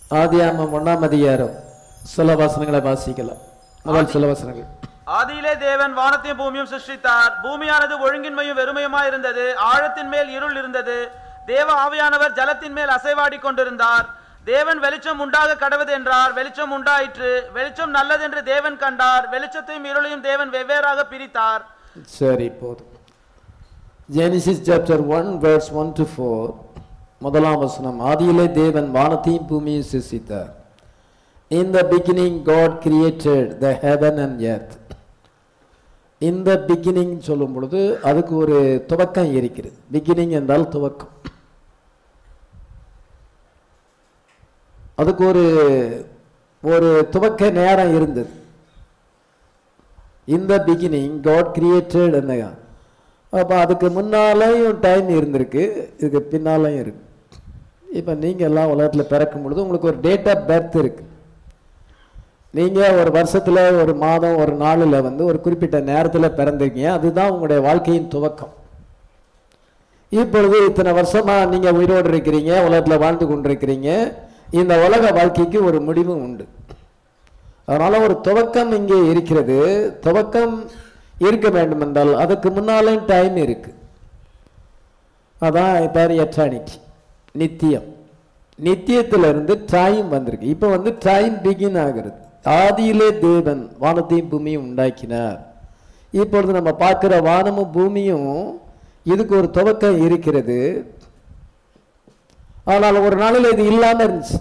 ஆதியாகமம் 1ஆம் அதிகாரம் சில வசனங்களை வாசிக்கலாம். முதல் சில வசனங்கள். ஆதியிலே தேவன் வானத்தையும் பூமியும் சிருஷ்டித்தார். பூமியானது ஒழுங்கின்மையும் வெறுமையுமாய் இருந்தது. ஆழத்தின் மேல் இருள் இருந்தது. தேவ ஆவியானவர் ஜலத்தின் மேல் அசைவாடி கொண்டிருந்தார். தேவன் வெளிச்சம் உண்டாக கடவது என்றார். வெளிச்சம் உண்டாயிற்று. வெளிச்சம் நல்லதென்று தேவன் கண்டார். வெளிச்சத்தையும் இருளையும் தேவன் வெவ்வேறாக பிரித்தார். சரி, போதும். Genesis chapter 1 verse 1 to 4. முதலாம் வசனம். ஆதியிலே தேவன் வானத்தையும் பூமியையும் சிருஷ்டித்தார். In the beginning God created the heaven and earth. In the beginning சொல்லும் பொழுது அதுக்கு ஒரு துவக்கம் இருக்கிறது. beginning என்றால் துவக்கம். அதுக்கு ஒரு துவக்க நேரம் இருந்தது. In the beginning God created என்னங்க, அப்போ அதுக்கு முன்னாலேயும் டைம் இருந்திருக்கு, இதுக்கு பின்னாலையும் இருக்கு. இப்போ நீங்கள் எல்லாம் உலகத்தில் பிறக்கும் பொழுது உங்களுக்கு ஒரு டேட் ஆஃப் பர்த் இருக்கு. நீங்கள் ஒரு வருஷத்தில் ஒரு மாதம் ஒரு நாளில் ஒரு குறிப்பிட்ட நேரத்தில் பிறந்திருக்கீங்க. அதுதான் உங்களுடைய வாழ்க்கையின் துவக்கம். இப்பொழுது இத்தனை வருஷமாக நீங்கள் உயிரோடு இருக்கிறீங்க, உலகத்தில் வாழ்ந்து கொண்டிருக்கிறீங்க. இந்த உலக வாழ்க்கைக்கு ஒரு முடிவு உண்டு. அதனால் ஒரு துவக்கம் இங்கே இருக்கிறது. துவக்கம் இருக்க வேண்டும் என்றால் அதுக்கு முன்னாலேயும் டைம் இருக்கு. அதான் இப்போ எட்டர்னிட்டி, நித்தியம். நித்தியத்திலிருந்து டைம் வந்திருக்கு. இப்போ டைம் பிகின் ஆகிறது. ஆதியிலே தேவன் வானத்தையும் பூமியும் உண்டாக்கினார். இப்பொழுது நம்ம பார்க்குற வானமும் பூமியும் இதுக்கு ஒரு துவக்கம் இருக்கிறது. ஆனால் ஒரு நாளில் இது இல்லாமல் இருந்துச்சு.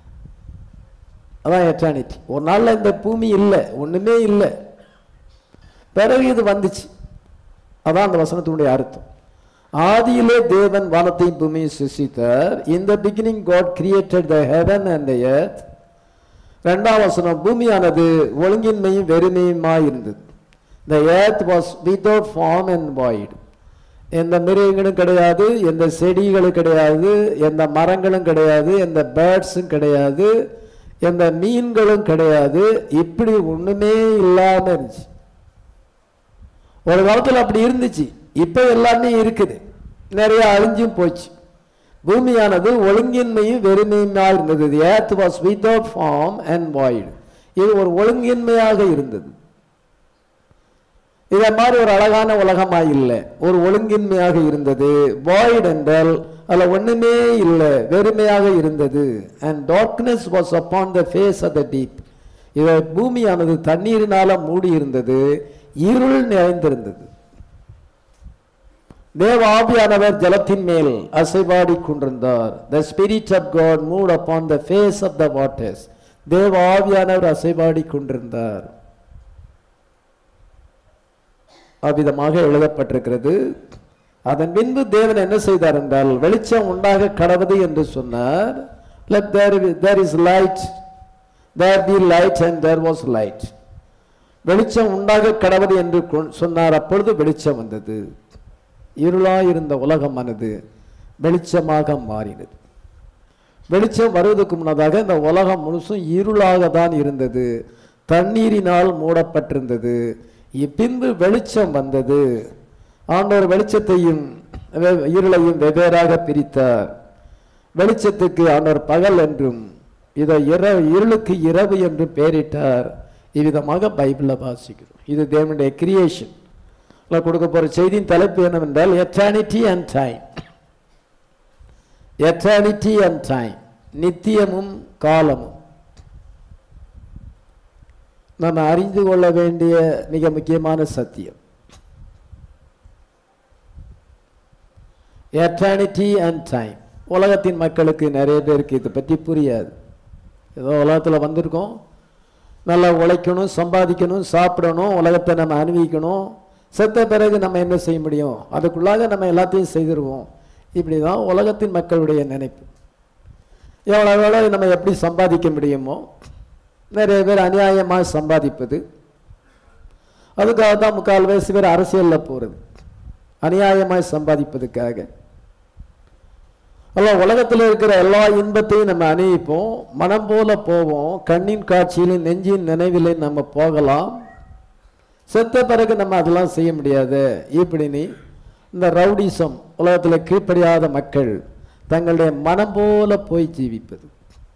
அதான் எட்டர்னிட்டி. ஒரு நாளில் இந்த பூமி இல்லை, ஒன்றுமே இல்லை. பிறகு இது வந்துச்சு. அதான் அந்த வசனத்தினுடைய அர்த்தம். ஆதியிலே தேவன் வானத்தையும் பூமியை சிருஷ்டித்தார். In the beginning God created the heaven and the earth. இரண்டாம் வசனம். பூமியானது ஒழுங்கின்மையும் வெறுமையுமாய் இருந்தது. The earth was without form and void. எந்த மிருகங்களும் கிடையாது, எந்த செடிகளும் கிடையாது, எந்த மரங்களும் கிடையாது, எந்த பேர்ட்ஸும் கிடையாது, எந்த மீன்களும் கிடையாது. இப்படி ஒண்ணுமே இல்லாம இருந்துச்சு. ஒரு காலத்தில் அப்படி இருந்துச்சு. இப்போ எல்லாமே இருக்குது, நிறைய அழிஞ்சும் போச்சு. பூமியானது ஒழுங்கின்மையும் வெறுமையுமாக இருந்தது. The earth was without form and void. இது ஒரு ஒழுங்கின்மையாக இருந்தது. இதை மாதிரி ஒரு அழகான உலகமாக இல்லை, ஒரு ஒழுங்கின்மையாக இருந்தது. void என்றால் அதில் ஒண்ணுமே இல்லை, வெறுமையாக இருந்தது. and darkness was upon the face of the deep. இதை பூமியானது தண்ணீரினால மூடி இருந்தது, இருள் நிறைந்திருந்தது. தேவ ஆவியானவர் ஜலத்தின் மேல் அசைவாடி கொண்டிருந்தார். The spirit of God moved upon the face of the waters. தேவ ஆவியானவர் அசைவாடி கொண்டிருந்தார். அவ்விதமாக எழுதப்பட்டிருக்கிறது. அதன் பின்பு தேவன் என்ன செய்தார் என்றால், வெளிச்சம் உண்டாக கடவது என்று சொன்னார். Let there is light, there be light, and there was light. வெளிச்சம் உண்டாக கடவது என்று சொன்னார். அப்பொழுது வெளிச்சம் வந்தது. இருளாயிருந்த உலகமானது வெளிச்சமாக மாறினது. வெளிச்சம் வருவதற்கு முன்னதாக இந்த உலகம் முழுசும் இருளாக தான் இருந்தது, தண்ணீரினால் மூடப்பட்டிருந்தது. பின்பு வெளிச்சம் வந்தது. ஆண்டவர் வெளிச்சத்தையும் இருளையும் வெவ்வேறாக பிரித்தார். வெளிச்சத்துக்கு ஆண்டவர் பகல் என்றும் இதை இருளுக்கு இரவு என்று பெயரிட்டார். இவ்விதமாக பைபிளில் வாசிக்கிறோம். இது தேவனுடைய கிரியேஷன். கொடுக்க போகிற செய்தியின் தலைப்பு என்னவென்றால் eternity and time. Eternity and time, நித்தியமும் காலமும். நம்ம அறிந்து கொள்ள வேண்டிய மிக முக்கியமான சத்தியம். Eternity and time. உலகத்தின் மக்களுக்கு நிறைய பேருக்கு இதை பற்றி புரியாது. ஏதோ உலகத்தில் வந்திருக்கோம், நல்லா உழைக்கணும், சம்பாதிக்கணும், சாப்பிடணும், உலகத்தை நம்ம அனுபவிக்கணும், செத்த பிறகு நம்ம என்ன செய்ய முடியும், அதுக்குள்ளாக நம்ம எல்லாத்தையும் செய்திருவோம். இப்படி தான் உலகத்தின் மக்களுடைய நினைப்பு. எவ்வளோ நம்ம எப்படி சம்பாதிக்க முடியுமோ, நிறைய பேர் அநியாயமாக சம்பாதிப்பது. அதுக்காக தான் முக்கால் வயசு பேர் அரசியலில் போகிறது, அநியாயமாக சம்பாதிப்பதுக்காக. அல்ல, உலகத்தில் இருக்கிற எல்லா இன்பத்தையும் நம்ம அனுபவிப்போம், மனம் போல போவோம், கண்ணின் காட்சியிலும் நெஞ்சின் நினைவிலையும் நம்ம போகலாம். செத்த பிறகு நம்ம அதெல்லாம் செய்ய முடியாது. இப்படின்னு இந்த ரவுடிசம், உலகத்தில் கீழ்ப்படியாத மக்கள் தங்களுடைய மனம் போல போய் ஜீவிப்பது.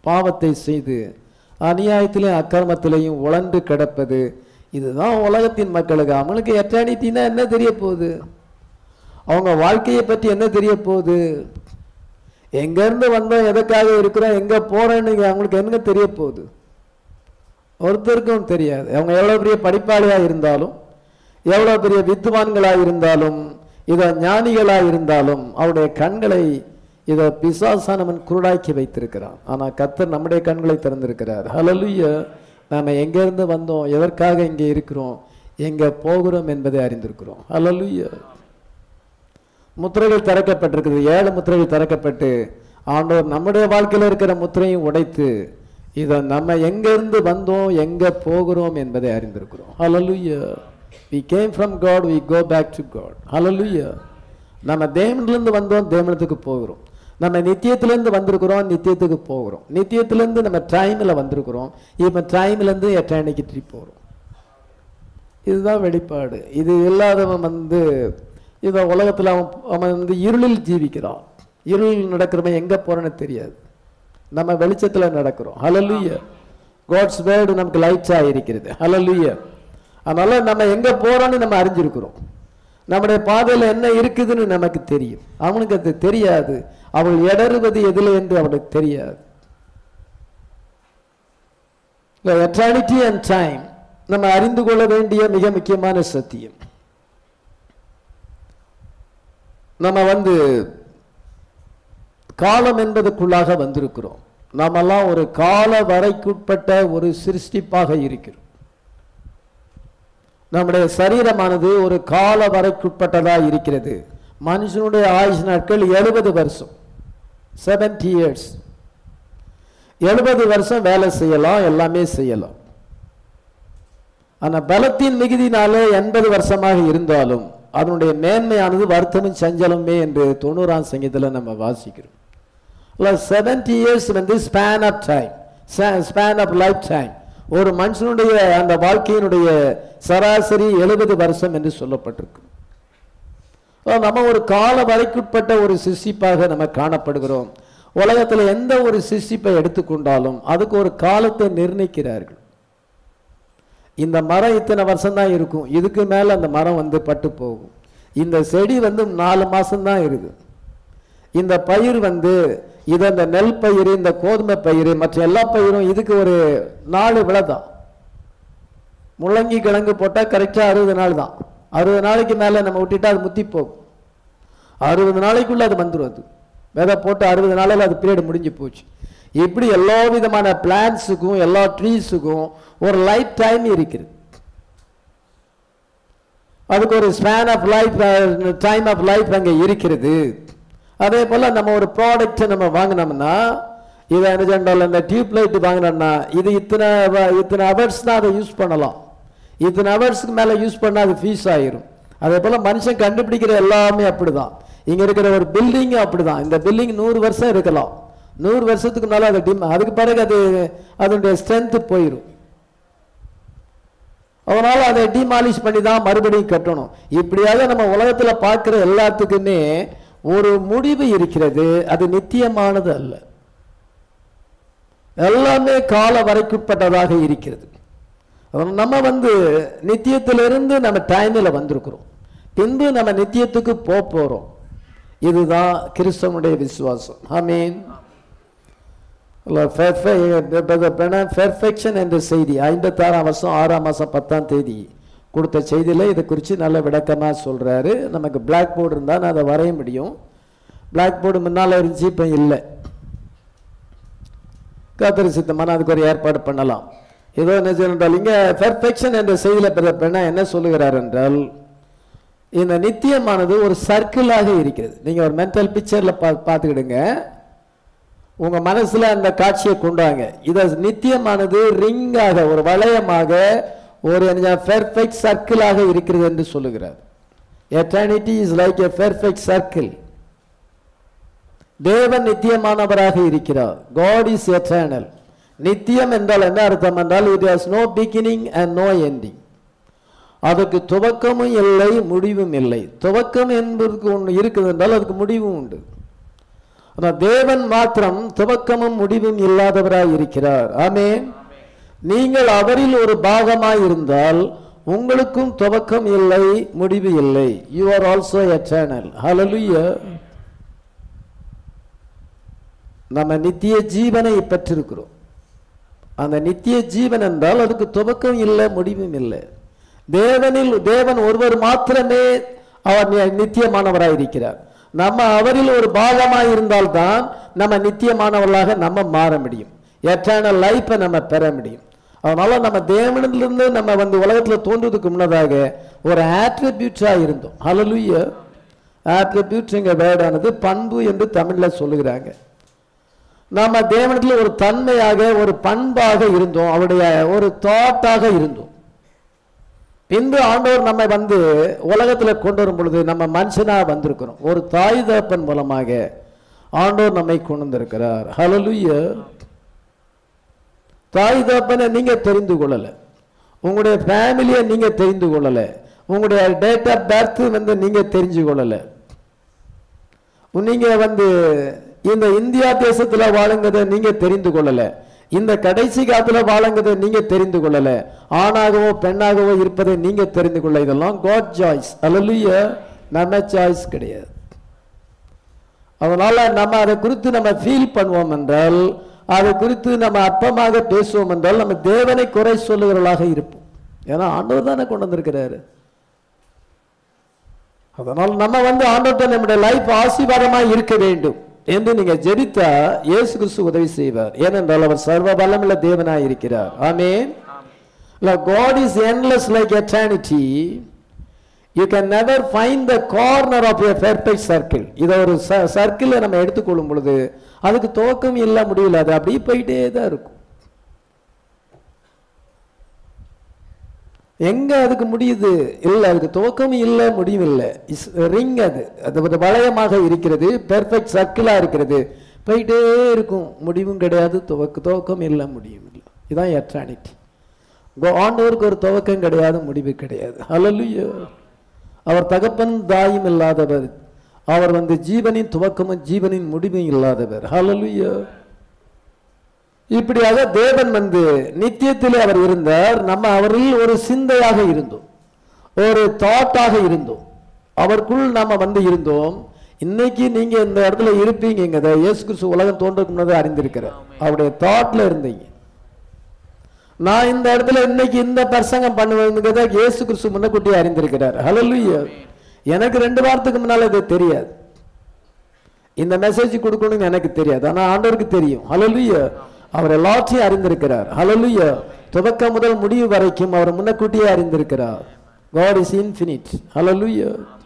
பாவத்தை செய்து அநியாயத்திலையும் அக்கிரமத்திலையும் உழன்று கிடப்பது. இதுதான் உலகத்தின் மக்களுக்கு. அவங்களுக்கு எட்டர்னிட்டினா என்ன தெரிய போகுது? அவங்க வாழ்க்கையை பற்றி என்ன தெரிய போகுது? எங்கேருந்து வந்தோம், எதுக்காக இருக்கிறோம், எங்கே போகிறோன்னு அவங்களுக்கு என்ன தெரிய போகுது? ஒருத்தருக்கும் தெரியாது. அவங்க எவ்வளோ பெரிய படிப்பாளியாக இருந்தாலும், எவ்வளோ பெரிய வித்துவான்களாக இருந்தாலும், இதை ஞானிகளாக இருந்தாலும், அவருடைய கண்களை இதை பிசாசானவன் குருடாக்கி வைத்திருக்கிறான். ஆனால் கர்த்தர் நம்முடைய கண்களை திறந்திருக்கிறார். ஹல்லேலூயா. நாம் எங்கேருந்து வந்தோம், எதற்காக இங்கே இருக்கிறோம், எங்கே போகிறோம் என்பதை அறிந்திருக்கிறோம். ஹல்லேலூயா. முத்திரைகள் திறக்கப்பட்டிருக்குது. 7 முத்திரைகள் திறக்கப்பட்டு ஆண்டவர் நம்முடைய வாழ்க்கையில் இருக்கிற முத்திரையும் உடைத்து இதை நம்ம எங்கேருந்து வந்தோம், எங்கே போகிறோம் என்பதை அறிந்திருக்கிறோம். ஹல்லேலூயா. we came from God, we go back to God. ஹல்லேலூயா. நம்ம தேவனிலிருந்து வந்தோம், தேவனத்துக்கு போகிறோம். நம்ம நித்தியத்திலேருந்து வந்திருக்கிறோம், நித்தியத்துக்கு போகிறோம். நித்தியத்திலேருந்து நம்ம டைமில் வந்திருக்கிறோம், இப்போ டைம்லேருந்து எட்டர்னிட்டி போகிறோம். இதுதான் வெளிப்பாடு. இது இல்லாதவன் இதை உலகத்தில் அவன் இருளில் ஜீவிக்கிறான். இருளில் நடக்கிறவன் எங்கே போகிறோன்னு தெரியாது. நம்ம வெளிச்சத்தில் நடக்கிறோம். ஹல்லேலூயா. காட்ஸ் வேர்டு நமக்கு லைட்ஸாக இருக்கிறது. ஹல்லேலூயா. அதனால நம்ம எங்கே போகிறோன்னு நம்ம அறிஞ்சிருக்கிறோம். நம்முடைய பாதையில் என்ன இருக்குதுன்னு நமக்கு தெரியும். அவனுக்கு அது தெரியாது. அவள் இடறுவது எதில் என்று அவனுக்கு தெரியாது. எட்டர்னிட்டி அண்ட் டைம் நம்ம அறிந்து கொள்ள வேண்டிய மிக முக்கியமான சத்தியம். நம்ம காலம் என்பதுக்குள்ளாக வந்திருக்கிறோம். நாமெல்லாம் ஒரு கால வரைக்குட்பட்ட ஒரு சிருஷ்டிப்பாக இருக்கிறோம். நம்முடைய சரீரமானது ஒரு கால வரைக்குட்பட்டதாக இருக்கிறது. மனுஷனுடைய ஆயுஷ் நாட்கள் 70 வருஷம், 70 years. 70 வருஷம் வேலை செய்யலாம், எல்லாமே செய்யலாம். ஆனால் பலத்தின் மிகுதினாலே 80 வருஷமாக இருந்தாலும் அதனுடைய மேன்மையானது வருத்தமும் சஞ்சலமே என்று 90ஆம் சங்கீதத்தில் நம்ம வாசிக்கிறோம். 70 years span of time, span of life time. ஒரு மனுஷனுடைய அந்த வாழ்க்கையினுடைய சராசரி 70 வருஷம் என்று சொல்லப்பட்டிருக்கு. நம்ம ஒரு கால வரைக்குட்பட்ட ஒரு சிருஷ்டிப்பாக நம்ம காணப்படுகிறோம். உலகத்தில் எந்த ஒரு சிருஷ்டிப்பை எடுத்துக்கொண்டாலும் அதுக்கு ஒரு காலத்தை நிர்ணயிக்கிறார்கள். இந்த மரம் இத்தனை வருஷம் தான் இருக்கும், இதுக்கு மேலே அந்த மரம் பட்டு போகும். இந்த செடி 4 மாதம்தான் இருக்குது. இந்த பயிர் இது அந்த நெல் பயிர், இந்த கோதுமை பயிர், மற்ற எல்லா பயிரும் இதுக்கு ஒரு 4 விலை தான். முள்ளங்கி கிழங்கு போட்டால் கரெக்டாக 60 நாள் தான். 60 நாளைக்கு மேலே நம்ம விட்டுட்டா அது முத்தி போகும். 60 நாளைக்குள்ளே அது வந்துடும். அது விதை போட்டு 60 நாளில் அது பீரியட் முடிஞ்சு போச்சு. இப்படி எல்லா விதமான பிளான்ஸுக்கும் எல்லா ட்ரீஸுக்கும் ஒரு லைஃப் டைம் இருக்கிறது. அதுக்கு ஒரு span of life, time of life அங்கே இருக்கிறது. அதே போல் நம்ம ஒரு ப்ராடக்டை நம்ம வாங்கினோம்னா, இதை என்ன சொன்னால் இந்த டியூப் லைட் வாங்கினோம்னா இது இத்தனை ஹவர்ஸ் தான் அதை யூஸ் பண்ணலாம். இத்தனை ஹவர்ஸுக்கு மேலே யூஸ் பண்ணால் அது ஃபீஸ் ஆகிரும். அதே போல் மனுஷன் கண்டுபிடிக்கிற எல்லாமே அப்படி தான். இங்கே இருக்கிற ஒரு பில்டிங்கும் அப்படி தான். இந்த பில்டிங் 100 வருஷம் இருக்கலாம். 100 வருஷத்துக்கு மேலே அது அதுக்கு பிறகு அதனுடைய ஸ்ட்ரென்த்து போயிடும். அதனால் அதை டிமாலிஷ் பண்ணி தான் மறுபடியும் கட்டணும். இப்படியாக நம்ம உலகத்தில் பார்க்குற எல்லாத்துக்குமே ஒரு முடிவு இருக்கிறது. அது நித்தியமானது அல்ல. எல்லாமே கால வரைக்குட்பட்டதாக இருக்கிறது. நம்ம நித்தியத்திலிருந்து நம்ம டைமில் வந்திருக்கிறோம். பின்பு நம்ம நித்தியத்துக்கு போகிறோம். இதுதான் கிறிஸ்தவனுடைய விசுவாசம். ஆமீன். பெர்ஃபெக்ஷன் என்ற செய்தி 56ஆம் வருஷம் 6ஆம் மாதம் 10ஆம் தேதி கொடுத்த செய்தியில் இதை குறித்து நல்ல விளக்கமாக சொல்கிறாரு. நமக்கு பிளாக் போர்டு இருந்தால் நான் அதை வரைய முடியும். பிளாக் போர்டு முன்னால் இருந்துச்சு, இப்போ இல்லை. கர்த்தர் சித்தமான அதுக்கு ஒரு ஏற்பாடு பண்ணலாம். ஏதோ என்ன செய்யணும் இங்கே பெர்ஃபெக்ஷன் என்ற செய்தியில் பெண்ணா என்ன சொல்லுகிறார் என்றால், இந்த நித்தியமானது ஒரு சர்க்கிளாக இருக்கிறது. நீங்கள் ஒரு மென்டல் பிக்சரில் பார்த்துக்கிடுங்க. உங்கள் மனசில் அந்த காட்சியை கொண்டாங்க. இதை நித்தியமானது ரிங்காக, ஒரு வளையமாக, ஒரு பெர்ஃபெக்ட் சர்க்கிளாக இருக்கிறது என்று சொல்லுகிறார். Eternity is like a perfect circle. தேவன் நித்தியமானவராக இருக்கிறார். God is eternal. நித்தியம் என்றால் என்ன அர்த்தம் என்றால், it has no beginning and no ending. அதுக்கு துவக்கமும் இல்லை, முடிவும் இல்லை. துவக்கம் என்பதற்கு ஒன்று இருக்குது என்றால் அதுக்கு முடிவும் உண்டு. ஆனால் தேவன் மாத்திரம் துவக்கமும் முடிவும் இல்லாதவராய் இருக்கிறார். ஆமென். நீங்கள் அவரில் ஒரு பாகமாய் இருந்தால் உங்களுக்கும் துவக்கம் இல்லை, முடிவு இல்லை. You are also eternal. Hallelujah. நம்ம நித்திய ஜீவனை பெற்றிருக்கிறோம். அந்த நித்திய ஜீவன் என்றால் அதுக்கு துவக்கம் இல்லை, முடிவும் இல்லை. தேவன் ஒருவர் மாத்திரமே அவர் நித்தியமானவராய் இருக்கிறார். நம்ம அவரில் ஒரு பாகமாய் இருந்தால்தான் நம்ம நித்தியமானவர்களாக நம்ம மாற முடியும். எட்டர்னல் லைஃப்பை நம்ம பெற முடியும். அதனால நம்ம தேவனிலிருந்து நம்ம உலகத்தில் தோன்றதுக்கு முன்னதாக ஒரு ஆட்ரிபியூட்டா இருந்தோம். ஹல்லேலூயா. ஆட்ரிபியூட்ங்கிற வேர்டானது பண்பு என்று தமிழில் சொல்லுகிறாங்க. நம்ம தேவனிடத்தில் ஒரு தன்மையாக ஒரு பண்பாக இருந்தோம், அவருடைய ஒரு தாட்டாக இருந்தோம். பின்பு ஆண்டவர் நம்மை உலகத்தில் கொண்டு வரும் பொழுது நம்ம மனுஷனாக வந்திருக்கிறோம். ஒரு தாய் தகப்பன் மூலமாக ஆண்டவர் நம்மை கொண்டு வந்திருக்கிறார். ஹல்லேலூயா. தாய் தகப்பனை நீங்க தெரிந்து கொள்ளல, உங்களுடைய ஃபேமிலியை நீங்க தெரிந்து கொள்ளல, உங்களுடைய டேட் ஆஃப் பர்த் நீங்க தெரிஞ்சு கொள்ளல. நீங்க இந்த இந்தியா தேசத்துல வாழுங்கிறத நீங்க தெரிந்து கொள்ளல, இந்த கடைசி காலத்துல வாழுங்கிறத நீங்க தெரிந்து கொள்ளல, ஆணாகவோ பெண்ணாகவோ இருப்பதை நீங்க தெரிந்து கொள்ள. இதெல்லாம் காட் சாய்ஸ். ஹல்லேலூயா. நம்ம சாய்ஸ் கிடையாது. அதனால நம்ம அதை குறித்து நம்ம ஃபீல் பண்ணுவோம் என்றால், அதை குறித்து நம்ம அற்பமாக பேசுவோம் என்றால் நம்ம தேவனை குறை சொல்லுகிறவர்களாக இருப்போம். ஏன்னா ஆண்டவர் தானே கொண்டு வந்திருக்கிறாரு. அதனால் நம்ம ஆண்டவர்கிட்ட நம்முடைய லைஃப் ஆசீர்வாதமாக இருக்க வேண்டும் என்று நீங்க ஜெபித்தா இயேசு கிறிஸ்து உதவி செய்வார். ஏனென்றால் அவர் சர்வ வல்லமுள்ள தேவனாய் இருக்கிறார். ஆமென். God is endless like eternity. You can never find the corner of a perfect circle. இதை ஒரு சர்க்கிளை நம்ம எடுத்துக்கொள்ளும் பொழுது அதுக்கு துவக்கம் இல்லை, முடியல, அது அப்படியே போயிட்டே தான் இருக்கும். எங்க அதுக்கு முடியுது? இல்லை, அதுக்கு துவக்கம் இல்லை, முடியும் இல்லை. ரிங் அது வளையமாக இருக்கிறது, பெர்ஃபெக்ட் சர்க்கிளா இருக்கிறது, போயிட்டே இருக்கும், முடிவும் கிடையாது, துவக்கம் இல்லை, முடியும் இல்லை. இதுதான் எட்டர்னிட்டி. ஆண்டவருக்கு ஒரு துவக்கம் கிடையாது, முடிவு கிடையாது. ஹல்லேலூயா. அவர் தகப்பன் தாயும் இல்லாதவர், அவர் ஜீவனின் துவக்கமும் ஜீவனின் முடிவும் இல்லாதவர். ஹல்லேலூயா. இப்படியாக தேவன் நித்தியத்திலே அவர் இருந்தார். நம்ம அவரில் ஒரு சிந்தையாக இருந்தோம், ஒரு தாட்டாக இருந்தோம், அவருக்குள் நாம இருந்தோம். இன்னைக்கு நீங்க இந்த இடத்துல இருப்பீங்க. இயேசு கிறிஸ்து உலகம் தோன்றதுக்கு முன்னதாக அறிந்திருக்கிறார். அவருடைய தாட்ல இருந்தீங்க. நான் இந்த இடத்துல இன்னைக்கு இந்த பிரசங்கம் பண்ணுவதுங்கிறத இயேசு கிறிஸ்து முன்னக்கூட்டியே அறிந்திருக்கிறார். ஹல்லேலூயா. எனக்கு 2 வாரத்துக்கு முன்னால இது தெரியாது, இந்த மெசேஜ் கொடுக்கணும்னு எனக்கு தெரியாது, ஆனா ஆண்டவருக்கு தெரியும். ஹல்லேலூயா. அவர் எல்லாத்தையும் அறிந்திருக்கிறார். ஹல்லேலூயா. துவக்கம் முதல் முடிவு வரைக்கும் அவர் முன்னக்கூட்டியே அறிந்திருக்கிறார். God is infinite. ஹல்லேலூயா.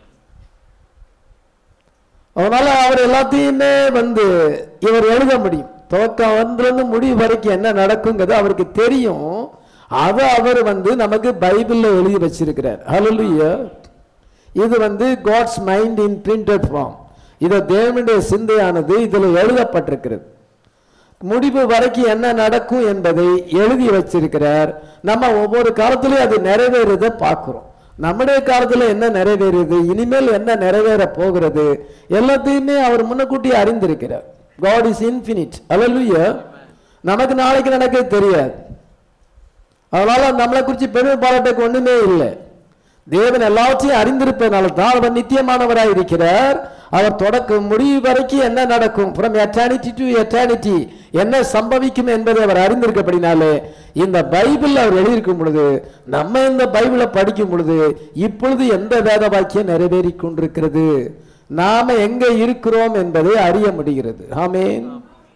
அதனால அவர் எல்லாத்தையுமே இவர் எழுத முடியும். துவக்கம் முடிவு வரைக்கும் என்ன நடக்குங்கிறது அவருக்கு தெரியும். அதை அவர் நமக்கு பைபிள்ல எழுதி வச்சிருக்கிறார். ஹல்லேலூயா. இது God's mind in printed form. இது தேவனுடைய சிந்தையானது இதில் எழுதப்பட்டிருக்கிறது. முடிவு வரைக்கும் என்ன நடக்கும் என்பதை எழுதி வச்சிருக்கிறார். நம்ம ஒவ்வொரு காலத்திலையும் அது நிறைவேறதை பார்க்கிறோம். நம்முடைய காலத்துல என்ன நிறைவேறுது, இனிமேல் என்ன நிறைவேற போகிறது, எல்லாத்தையுமே அவர் முன்னக்கூட்டி அறிந்திருக்கிறார். God is infinite. ஹல்லேலூயா. நமக்கு நாளைக்கு நடக்க தெரியாது, அதனால நம்மளை குறித்து பெருமை பாராட்டுக்கு ஒண்ணுமே இல்லை. தேவன் எல்லாத்தையும் அறிந்திருப்பதனால தான் அவர் நித்தியமானவராய் இருக்கிறார். அவர் தொடக்கம் முடிவு வரைக்கும் என்ன நடக்கும், from eternity to eternity என்ன சம்பவிக்கும் என்பதை அவர் அறிந்திருக்கப்படினாலே இந்த பைபிள் அவர் எழுதியிருக்கும் பொழுது, நம்ம இந்த பைபிளை படிக்கும் பொழுது இப்பொழுது எந்த வேத வாக்கியம் நிறைவேறி கொண்டிருக்கிறது, நாம எங்க இருக்கிறோம் என்பதை அறிய முடிகிறது. ஆமென்.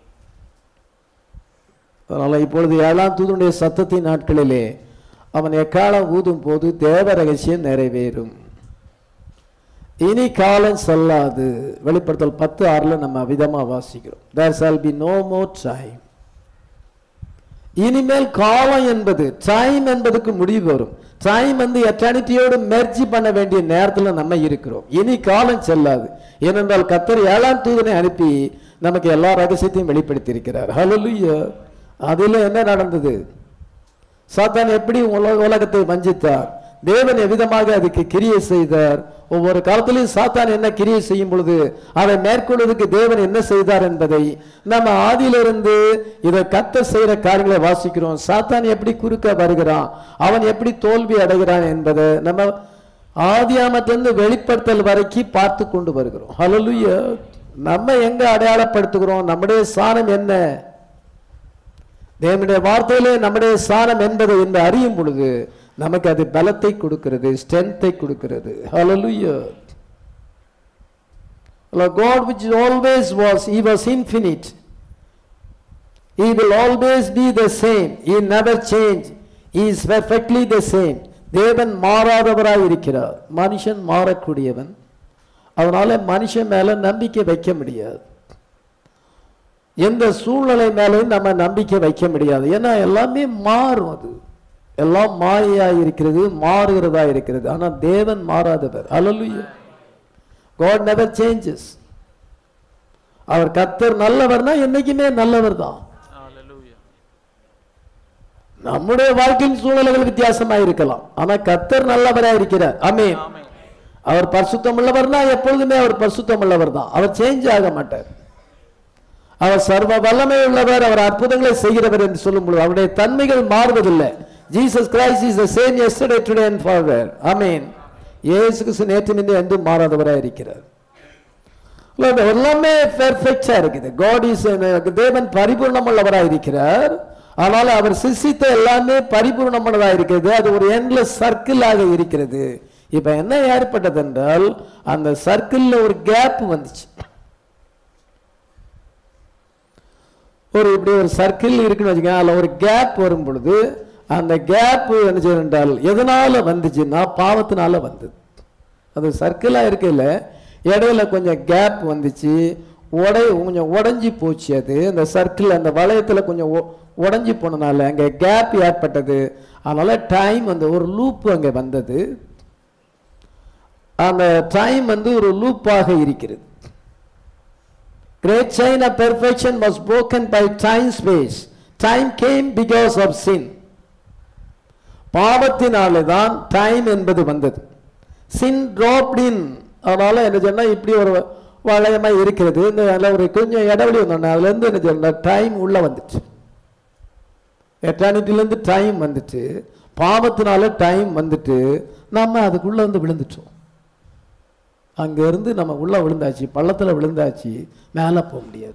அதனால இப்பொழுது 7ஆம் தூதனுடைய சத்தத்தின் நாட்களிலே அவன் எக்காலம் ஊதும் போது தேவ ரகசியம் நிறைவேறும், இனி காலம் செல்லாது. வெளிப்படுத்தல் 10:6 நம்ம விதமா வாசிக்கிறோம். There shall be no more time. இனிமேல் காலம் என்பது, டைம் என்பதுக்கு முடிவு வரும். டைம் எட்டர்னிட்டியோடு மெர்ஜி பண்ண வேண்டிய நேரத்தில் நம்ம இருக்கிறோம். இனி காலம் செல்லாது. ஏனென்றால் கர்த்தர் 7ஆம் தூதனை அனுப்பி நமக்கு எல்லா ரகசியத்தையும் வெளிப்படுத்தி இருக்கிறார். ஹல்லேலூயா. அதில் என்ன நடந்தது? சாத்தான் எப்படி உலகத்தை வஞ்சித்தார்? தேவன் எவ்விதமாக அதுக்கு கிரியை செய்தார், ஒவ்வொரு காலத்திலையும் சாத்தான் என்ன கிரியை செய்யும் பொழுது அதை மேற்கொள்வதற்கு தேவன் என்ன செய்தார் என்பதை நம்ம ஆதியிலிருந்து இதை கர்த்தர் செய்யற காரியங்களை வாசிக்கிறோம். சாத்தான் எப்படி குறுக்க வருகிறான், அவன் எப்படி தோல்வி அடைகிறான் என்பதை நம்ம ஆதியாமத்திலிருந்து வெளிப்படுத்தல் வரைக்கும் பார்த்து கொண்டு வருகிறோம். ஹல்லேலூயா. நம்ம எங்க அடையாளப்படுத்துகிறோம், நம்முடைய ஸ்தானம் என்ன, தேவனுடைய வார்த்தையிலே நம்முடைய ஸ்தானம் என்பதை என்று அறியும் பொழுது நமக்கு அது பலத்தை கொடுக்கிறது, ஸ்ட்ரென்த்தை கொடுக்கிறது. ஹல்லேலூயா. God which always was, he was infinite, he will always be the same, he never change, he is perfectly the same. தேவன் மாறாதவராய் இருக்கிறார், மனுஷன் மாறக்கூடியவன். அதனால மனுஷன் மேல நம்பிக்கை வைக்க முடியாது, எந்த சூழ்நிலை மேலும் நம்ம நம்பிக்கை வைக்க முடியாது. ஏன்னா எல்லாமே மாறும், அது எல்லாம் மாயா இருக்கிறது, மாறுகிறதா இருக்கிறது. ஆனா தேவன் மாறாதவர். ஹல்லேலூயா. God never changes. அவர் கர்த்தர் நல்லவர்னா என்னைக்குமே நல்லவர் தான். நம்முடைய வாழ்க்கையின் சூழ்நிலைகள் வித்தியாசமா இருக்கலாம், ஆனா கர்த்தர் நல்லவராக இருக்கிறார். ஆமென். அவர் பரிசுத்தம் உள்ளவர்னா எப்பொழுதுமே அவர் பரிசுத்தம் உள்ளவர் தான், அவர் சேஞ்ச் ஆக மாட்டார். அவர் சர்வ வல்லமை உள்ளவர், அவர் அற்புதங்களை செய்கிறவர் என்று சொல்லும் பொழுது அவருடைய தன்மைகள் மாறுவதில்லை. Jesus Christ is the same yesterday today and forever. Amen. இயேசு கிறிஸ்து நேற்று இன்று என்றும் மாறாதவராக இருக்கிறார். எல்லாமே பெர்ஃபெக்ட்டா இருக்குது. God is, தேவன் பரிபூர்ணம் உள்ளவராக இருக்கிறார். ஆனால் அவர் சிருஷ்டித்த எல்லாமே பரிபூர்ணமானதாக இருக்கிறது. அது ஒரு எண்ட்லெஸ் சர்க்கிளாக இருக்கிறது. இப்ப என்ன ஏற்பட்டது என்றால் அந்த சர்க்கிள்ல ஒரு கேப் வந்துச்சு. ஒரு இப்படி ஒரு சர்க்கிள் இருக்குன்னு வச்சுக்கோங்க, அதில் ஒரு கேப் வரும் பொழுது அந்த கேப் என்ன செய்யும் என்றால் எதனால வந்துச்சுன்னா பாவத்தினால வந்தது. அது சர்க்கிளாக இருக்கையில் இடையில கொஞ்சம் கேப் வந்துச்சு, கொஞ்சம் உடஞ்சி போச்சு. அது அந்த சர்க்கிள் அந்த வளையத்தில் கொஞ்சம் உடஞ்சி போனனால அங்கே கேப் ஏற்பட்டது. அதனால டைம் வந்து ஒரு லூப் அங்கே வந்தது. அந்த டைம் வந்து ஒரு லூப்பாக இருக்கிறது. Great chain of perfection was broken by time space. Time came because of sin. பாவத்தினாலே தான் டைம் என்பது வந்தது. Sin dropped in. அதனால என்ன சொன்னா இப்படி ஒரு வளையமா இருக்கிறது, இந்த ஒரு கொஞ்சம் இடைவெளி வந்தோடனே அதுல இருந்து என்ன சொன்னா டைம் உள்ள வந்துச்சு. எட்டர்னிட்டிலேருந்து டைம் வந்துட்டு, பாவத்தினால டைம் வந்துட்டு நம்ம அதுக்குள்ள வந்து விழுந்துட்டோம். அங்கிருந்து நம்ம உள்ள விழுந்தாச்சு, பள்ளத்தில் விழுந்தாச்சு, மேலே போக முடியாது.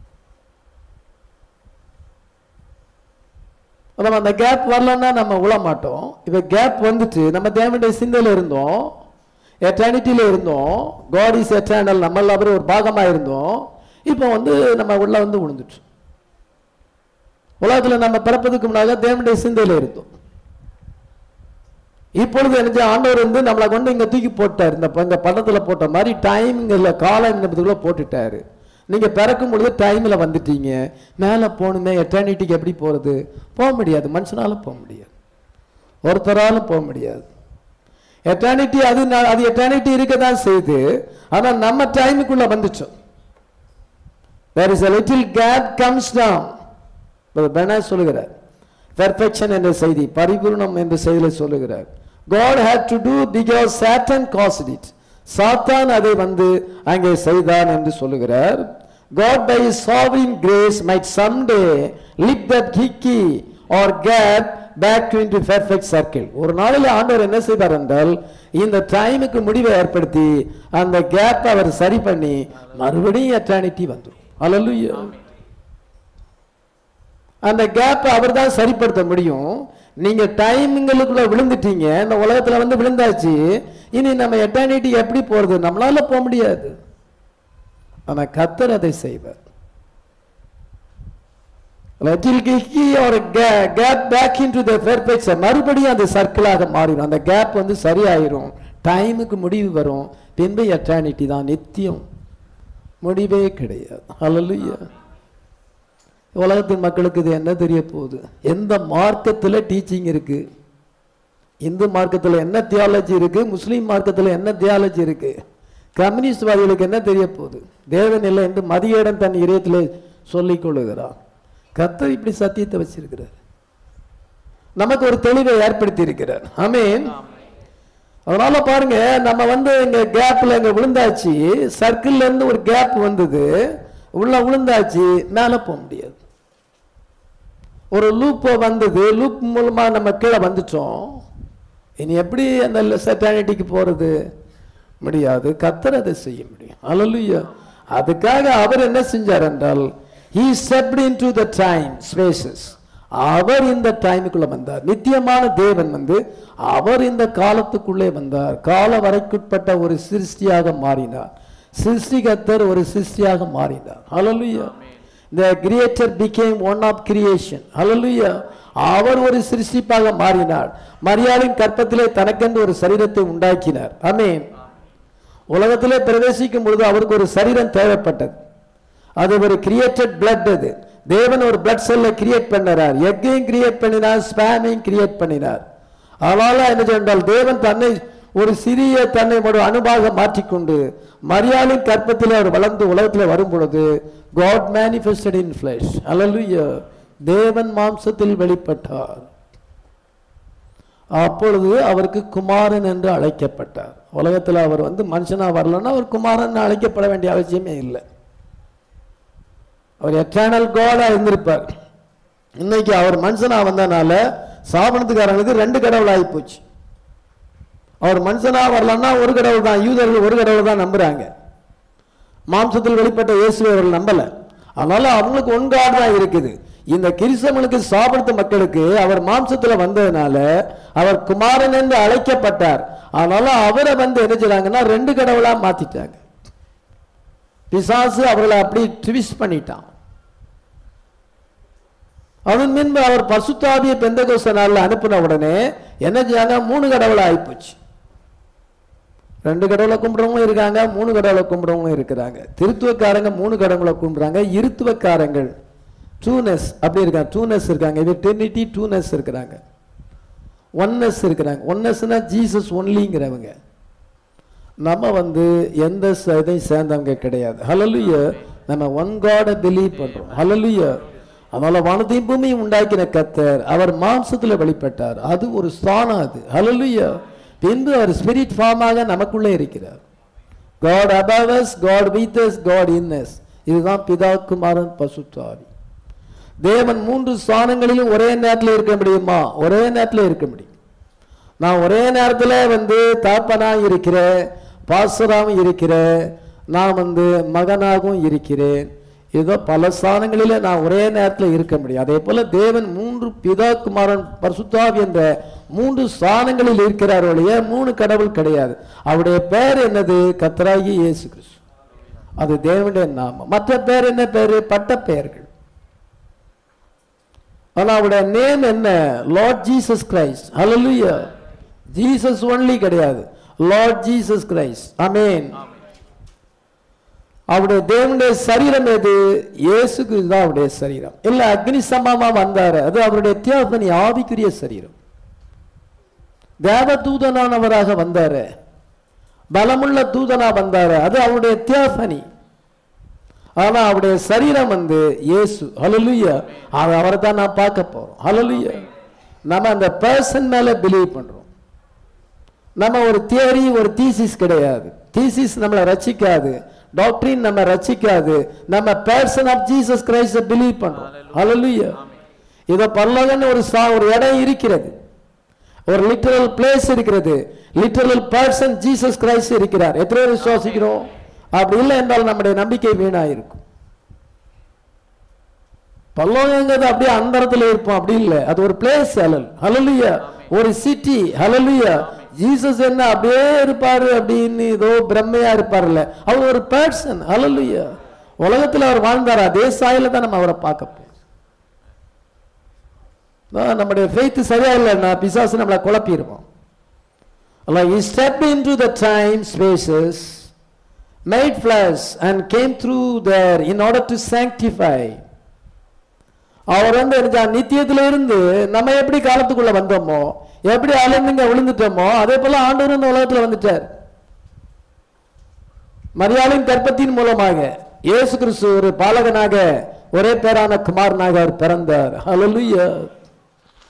நம்ம அந்த கேப் வரலன்னா நம்ம விழ மாட்டோம். இப்போ கேப் வந்துட்டு நம்ம தேவனுடைய சிந்தையில் இருந்தோம், எட்டர்னிட்டியில் இருந்தோம். காட் இஸ் எட்டர்னல், நம்மள அவர் ஒரு பாகமாக இருந்தோம். இப்போ வந்து நம்ம உள்ள வந்து விழுந்துட்டோம். உலகத்தில் நம்ம பிறப்பதுக்கு முன்னாக தேவனுடைய சிந்தையில் இருந்தோம். இப்பொழுது என்ன ஆண்டவர் வந்து நம்மளை கொண்டு இங்கே தூக்கி போட்டார். இந்த படத்தில் போட்ட மாதிரி டைம்ல காலம் என்பதுக்குள்ள போட்டுட்டாரு. நீங்க பிறக்கும் பொழுது டைம்ல வந்துட்டீங்க, மேலே போகணுமே, எட்டர்னிட்டிக்கு எப்படி போறது? போக முடியாது, மனுஷனால போக முடியாது, ஒருத்தராலும் போக முடியாது. எட்டர்னிட்டி அது எட்டர்னிட்டி இருக்கதான் செய்யுது. ஆனா நம்ம டைமுக்குள்ள வந்துச்சோம். there is a little gap comes down. Bernard சொல்லுகிறார், பெர்ஃபெக்ஷன் என்ற செய்தி, பரிபூர்ணம் என்ற செய்தியை சொல்லுகிறார். God had to do because Satan caused it. சாத்தான் அதை வந்து அங்கே செய்தான் என்று சொல்லுகிறார். God by his sovereign grace might someday lift that hickey or gap back to into perfect circle. ஒரு நாளில் ஆண்டவர் என்ன செய்தார் என்றால் இந்த டைமுக்கு முடிவை ஏற்படுத்தி அந்த கேப் அவர் சரி பண்ணி மறுபடியும் எட்டர்னிட்டி வந்துடும். ஹல்லேலூயா. அந்த கேப் அவர் தான் சரிப்படுத்த முடியும். நீங்க டைமிங்களுக்குள்ள விழுந்துட்டீங்க, இந்த உலகத்துல வந்து விழுந்தாச்சு, இனி நம்ம எட்டர்னிட்டி எப்படி போறது? நம்மளால போக முடியாது. ஆனா கர்த்தர் அதை செய்வார். மறுபடியும் அந்த சர்க்கிளாக மாறிடும். அந்த கேப் வந்து சரியாயிரும், டைமுக்கு முடிவு வரும். பின்பு எட்டர்னிட்டி தான், நித்தியம், முடிவே கிடையாது. ஹல்லேலூயா. உலகத்தின் மக்களுக்கு இது என்ன தெரிய போகுது? எந்த மார்க்கத்தில் டீச்சிங் இருக்கு? இந்து மார்க்கத்தில் என்ன தியாலஜி இருக்கு? முஸ்லீம் மார்க்கத்தில் என்ன தியாலஜி இருக்கு? கம்யூனிஸ்ட்வாதிகளுக்கு என்ன தெரிய போகுது? தேவன் இல்லை என்று மதியேடன் தன் இதயத்திலே சொல்லிக் கொள்ளுகிறார். கர்த்தர் இப்படி சத்தியத்தை வச்சிருக்கிறார், நமக்கு ஒரு தெளிவை ஏற்படுத்தி இருக்கிறார். ஆமென். அதனால பாருங்க, நம்ம இங்க கேப்ல இங்க விழுந்தாச்சு, சர்க்கிள்ல இருந்து ஒரு கேப் வந்தது, உள்ள விழுந்தாச்சு, மேல போக முடியாது. ஒரு லூப் வந்தது, லூப் மூலமா நம்ம கீழே வந்துட்டோம். இனி எப்படி அந்த சட்டானிட்டிக்கு போறது? முடியாது. கர்த்தர் அதை செய்ய முடியும். ஹல்லேலூயா. அதுக்காக அவர் என்ன செஞ்சார் என்றால், he stepped into the time spaces. அவர் இந்த டைமுக்குள்ள வந்தார். நித்தியமான தேவன் அவர் இந்த காலத்துக்குள்ளே வந்தார். கால வரைக்குட்பட்ட ஒரு சிருஷ்டியாக மாறினார். சிருஷ்டிகர்த்தர் ஒரு சிருஷ்டியாக மாறினார். ஹல்லேலூயா. The creator became one of creation. ஹல்லேலூயா. அவர் ஒரு சிருஷ்டிப்பாக மாறினார். மரியாளின் கற்பத்திலே தனக்கென்று ஒரு சரீரத்தை உண்டாக்கினார். ஆமென். உலகத்திலே பிரவேசிக்கும் பொழுது அவருக்கு ஒரு சரீரம் தேவைப்பட்டது. அது ஒரு கிரியேட்டட் பிளட். அது தேவன் ஒரு பிளட் செல்லை கிரியேட் பண்ணார். எக்கையும் கிரியேட் பண்ணினார், ஸ்பேமையும் கிரியேட் பண்ணினார். அதனால என்ன சொன்னால், தேவன் தன்னை ஒரு சிறிய தன்னை ஒரு அணுவாக மாற்றிக்கொண்டு மரியாளின் கற்பத்திலே அவர் வளர்ந்து உலகத்தில் வரும் பொழுது God manifested in flesh. Hallelujah. தேவன் மாம்சத்தில் வெளிப்பட்டார். அப்பொழுது அவருக்கு குமாரன் என்று அழைக்கப்பட்டார். உலகத்தில் அவர் மனுஷனா வரலன்னா அவர் குமாரன் அழைக்கப்பட வேண்டிய அவசியமே இல்லை. அவர் எட்டர்னல் காடா இருந்திருப்பார். இன்னைக்கு அவர் மனுஷனா வந்தனால சாபனத்துக்காரங்களுக்கு ரெண்டு கடவுள் ஆகி போச்சு. அவர் மனுஷனா வரலன்னா ஒரு கடவுள் தான். யூதர்கள் ஒரு கடவுள் தான் நம்புறாங்க. மாம்சத்தில் வெளிப்பட்ட இயேசுவை அவர்கள் நம்பல. அதனால அவங்களுக்கு ஒன் காட் தான் இருக்குது. இந்த கிறிஸ்தவனுக்கு சாபனத்து மக்களுக்கு அவர் மாம்சத்தில் வந்ததுனால அவர் குமாரன் என்று அழைக்கப்பட்டார். அதனால அவரை என்ன செய்றாங்கன்னா ரெண்டு கடவுளா மாத்திட்டாங்க. பிசாசு அவர்களை அப்படி ட்விஸ்ட் பண்ணிட்டான். அதன் பின்பு அவர் பரிசுத்தாவியை பெந்தெகோஸ்தே நாள்ல அனுப்பின உடனே என்ன செய்யாங்க, மூணு கடவுளா ஆயிப்போச்சு. ரெண்டு கடவுளை கும்பிடுறவங்களும் இருக்காங்க, மூணு கடவுளை கும்பிடுறவங்களும் இருக்கிறாங்க. திருத்துவக்காரங்க மூணு கடவுளை கும்பிடுறாங்க. இருத்துவக்காரங்கள் டூனஸ் அப்படி இருக்காங்க, டூனஸ் இருக்காங்க. இது ட்ரினிட்டி டூனஸ் இருக்கிறாங்க, ஒன்னஸ் இருக்கிறாங்க. ஒன்னஸ்னா ஜீசஸ் ஒன்லிங்கிறவங்க. நம்ம எந்த இதையும் சேர்ந்தவங்க கிடையாது. ஹல்லேலூயா. நம்ம ஒன் காட் பிலீவ் பண்றோம். ஹல்லேலூயா. அதனால வானத்தையும் பூமியும் உண்டாக்கின கர்த்தர் அவர் மாம்சத்தில் வெளிப்பட்டார். அது ஒரு ஸ்தானம். அது ஹல்லேலூயா. பின்பு அவர் ஸ்பிரிட் ஃபார்மாக நமக்குள்ளே இருக்கிறார். God above us, God with us, God in us. இதுதான் பிதா, குமாரன், பரிசுத்த ஆவி. தேவன் மூன்று ஸ்தானங்களிலும் ஒரே நேரத்தில் இருக்க முடியுமா? ஒரே நேரத்தில் இருக்க முடியும். நான் ஒரே நேரத்தில் தாப்பனாக இருக்கிறேன், பாஸ்டராகவும் இருக்கிறேன், நான் மகனாகவும் இருக்கிறேன். ஏதோ பல ஸ்தானங்களிலே நான் ஒரே நேரத்தில் இருக்க முடியும். அதே போல தேவன் மூன்று பிதா, குமாரன், பரிசுத்த ஆவி என்ற மூன்று ஸ்தானங்களில் இருக்கிறார் ஒழிய மூணு கடவுள் கிடையாது. அவருடைய பெயர் என்னது? கர்த்தராகிய இயேசு கிறிஸ்து. அது தேவனுடைய நாமம். மற்ற பெயர் என்ன பெயர்? பட்ட பெயர்கள். ஆனா அவருடைய நேம் என்ன? Lord Jesus Christ. Hallelujah. Jesus only கிடையாது, லார்ட் ஜீசஸ் கிரைஸ்ட். ஆமென். அவருடைய தேவனுடைய சரீரம் எது? இயேசு கிறிஸ்து தான் அவருடைய சரீரம். இல்ல அக்னி சம்பவமா வந்தாரு, அது அவருடைய தியோபனி, ஆவிக்குரிய சரீரம். தேவ தூதனானவராக வந்தாரு, பலமுள்ள தூதனா வந்தாரு, அது அவருடைய தியோபனி. ஆனா அவருடைய சரீரம் இயேசு. ஹல்லேலூயா. அவரை தான் நான் பார்க்க போறோம். ஹல்லேலூயா. நம்ம அந்த பர்சன் மேல பிலீவ் பண்றோம். நம்ம ஒரு தியரி, ஒரு தீசிஸ் கிடையாது. தீசிஸ் நம்மளை ரட்சிக்காது, டாக்டரின் நம்ம ரட்சிக்காது. நம்ம person of Jesus Christ believe பண்றோம். ஹல்லேலூயா. இத பரலோகம்னு ஒரு இடம் இருக்கிறது, ஒரு லிட்டரல் பிளேஸ் இருக்கிறது. லிட்டரல் பர்சன் ஜீசஸ் கிரைஸ்ட் இருக்கிறார். எத்தனை பேர் விசுவாசிக்கிறோம்? அப்படி இல்லை என்றால் நம்முடைய நம்பிக்கை வீணாயிருக்கும். பரலோகங்கிறது அப்படியே அந்தரத்தில் இருப்போம், அப்படி இல்லை. அது ஒரு பிளேஸ். ஹல்லேலூயா. ஒரு சிட்டி. ஹல்லேலூயா. ஜீசஸ் என்ன அப்படியே இருப்பாரு அப்படின்னு ஏதோ பிரம்மையா இருப்பார்ல, அவர் ஒரு பர்சன். ஹல்லேலூயா. உலகத்தில் அவர் வாழ்ந்தார், அதே சாயில தான் நம்ம அவரை பார்க்க போறோம். நம்முடைய ஃபெய்த் சரியா இல்லைன்னா பிசாசு நம்மளை குழப்பிடுவோம். He stepped into the time spaces, made flesh and came through there in order to sanctify. அவர் நித்தியத்தில இருந்து நம்ம எப்படி காலத்துக்குள்ள வந்தோமோ, எப்படி அலைந்துங்க விழுந்துட்டோமோ, அதே போல ஆண்டவர் இந்த உலகத்துல வந்துட்டார். மரியாளின் கர்ப்பத்தின் மூலமாக இயேசு கிறிஸ்து ஒரு பாலகனாக, ஒரே பேரான குமாரனாக அவர் பிறந்தார். ஹல்லேலூயா.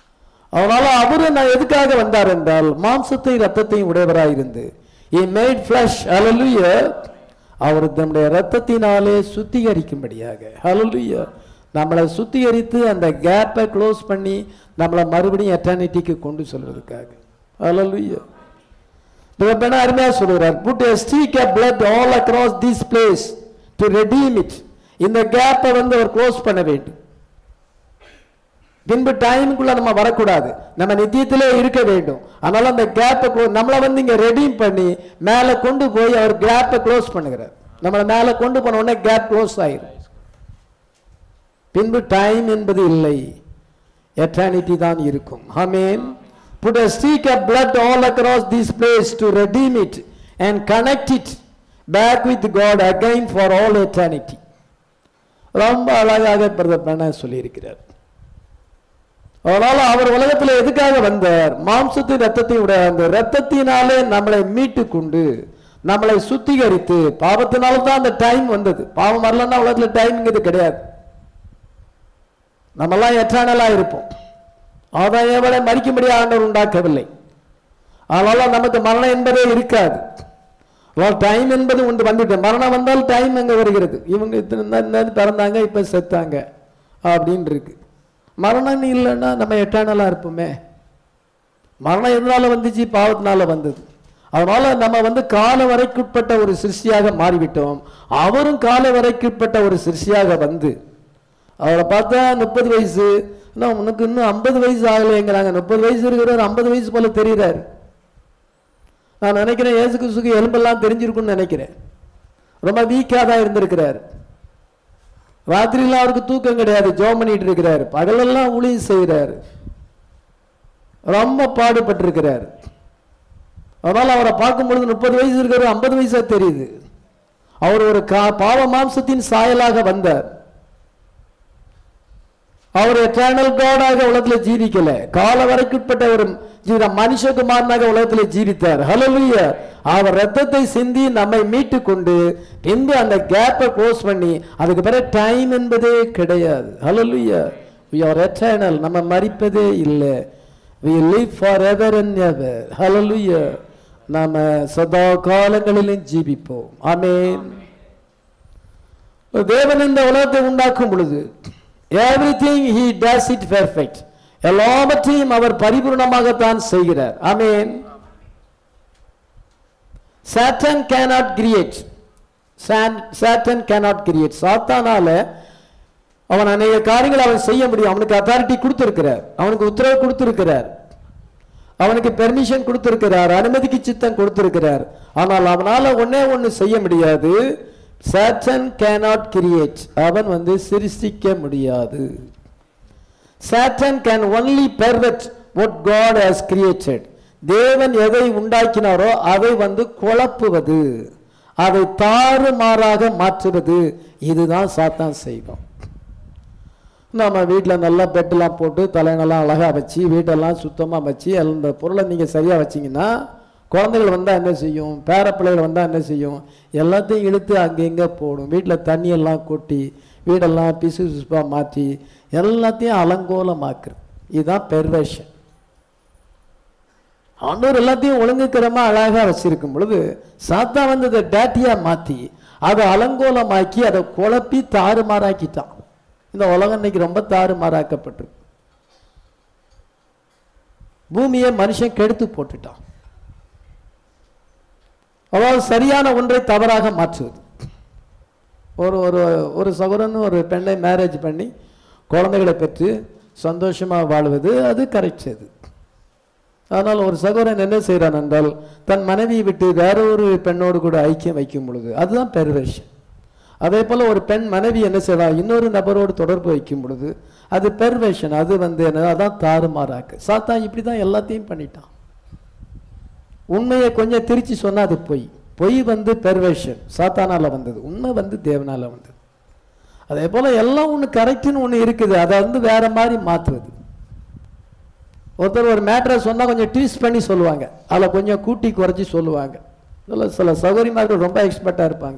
அதனால அவரு நான் எதுக்காக வந்தார் என்றால் மாம்சத்தையும் ரத்தத்தையும் உடையவராயிருந்து he made flesh, hallelujah, அவர் தம்முடைய ரத்தத்தினாலே சுத்திகரிக்கும்படியாக, hallelujah, நம்மளை சுத்திகரித்து அந்த கேப்பை க்ளோஸ் பண்ணி நம்மளை மறுபடியும் எட்டர்னிட்டிக்கு கொண்டு செல்வதற்காக, hallelujah. தேவன் அருமையா சொல்றார், put a streak of blood all across this place to redeem it. இந்த கேப்பை அவர் க்ளோஸ் பண்ண வேண்டும். பின்பு டைமுக்குள்ள நம்ம வரக்கூடாது, நம்ம நித்தியத்திலே இருக்க வேண்டும். அதனால அந்த கேப்பை நம்மளை இங்க ரெடீம் பண்ணி மேல கொண்டு போய் அவர் கேப்பை க்ளோஸ் பண்ணுகிறார். நம்மளை மேல கொண்டு போன உடனே கேப் க்ளோஸ் ஆயிரும். பின்பு டைம் என்பது இல்லை, எட்டர்னிட்டி தான் இருக்கும். ஆமென். Put a streak of blood all across this place to redeem it and connect it back with God again for all eternity. ரொம்ப அழகாக பிரதமர் சொல்லி இருக்கிறார். அதனால அவர் உலகத்தில் எதுக்காக வந்தார்? மாம்சத்தின் ரத்தத்தை உடைய அந்த ரத்தத்தினாலே நம்மளை மீட்டு கொண்டு நம்மளை சுத்திகரித்து, பாவத்தினால தான் அந்த டைம் வந்தது. பாவம் வரலன்னா உலகத்தில் டைம்ங்கிறது கிடையாது. நம்மெல்லாம் எட்டர்னலா இருப்போம். ஆதாயவரை மறிக்கும்படி ஆண்டவர் உண்டாக்கவில்லை. அதனால நமக்கு மரணம் என்பதே இருக்காது. டைம் என்பது ஒன்று வந்துட்டு, மரணம் வந்தால் டைம் அங்க வருகிறது. இவங்க பிறந்தாங்க இப்ப செத்தாங்க அப்படின்னு இருக்கு. மரணம் இல்லைன்னா நம்ம எட்டர்னலா இருப்போமே. மரணம் எதனால வந்துச்சு? பாவத்தினால வந்தது. அதனால நம்ம கால வரைக்குட்பட்ட ஒரு சிருஷ்டியாக மாறிவிட்டோம். அவரும் கால வரைக்குட்பட்ட ஒரு சிருஷ்டியாக வந்து அவரை பார்த்தா 30 வயசு, உனக்கு இன்னும் 50 வயசு ஆகலைங்கிறாங்க. 30 வயசு இருக்கிறார், 50 வயசு போல தெரிகிறார். நான் நினைக்கிறேன் இயேசு கிறிஸ்துவுக்கு எலும்பெல்லாம் தெரிஞ்சிருக்குன்னு நினைக்கிறேன். ரொம்ப வீக்காக தான் இருந்திருக்கிறார். ராத்திரிலாம் அவருக்கு தூக்கம் கிடையாது, ஜெபம் பண்ணிட்டு இருக்கிறார். பகலெல்லாம் ஊழியம் செய்கிறார், ரொம்ப பாடுபட்டிருக்கிறார். அதனால அவரை பார்க்கும் பொழுது 30 வயசு இருக்கிற 50 வயசா தெரியுது. அவர் ஒரு பாவ மாம்சத்தின் சாயலாக வந்தார். அவர் எட்டர்னல் காடாக உலகத்தில் ஜீவிக்கல, கால வரைக்குட்பட்ட ஒரு மனுஷகுமாரனாக உலகத்தில் ஜீவித்தார். ஹல்லேலூயா. அவர் ரத்தத்தை சிந்தி நம்மை மீட்டு கொண்டு பின்பு அந்த கேப்பை க்ளோஸ் பண்ணி அதுக்கு பிறகு டைம் என்பதே கிடையாது. ஹல்லேலூயா. we are eternal, நம்ம மரிப்பதே இல்லை. we live forever and ever. ஹல்லேலூயா. நாம சதா காலங்களிலும் ஜீவிப்போம். ஆமென். தேவன் இந்த உலகத்தை உண்டாக்கும் பொழுது everything he does it perfect, எல்லாவற்றையும் அவர் பரிபூர்ணமாகத்தான் செய்கிறார். ஆமென். Satan cannot create. Satan cannot create. சாத்தானால அவன் அநேக காரியங்களை அவன் செய்ய முடியும். அவனுக்கு அத்தாரிட்டி கொடுத்திருக்கிறார், அவனுக்கு உத்தரவு கொடுத்திருக்கிறார், அவனுக்கு பெர்மிஷன் கொடுத்திருக்கிறார், அனுமதிக்கு சித்தம் கொடுத்திருக்கிறார். ஆனால் அவனால ஒண்ணு செய்ய முடியாது. Satan cannot create. அவன் சிருஷ்டிக்க முடியாது. Satan can only pervert what God has created. தேவன் எதை உண்டாக்கினாரோ அதை குழப்புவது, அதை தாறுமாறாக மாற்றுவது, இதுதான் சாத்தான் செய்வோம். நம்ம வீட்டில் நல்லா பெட்டெல்லாம் போட்டு தலையெல்லாம் அழகாக வச்சு வீட்டெல்லாம் சுத்தமாக வச்சு அந்த பொருளை நீங்கள் சரியாக வச்சிங்கன்னா குழந்தைகள் வந்தால் என்ன செய்யும்? பேர பிள்ளைகள் வந்தால் என்ன செய்யும்? எல்லாத்தையும் இழுத்து அங்கெங்கே போடும். வீட்டில் தண்ணியெல்லாம் கொட்டி வீடெல்லாம் பிசு பிசுப்பாக மாற்றி எல்லாத்தையும் அலங்கோலமாக்குறது. இதுதான் பெர்வர்ஷன். ஆண்டவர் எல்லாத்தையும் ஒழுங்குக்கிறமாக அழகாக வச்சிருக்கும் பொழுது சாத்தா அதை டேட்டியாக மாற்றி அதை அலங்கோலமாக்கி அதை குழப்பி தாறுமாறாக்கிட்டான். இந்த உலகம் இன்னைக்கு ரொம்ப தாறுமாறாக்கப்பட்டிருக்கு. பூமியை மனுஷன் கெடுத்து போட்டுட்டான். அதாவது சரியான ஒன்றை தவறாக மாற்றுவது. ஒரு ஒரு ஒரு சகோதரன் ஒரு பெண்ணை மேரேஜ் பண்ணி குழந்தைகளை பெற்று சந்தோஷமாக வாழ்வது அது கரெக்ட். அது அதனால் ஒரு சகோதரன் என்ன செய்கிறான் என்றால் தன் மனைவியை விட்டு வேற ஒரு பெண்ணோடு கூட ஐக்கியம் வைக்கும் பொழுது அதுதான் பெர்வர்ஷன். அதே போல் ஒரு பெண் மனைவி என்ன செய்யலாம்? இன்னொரு நபரோடு தொடர்பு வைக்கும் பொழுது அது பெர்வர்ஷன். அது என்ன? அதான் தாறுமாறாக்கு. சாத்தான் இப்படி தான் எல்லாத்தையும் பண்ணிட்டான். உண்மையை கொஞ்சம் திருச்சி சொன்னால் அது பொய். பொய் பெர்வர்ஷன் சாத்தானால வந்தது, உண்மை தேவனால வந்தது. அதே போல எல்லாம் ஒன்று கரெக்டுன்னு ஒன்று இருக்குது, அதை வேற மாதிரி மாற்றுவது. ஒருத்தர் ஒரு மேட்டரை சொன்னால் கொஞ்சம் ட்வீஸ்ட் பண்ணி சொல்லுவாங்க, அதில் கொஞ்சம் கூட்டி குறைச்சி சொல்லுவாங்க. இதில் சில சௌகரியமார்கள் ரொம்ப எக்ஸ்பர்ட்டாக இருப்பாங்க.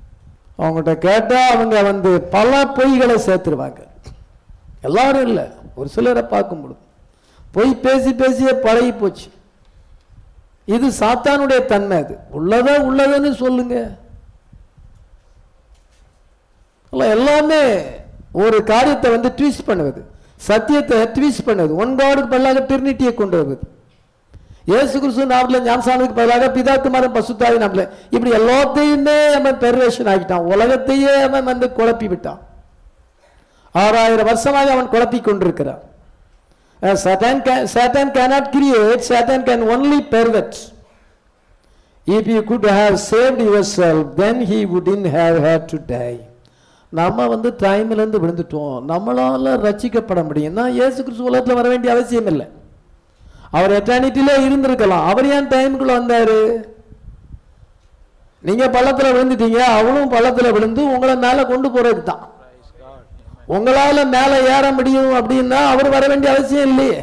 அவங்ககிட்ட கேட்டால் அவங்க பல பொய்களை சேர்த்துருவாங்க. எல்லாரும் இல்லை, ஒரு சிலரை பார்க்கும் பொழுது போய் பேசி பேசியே பழகி போச்சு. இது சாத்தானுடைய தன்மை. அது உள்ளதுன்னு சொல்லுங்க. எல்லாமே ஒரு காரியத்தை வந்து ட்விஸ்ட் பண்ணுவது, சத்தியத்தை ட்விஸ்ட் பண்ணுவது, ஒன் காடுக்கு பதிலாக டிரினிட்டியை கொண்டு வருவது. இயேசு கிறிஸ்து நாமத்தில் ஞானஸ்நானத்துக்கு பதிலாக பிதா குமாரன் பசுத்தாவி நாமத்தில், இப்படி எல்லாத்தையுமே அவன் பெர்வேஷன் ஆகிட்டான். உலகத்தையே அவன் வந்து குழப்பி விட்டான். 6000 வருஷமாக அவன் குழப்பி கொண்டிருக்கிறான். Satan cannot create, Satan can only pervert. If you could have saved yourself, then he wouldn't have had to die. நம்ம வந்து டைம்லேருந்து விழுந்துட்டோம், நம்மளால ரட்சிக்கப்பட முடியும்னா இயேசு கிறிஸ்து உலகத்தில் வர வேண்டிய அவசியம் இல்லை. அவர் எட்டர்னிட்டியிலே இருந்திருக்கலாம். அவர் ஏன் டைமுக்குள்ள வந்தாரு? நீங்க பள்ளத்தில் விழுந்துட்டீங்க, அவனும் பள்ளத்தில் விழுந்து உங்களை மேலே கொண்டு போறதுக்கு தான். உங்களால மேலே ஏற முடியும் அப்படின்னா அவர் வர வேண்டிய அவசியம் இல்லையே.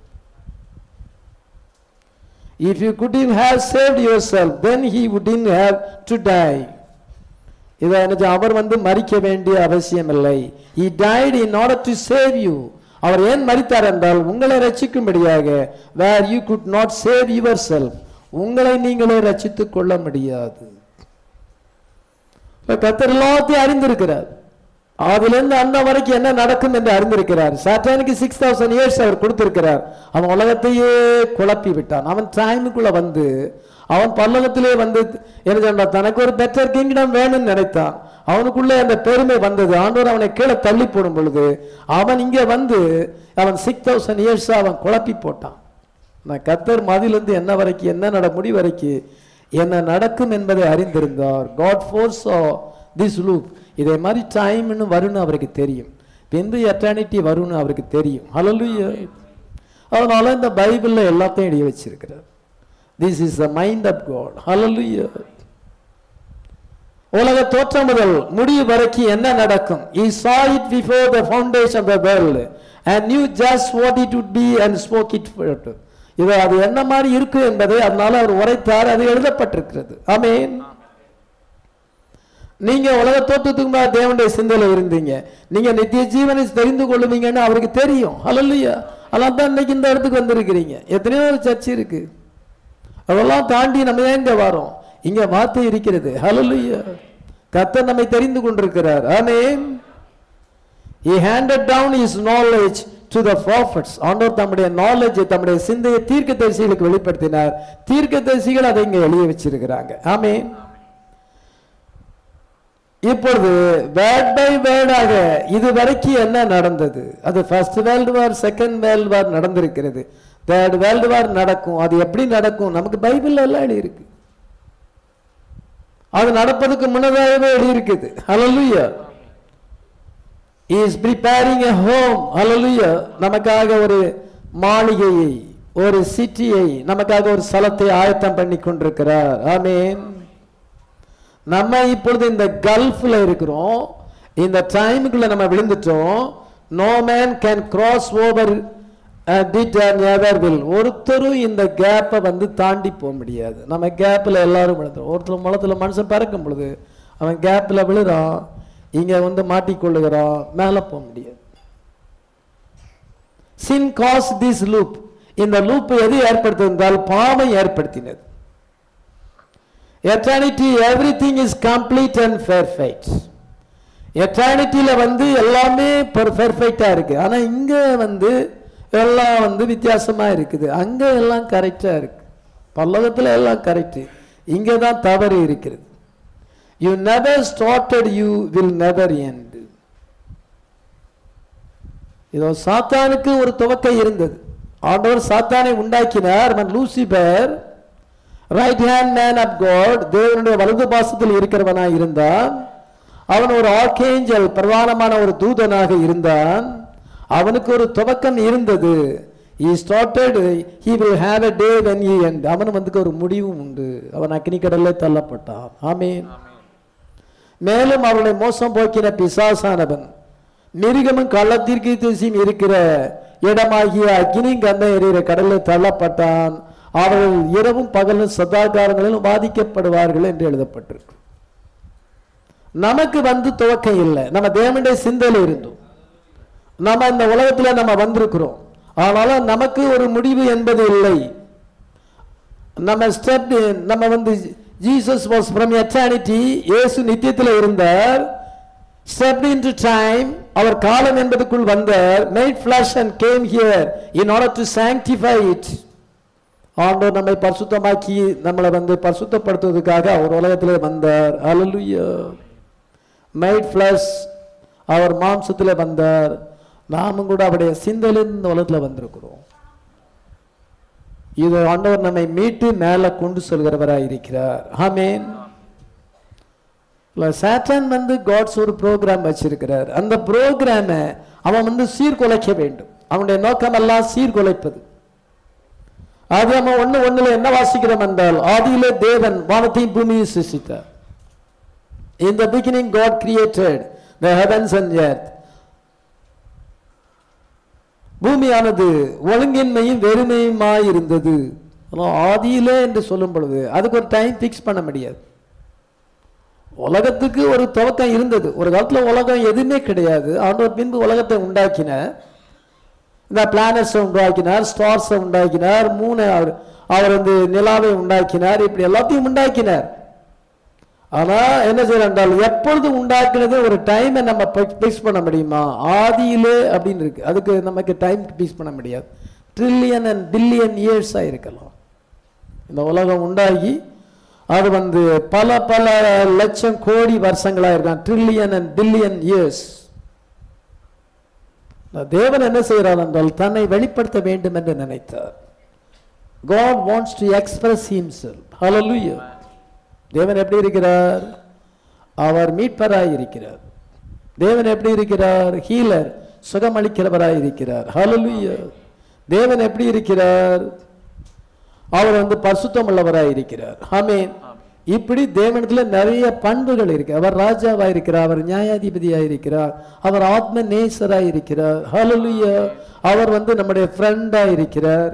If you couldn't have saved yourself, then he wouldn't have to die. இதை அவர் வந்து மரிக்க வேண்டிய அவசியம் இல்லை. He died in order to save you. அவர் ஏன் மரித்தார் என்றால் உங்களை ரட்சிக்கும்படியாக. where you could not save yourself, உங்களை நீங்களே ரட்சித்துக் கொள்ள முடியாது. கர்த்தர் எல்லாத்தையும் அறிந்திருக்கிறார். அதிலிருந்து அந்த வரைக்கும் என்ன நடக்கும் என்று அறிந்திருக்கிறார். சாத்தானுக்கு 6000 years அவர் கொடுத்திருக்கிறார். அவன் உலகத்தையே குழப்பி விட்டான். அவன் டைமுக்குள்ள வந்து அவன் பல்லவத்திலே வந்து என்ன சொன்னான், தனக்கு ஒரு பெட்டர் கிங்டம் வேணும்னு நினைத்தான். அவனுக்குள்ளே அந்த பெருமை வந்தது. ஆண்டவர் அவனை கீழே தள்ளி போடும் பொழுது அவன் இங்கே வந்து அவன் 6000 years அவன் குழப்பி போட்டான். நான் கர்த்தர் மதிலிருந்து என்ன வரைக்கும் என்ன முடி வரைக்கும் என்ன நடக்கும் என்பதை அறிந்திருந்தார். God foresaw this loop. இதே மாதிரி டைம்னு வரும்னு அவருக்கு தெரியும், பின்பு எட்டர்னிட்டி வரும்னு அவருக்கு தெரியும். ஹல்லேலூயா. அதனால இந்த பைபிள்ல எல்லாத்தையும் எழுதி வச்சிருக்கிறார். This is the mind of God. Hallelujah. உலக தோற்றம் முதல் முடிவு வரைக்கும் என்ன நடக்கும்? He saw it before the foundation of the world and knew just what it would be and spoke it forth. இது அது என்ன மாதிரி இருக்கு என்பதை அதனால அவர் உரைத்தார். அது எழுதப்பட்டிருக்கிறது. ஆமென். நீங்க உலக தோற்றத்துக்கு மேல தேவனுடைய சிந்தையில இருந்தீங்க, நீங்க நித்திய ஜீவனை தெரிந்து கொள்ளுவீங்கன்னு அவருக்கு தெரியும். ஹல்லேலூயா. அதனால தான் இன்னைக்கு இந்த இடத்துக்கு வந்திருக்கிறீங்க. எத்தனையோ சர்ச்சை இருக்கு, அதெல்லாம் தாண்டி நம்ம ஏன் இங்க வரோம்? இங்க வார்த்தை இருக்கிறது. ஹல்லேலூயா. கர்த்தர் நம்மை தெரிந்து கொண்டிருக்கிறார். ஆமென். He handed down his knowledge to the prophets. ஆண்டவர் தம்முடைய knowledge, தம்முடைய சிந்தையை தீர்க்கதரிசிகளுக்கு வெளிப்படுத்தினார். தீர்க்கதரிசிகள் அதை இங்க எழுதி வச்சிருக்கிறாங்க. ஆமென். இப்பொழுது வேர்ட் பை வேர்டாக இது வரைக்கும் என்ன நடந்தது? அது first world war, second world war நடந்திருக்கிறது, தேர்ட் வேர்ல்டு வார் நடக்கும். அது எப்படி நடக்கும்? நமக்கு பைபிள்ல எல்லாம் எழுதி இருக்கு. அது நடப்பதுக்கு முன்னதாகவே எழுதி இருக்குது. ஹல்லேலூயா. He is preparing a home. ஹல்லேலூயா. நமக்காக ஒரு மாளிகையை, ஒரு சிட்டியை, நமக்காக ஒரு ஸ்தலத்தை ஆயத்தம் பண்ணி கொண்டிருக்கிறார். ஆமென். நம்ம இப்பொழுது இந்த கல்ஃப்ல இருக்கிறோம். இந்த டைமுக்குள்ள நம்ம விழுந்துட்டோம். No man can cross over did and ever will. ஒருத்தரும் இந்த கேப்பை வந்து தாண்டி போக முடியாது. நம்ம கேப்பில் எல்லாரும் விழுந்துடும். ஒருத்தர் முளத்தில் மனுஷன் பறக்கும் பொழுது அவன் கேப்பில் விழுறான், இங்க வந்து மாட்டிக்கொள்ளுகிறான், மேலே போக முடியாது. Sin caused this loop. இந்த லூப் எது ஏற்படுத்தியிருந்தால் பாவம் ஏற்படுத்தினது. Eternity everything is complete and perfect. எட்டர்னிட்டியில வந்து எல்லாமே பெர்ஃபெக்டா இருக்கு. ஆனா இங்க வந்து எல்லாம் வந்து வித்தியாசமா இருக்குது. அங்க எல்லாம் கரெக்டா இருக்கு. பல்லவத்துல எல்லாம் கரெக்ட், இங்க தான் தவறு இருக்கிறது. You never started, you will never end. இதோ சாத்தானுக்கு ஒரு துவக்கம் இருந்தது. ஆண்டவர் சாத்தானை உண்டாக்கினார். Lucifer right hand man of God, தேவனுடைய வலது பாசத்தில் இருக்கிறவனாய் இருந்தான். அவன் ஒரு ஆர்கேஞ்சல், பிரதானமான ஒரு தூதனாக இருந்தான். அவனுக்கு ஒரு துவக்கம் இருந்தது. he started, he will have a day when he end. அவன் வந்து ஒரு முடிவும் உண்டு. அவன் அக்னி கடல்ல தள்ளப்பட்டான். ஆமென். மேலும் அவனை மோசம் போக்கின பிசாசானவன் மிருகமும் கள்ளத்தீர்க்கதரிசியும் இருக்கிற இடமாகிய அக்னி கந்தம் எரிகிற கடலில் தள்ளப்பட்டான். அவர்கள் இரவும் பகலும் சதாகாரங்களிலும் பாதிக்கப்படுவார்கள் என்று எழுதப்பட்டிருக்கு. நமக்கு வந்து துவக்கம் இல்லை. நம்ம தேவனுடைய சிந்தையில இருந்தோம். நம்ம இந்த உலகத்துல நம்ம வந்திருக்கிறோம், ஆனாலும் நமக்கு ஒரு முடிவு என்பது இல்லை. நம்ம ஸ்டெப் நம்ம வந்து ஜீசஸ் வாஸ் ஃப்ரம் எட்டர்னிட்டி, இயேசு நித்தியத்தில் இருந்தார். ஸ்டெப்ட் இன்டு டைம், அவர் காலம் என்பதுக்குள் வந்தார். Made flesh and came here in order to sanctify it. ஆண்டவர் நம்மை பரிசுத்தமாக்கி நம்மளை வந்து பரிசுத்தப்படுத்துவதற்காக அவர் உலகத்திலே வந்தார். ஹல்லேலூயா. மேட் ஃபிளஷ், அவர் மாம்சத்தில் வந்தார். நாமும் கூட அவருடைய சிந்தையிலிருந்து இந்த உலகத்தில் வந்திருக்கிறோம். இது ஆண்டவர் நம்மை மீட்டு மேலே கொண்டு செல்கிறவராக இருக்கிறார். ஆமென். சாத்தான் வந்து காட்ஸ் ஒரு ப்ரோக்ராம் வச்சிருக்கிறார். அந்த ப்ரோக்ராமை அவன் வந்து சீர்குலைக்க வேண்டும். அவனுடைய நோக்கம் எல்லாம் சீர்குலைப்பது. அது நம்ம ஒண்ணுல என்ன வாசிக்கிறோம் என்றால், ஆதியிலே தேவன் வானத்தையும் பூமியை சிருஷ்டித்தார். In the beginning God created the heavens and earth. பூமியானது ஒழுங்கின்மையும் வெறுமையுமாய் இருந்தது. ஆதியிலே என்று சொல்லும் பொழுது அதுக்கு ஒரு டைம் பிக்ஸ் பண்ண முடியாது. உலகத்துக்கு ஒரு துவக்கம் இருந்தது. ஒரு காலத்துல உலகம் எதுவுமே கிடையாது. ஆண்டவர் பின்பு உலகத்தை உண்டாக்கினார். இந்த பிளானட்ஸை உண்டாக்கினார், ஸ்டார்ஸை உண்டாக்கினார், மூணு அவர் வந்து நிலாவை உண்டாக்கினார், இப்படி எல்லாத்தையும் உண்டாக்கினார். ஆனா என்ன செய்யறார் என்றால், எப்பொழுது உண்டாக்குனது ஒரு டைமை நம்ம பிக்ஸ் பண்ண முடியுமா? ஆதியிலே அப்படின்னு இருக்கு. அதுக்கு நமக்கு டைம் பிக்ஸ் பண்ண முடியாது. ட்ரில்லியன் அண்ட் பில்லியன் இயர்ஸா இருக்கலாம். இந்த உலகம் உண்டாகி அது வந்து பல பல லட்சம் கோடி வருஷங்களா இருக்கலாம். Trillion and billion years. தேவன் என்ன செய்கிறார் என்றால், தன்னை வெளிப்படுத்த வேண்டும் என்று நினைத்தார். God wants to express himself. Hallelujah. தேவன் எப்படி இருக்கிறார்? அவர் மீட்பராய் இருக்கிறார். தேவன் எப்படி இருக்கிறார்? ஹீலர், சுகமளிக்கிறவராய் இருக்கிறார். ஹல்லேலூயா. தேவன் எப்படி இருக்கிறார்? அவர் வந்து பரிசுத்தம் உள்ளவராய் இருக்கிறார். ஆமென். இப்படி தேவனிடத்துல நிறைய பண்புகள் இருக்கு. அவர் ராஜாவாய் இருக்கிறார், அவர் நியாயாதிபதியாய் இருக்கிறார், அவர் ஆத்ம நேசராய் இருக்கிறார். ஹல்லேலூயா. அவர் வந்து நம்முடைய ஃப்ரெண்டாய் இருக்கிறார்.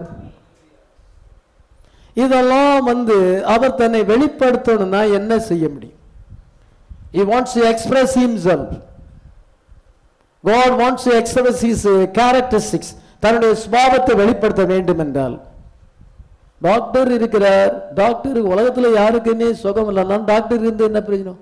இதெல்லாம் வந்து அவர் தன்னை வெளிப்படுத்தணும்னா என்ன செய்ய முடியும்? He wants to express himself. God wants to express his characteristics. தன்னுடைய சுபாவத்தை வெளிப்படுத்த வேண்டும் என்றால், டாக்டர் இருக்கிறார். டாக்டர் உலகத்துல யாருக்குமே சுகம் இல்லைன்னா டாக்டர் இருந்து என்ன பிரயோஜனம்?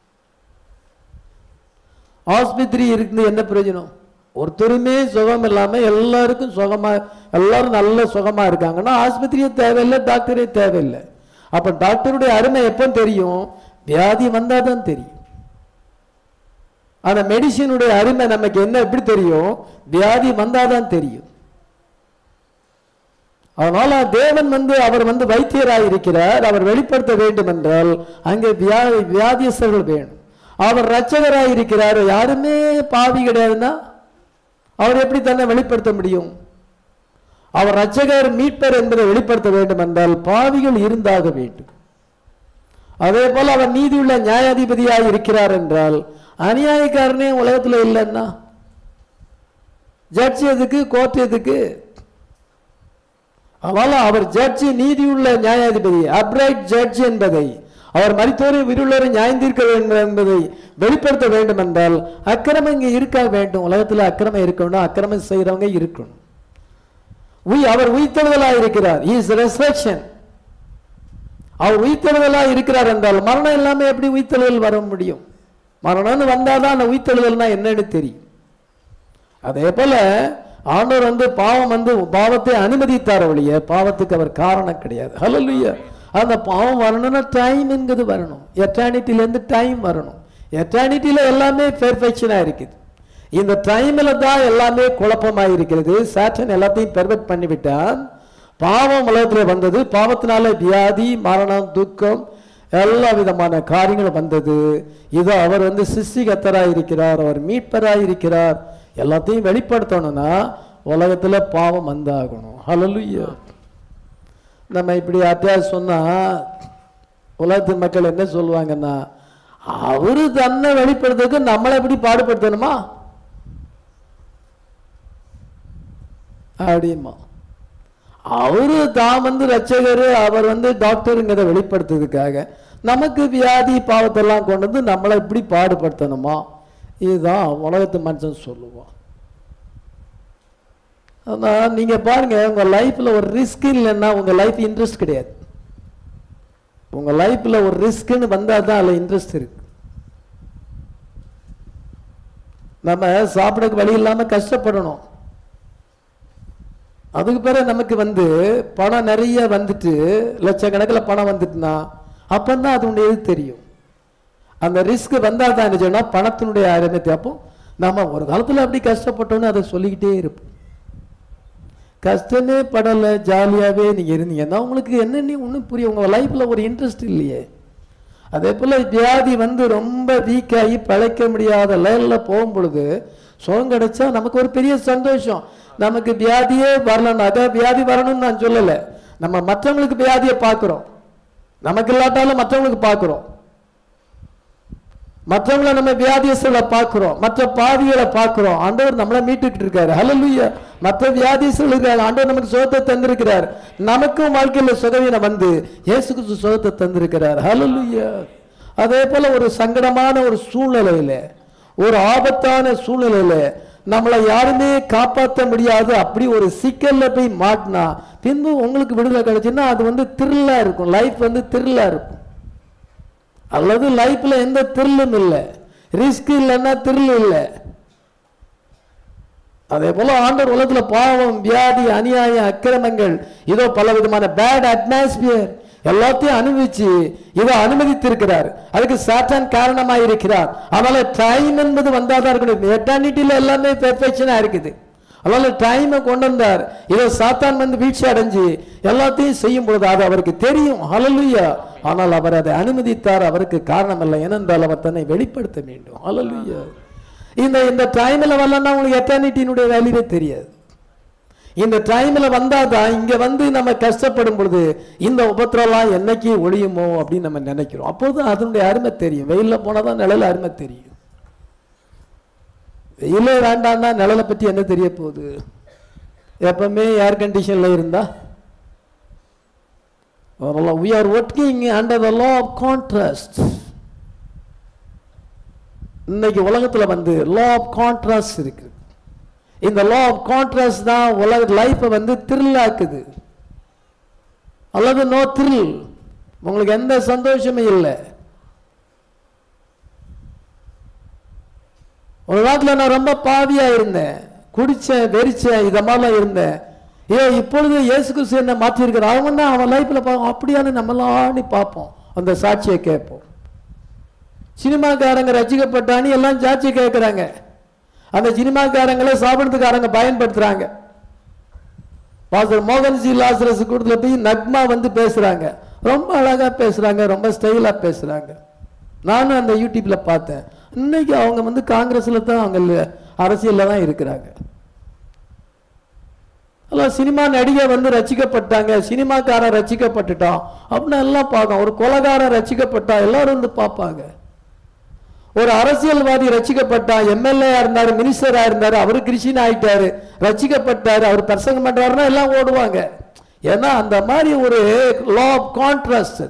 ஆஸ்பத்திரி இருந்து என்ன பிரயோஜனம்? ஒருத்தருமே சுகம் இல்லாம எல்லாருக்கும் சுகமா, எல்லாரும் நல்ல சுகமா இருக்காங்கன்னா ஆஸ்பத்திரியே தேவையில்லை, டாக்டரே தேவையில்லை. அப்ப டாக்டருடைய அருமை எப்போ தெரியும்? வியாதி வந்தாதான் தெரியும். ஆனா மெடிசினுடைய அருமை நமக்கு என்ன எப்படி தெரியும்? வியாதி வந்தாதான் தெரியும். அதனால தேவன் வந்து அவர் வந்து வைத்தியராய் இருக்கிறார். அவர் வெளிப்படுத்த வேண்டும் என்றால் அங்கே வியாதியஸ்தர்கள் வேணும். அவர் இரட்சகராய் இருக்கிறார். யாருமே பாவி கிடையாதுன்னா அவர் எப்படி தன்னை வெளிப்படுத்த முடியும்? அவர் இரட்சகர், மீட்பர் என்பதை வெளிப்படுத்த வேண்டும் என்றால் பாவிகள் இருந்தாக வேண்டும். அதே போல அவர் நீதியுள்ள நியாயாதிபதியாக இருக்கிறார் என்றால் அநியாயக்காரனே உலகத்துல இல்லைன்னா ஜட்ஜ் எதுக்கு? கோர்ட் எதுக்கு? அதனால அவர் ஜட்ஜ், நீதியுள்ள நியாயாதிபதி, அப்ரைட் ஜட்ஜ் என்பதை, அவர் மரித்தோரை உயிருள்ளவரை நியாயம் தீர்க்க வேண்டும் என்பதை வெளிப்படுத்த வேண்டும் என்றால் அக்கிரமம் இங்கே இருக்க வேண்டும். உலகத்தில் அக்கிரமம் இருக்கணும், அக்கிரமம் செய்கிறவங்க இருக்கணும். அவர் உயிர்த்தெழுதலாக இருக்கிறார். He is resurrection. அவர் உயிர்த்தெழுதலாக இருக்கிறார் என்றால் மரணம் இல்லாம எப்படி உயிர்த்தெழுதல் வர முடியும்? மரணம்னு வந்தாதான் அந்த உயிர்த்தெழுதல்னா என்னன்னு தெரியும். அதே போல ஆண்டவர் வந்து பாவம் வந்து பாவத்தை அனுமதித்தார் ஒழிய பாவத்துக்கு அவர் காரணம் கிடையாது. ஹல்லேலூயா. அந்த பாவம் வரணும்னா டைம் என்கிறது வரணும். எட்டர்னிட்டிலேருந்து டைம் வரணும். எட்டர்னிட்டியில எல்லாமே பெர்ஃபெக்ஷனா இருக்குது. இந்த டைம்ல தான் எல்லாமே குழப்பமாக இருக்கிறது. சாட்டன் எல்லாத்தையும் பெர்ஃபெக்ட் பண்ணிவிட்டான். பாவம் உலகத்தில் வந்தது. பாவத்தினால வியாதி, மரணம், துக்கம், எல்லா விதமான காரியங்களும் வந்தது. இது அவர் வந்து சிருஷ்டிகர்த்தராய் இருக்கிறார், அவர் மீட்பராய் இருக்கிறார். எல்லாத்தையும் வெளிப்படுத்தணும்னா உலகத்துல பாவம் வந்தாகணும். ஹல்லேலூயா. நம்ம இப்படி அத்தியாயம் சொன்னா உலகத்து மக்கள் என்ன சொல்லுவாங்கன்னா, அவரு தன்னை வெளிப்படுத்துறதுக்கு நம்மளை எப்படி பாடுபடுத்தணுமா அப்படிமா. அவரு தான் வந்து ரட்சகர், அவர் வந்து டாக்டருங்கிறத வெளிப்படுத்துறதுக்காக நமக்கு வியாதி பாவத்தெல்லாம் கொண்டு வந்து நம்மளை இப்படி பாடுபடுத்தணுமா? இதுதான் உலகத்து மனுஷன் சொல்லுவான். ஆனால் நீங்கள் பாருங்கள், உங்கள் லைஃப்பில் ஒரு ரிஸ்க் இல்லைன்னா உங்கள் லைஃப் இன்ட்ரெஸ்ட் கிடையாது. உங்கள் லைஃப்பில் ஒரு ரிஸ்க்குன்னு வந்தால் தான் அதில் இன்ட்ரெஸ்ட் இருக்கு. நம்ம சாப்பிடக்கு வழி இல்லாமல் கஷ்டப்படணும். அதுக்கு பிறகு நமக்கு பணம் நிறைய வந்துட்டு லட்சக்கணக்கில் பணம் வந்துட்டுனா அப்பந்தான் அதனுடைய இது தெரியும். அந்த ரிஸ்க் வந்தால் தான் என்ன சொன்னால் பணத்தினுடைய அருமை. அப்போ நம்ம ஒரு காலத்தில் அப்படி கஷ்டப்பட்டோன்னு அதை சொல்லிக்கிட்டே இருப்போம். கஷ்டமே படலை, ஜாலியாகவே நீங்கள் இருந்தீங்கன்னா உங்களுக்கு என்னென்ன ஒன்றும் புரியும். உங்கள் லைஃப்பில் ஒரு இன்ட்ரெஸ்ட் இல்லையே. அதே போல் வியாதி ரொம்ப வீக்காகி பழைக்க முடியாத லெவலில் போகும் பொழுது சுகம் கிடைச்சா நமக்கு ஒரு பெரிய சந்தோஷம். நமக்கு வியாதியே வரலன்னாக்கா, வியாதி வரணும்னு நான் சொல்லலை, நம்ம மற்றவங்களுக்கு வியாதியை பார்க்குறோம். நமக்கு இல்லாட்டாலும் மற்றவங்களுக்கு பார்க்குறோம். மற்றவங்களை நம்ம வியாதியஸ்களை பார்க்கிறோம், மற்ற பாவிகளை பார்க்கிறோம். ஆண்டவர் நம்மளை மீட்டுக்கிட்டு இருக்காரு. ஹல்லேலூயா. மற்ற வியாதியஸ்களுக்கு ஆண்டவர் நமக்கு சுகத்தை தந்திருக்கிறார். நமக்கும் வாழ்க்கையில் சுகவீனம் இயேசு கிறிஸ்து சுகத்தை தந்திருக்கிறார். ஹல்லேலூயா. அதே போல ஒரு சங்கடமான ஒரு சூழ்நிலையில, ஒரு ஆபத்தான சூழ்நிலையில நம்மளை யாருமே காப்பாற்ற முடியாது, அப்படி ஒரு சிக்கல்ல போய் மாட்டினா பின்பு உங்களுக்கு விடுதலை கிடைச்சுன்னா அது த்ரில்லா இருக்கும். லைஃப் த்ரில்லா இருக்கும். அல்லது லைஃப்ல எந்த த்ரில்லும் இல்லை, ரிஸ்க் இல்லைன்னா த்ரில் இல்லை. அதே போல ஆண்டவர் உலகத்துல பாவம், வியாதி, அநியாயம், அக்கிரமங்கள், இதோ பல விதமான பேட் அட்மாஸ்பியர் எல்லாத்தையும் அனுபவிச்சு இதை அனுமதித்திருக்கிறார். அதுக்கு சாத்தான் காரணமாக இருக்கிறார். அதனால டைம் என்பது வந்தாதான் இருக்கணும். எட்டர்னிட்டியில எல்லாமே பெர்ஃபெக்ஷனா இருக்குது. அதனால டைமை கொண்டு வந்தார். இதை சாத்தான் வீழ்ச்சி அடைஞ்சு எல்லாத்தையும் செய்யும் பொழுது அது அவருக்கு தெரியும். ஹல்லேலூயா. ஆனால் அவர் அதை அனுமதித்தார். அவருக்கு காரணம் இல்லை, ஏனென்றால் அவர் தன்னை வெளிப்படுத்த வேண்டும். ஹல்லேலூயா. இந்த டைம்ல வரலன்னா உங்களுக்கு எட்டர்னிட்டியினுடைய வேல்யூவே தெரியாது. இந்த டைம்ல வந்தாதான் இங்க நம்ம கஷ்டப்படும் பொழுது இந்த உபத்திரம்லாம் என்னைக்கு ஒழியுமோ அப்படின்னு நம்ம நினைக்கிறோம். அப்போது அதனுடைய அருமை தெரியும். வெயில்ல போனாதான் நிழல் அருமை தெரியும். வெயிலே வேண்டாம்னா நிழலை பற்றி என்ன தெரிய போகுது? எப்பவுமே ஏர் கண்டிஷன்ல இருந்தா we are working under the law of contrast. இன்னைக்கு உலகத்துல law of contrast இருக்கு. இந்த law of contrast தான் உலக லைஃபை த்ரில் ஆக்குது. அல்லது நோ த்ரில், உங்களுக்கு எந்த சந்தோஷமும் இல்லை. ஒரு நாட்டில் நான் ரொம்ப பாவியா இருந்தேன், குடிச்சேன், வெறிச்சேன், இத மாதிரிலாம் இருந்தேன். இப்பொழுது இயேசு கிறிஸ்து என்ன மாற்றி இருக்கிறார். அவங்க அவன் லைஃப்ல பார்ப்போம், அப்படியானு நம்மளாம் பார்ப்போம், அந்த சாட்சியை கேட்போம். சினிமாக்காரங்க ரசிக்கப்பட்டான்னு எல்லாம் சாட்சி கேட்கிறாங்க. அந்த சினிமாக்காரங்களை சாப்பிடுறதுக்காரங்க பயன்படுத்துறாங்க. பாஸ்டர் மோகன்ஜி லாசரஸ் கூடத்துல போய் நக்மா பேசுறாங்க, ரொம்ப அழகா பேசுறாங்க, ரொம்ப ஸ்டைலா பேசுறாங்க. நானும் அந்த யூடியூப்ல பார்த்தேன். இன்னைக்கு அவங்க காங்கிரஸ்ல தான், அவங்க அரசியல்ல தான் இருக்கிறாங்க. சினிமா நடிகை ரசிக்கப்பட்டாங்க, சினிமாக்காரன் ரசிக்கப்பட்டுட்டான் அப்படின்னு எல்லாம் பார்க்க. ஒரு கொலைகாரன் ரசிக்கப்பட்டா எல்லாரும் பார்ப்பாங்க. ஒரு அரசியல்வாதி ரசிக்கப்பட்டா, எம்எல்ஏ இருந்தாரு, மினிஸ்டரா இருந்தாரு, அவரு கிறிஸ்டியன் ஆயிட்டாரு, ரசிக்கப்பட்டாரு, அவர் பிரசங்கம் பண்றாருன்னா எல்லாம் ஓடுவாங்க. ஏன்னா அந்த மாதிரி ஒரு லா ஆஃப் கான்ட்ராஸ்ட்.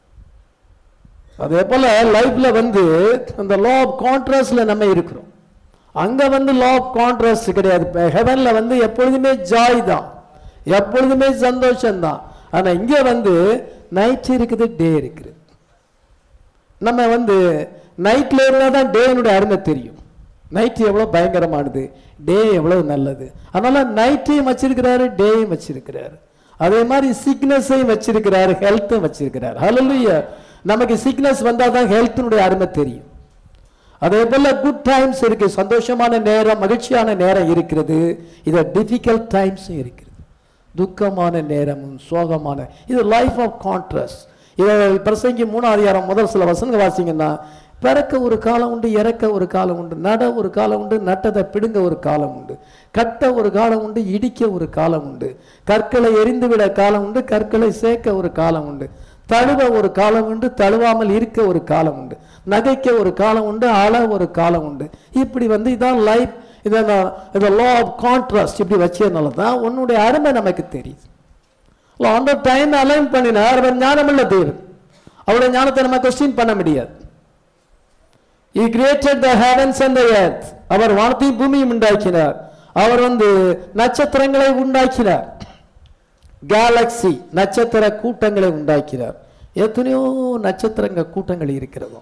அதே போல லைஃப்ல அந்த லா ஆஃப் கான்ட்ராஸ்ட்ல நம்ம இருக்கிறோம். அங்க லா ஆஃப் கான்ட்ராஸ்ட் கிடையாது. ஹெவன்ல எப்பொழுதுமே ஜாய் தான், எப்பொழுதுமே சந்தோஷம் தான். ஆனா இங்க நைட் இருக்குது, டே இருக்குது. நம்ம நைட்ல இருந்தா தான் டேனுடைய அருமை தெரியும். நைட் எவ்வளவு பயங்கரமானது, டே எவ்வளவு நல்லது. அதனால நைட்டையும் வச்சிருக்கிறாரு, டேயும் வச்சிருக்கிறாரு. அதே மாதிரி சிக்னஸையும் வச்சிருக்கிறாரு, ஹெல்த்தும் வச்சிருக்கிறாரு. ஹல்லேலூயா. நமக்கு சிக்னஸ் வந்தா தான் ஹெல்த்தினுடைய அருமை தெரியும். அதே போல குட் டைம்ஸ் இருக்கு, சந்தோஷமான நேரம், மகிழ்ச்சியான நேரம் இருக்கிறது. இது டிஃபிகல்ட் டைம்ஸ் இருக்கிறது, துக்கமான நேரமும் சோகமான. இது லைஃப் ஆஃப் கான்ட்ராஸ்ட். இதை பிரசங்கி 3ஆம் அதிகாரம் முதல் சில வசனங்கள் வாசிங்கன்னா, பிறக்க ஒரு காலம் உண்டு, இறக்க ஒரு காலம் உண்டு, நட ஒரு காலம் உண்டு, நட்டதை பிடுங்க ஒரு காலம் உண்டு, கட்ட ஒரு காலம் உண்டு, இடிக்க ஒரு காலம் உண்டு, கற்களை எரிந்துவிட காலம் உண்டு, கற்களை சேர்க்க ஒரு காலம் உண்டு, தழுவ ஒரு காலம் உண்டு, தழுவாமல் இருக்க ஒரு காலம் உண்டு, நகைக்க ஒரு காலம் உண்டு, அழ ஒரு காலம் உண்டு. இப்படி இதான் லைஃப். இதை லா ஆஃப் கான்ட்ராஸ்ட் இப்படி வச்சதுனால தான் உன்னுடைய அருமை நமக்கு தெரியுது. அந்த டைம் அலைன் பண்ணினார். அவர் ஞானமுள்ள தேவன், அவருடைய ஞானத்தை நம்ம கொஸ்டின் பண்ண முடியாது. He created the heavens and the earth. அவர் வானத்தையும் பூமியும் உண்டாக்கினார். அவர் வந்து நட்சத்திரங்களை உண்டாக்கினார், கேலக்சி நட்சத்திர கூட்டங்களை உண்டாக்கிறார். எத்தனையோ நட்சத்திரங்க கூட்டங்கள் இருக்கிறதோ,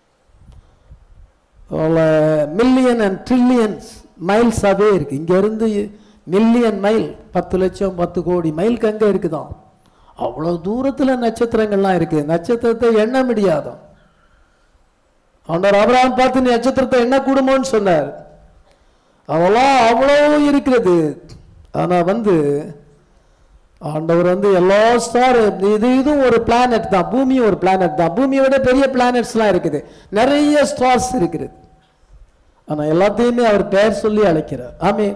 மில்லியன் அண்ட் ட்ரில்லியன்ஸ் மைல்ஸாகவே இருக்கு. இங்க இருந்து மில்லியன் மைல், 10 லட்சம் 10 கோடி மைலுக்கு அங்கே இருக்குதான். அவ்வளோ தூரத்தில் நட்சத்திரங்கள்லாம் இருக்கு. நட்சத்திரத்தை எண்ண முடியாதான். ஆண்டவர் ஆபிரகாம் பார்த்து நட்சத்திரத்தை எண்ண கூடுமோன்னு சொன்னார். அவெல்லாம் அவ்வளோ இருக்கிறது. ஆனா வந்து ஆண்டவர் வந்து எல்லா ஸ்டார், இதுவும் ஒரு பிளானட் தான், பூமியும் ஒரு பிளானட் தான். பூமியை விட பெரிய பிளானட்ஸ்லாம் இருக்குது, நிறைய ஸ்டார்ஸ் இருக்குது. ஆனா எல்லாத்தையுமே அவர் பெயர் சொல்லி அழைக்கிறார். ஆமென்.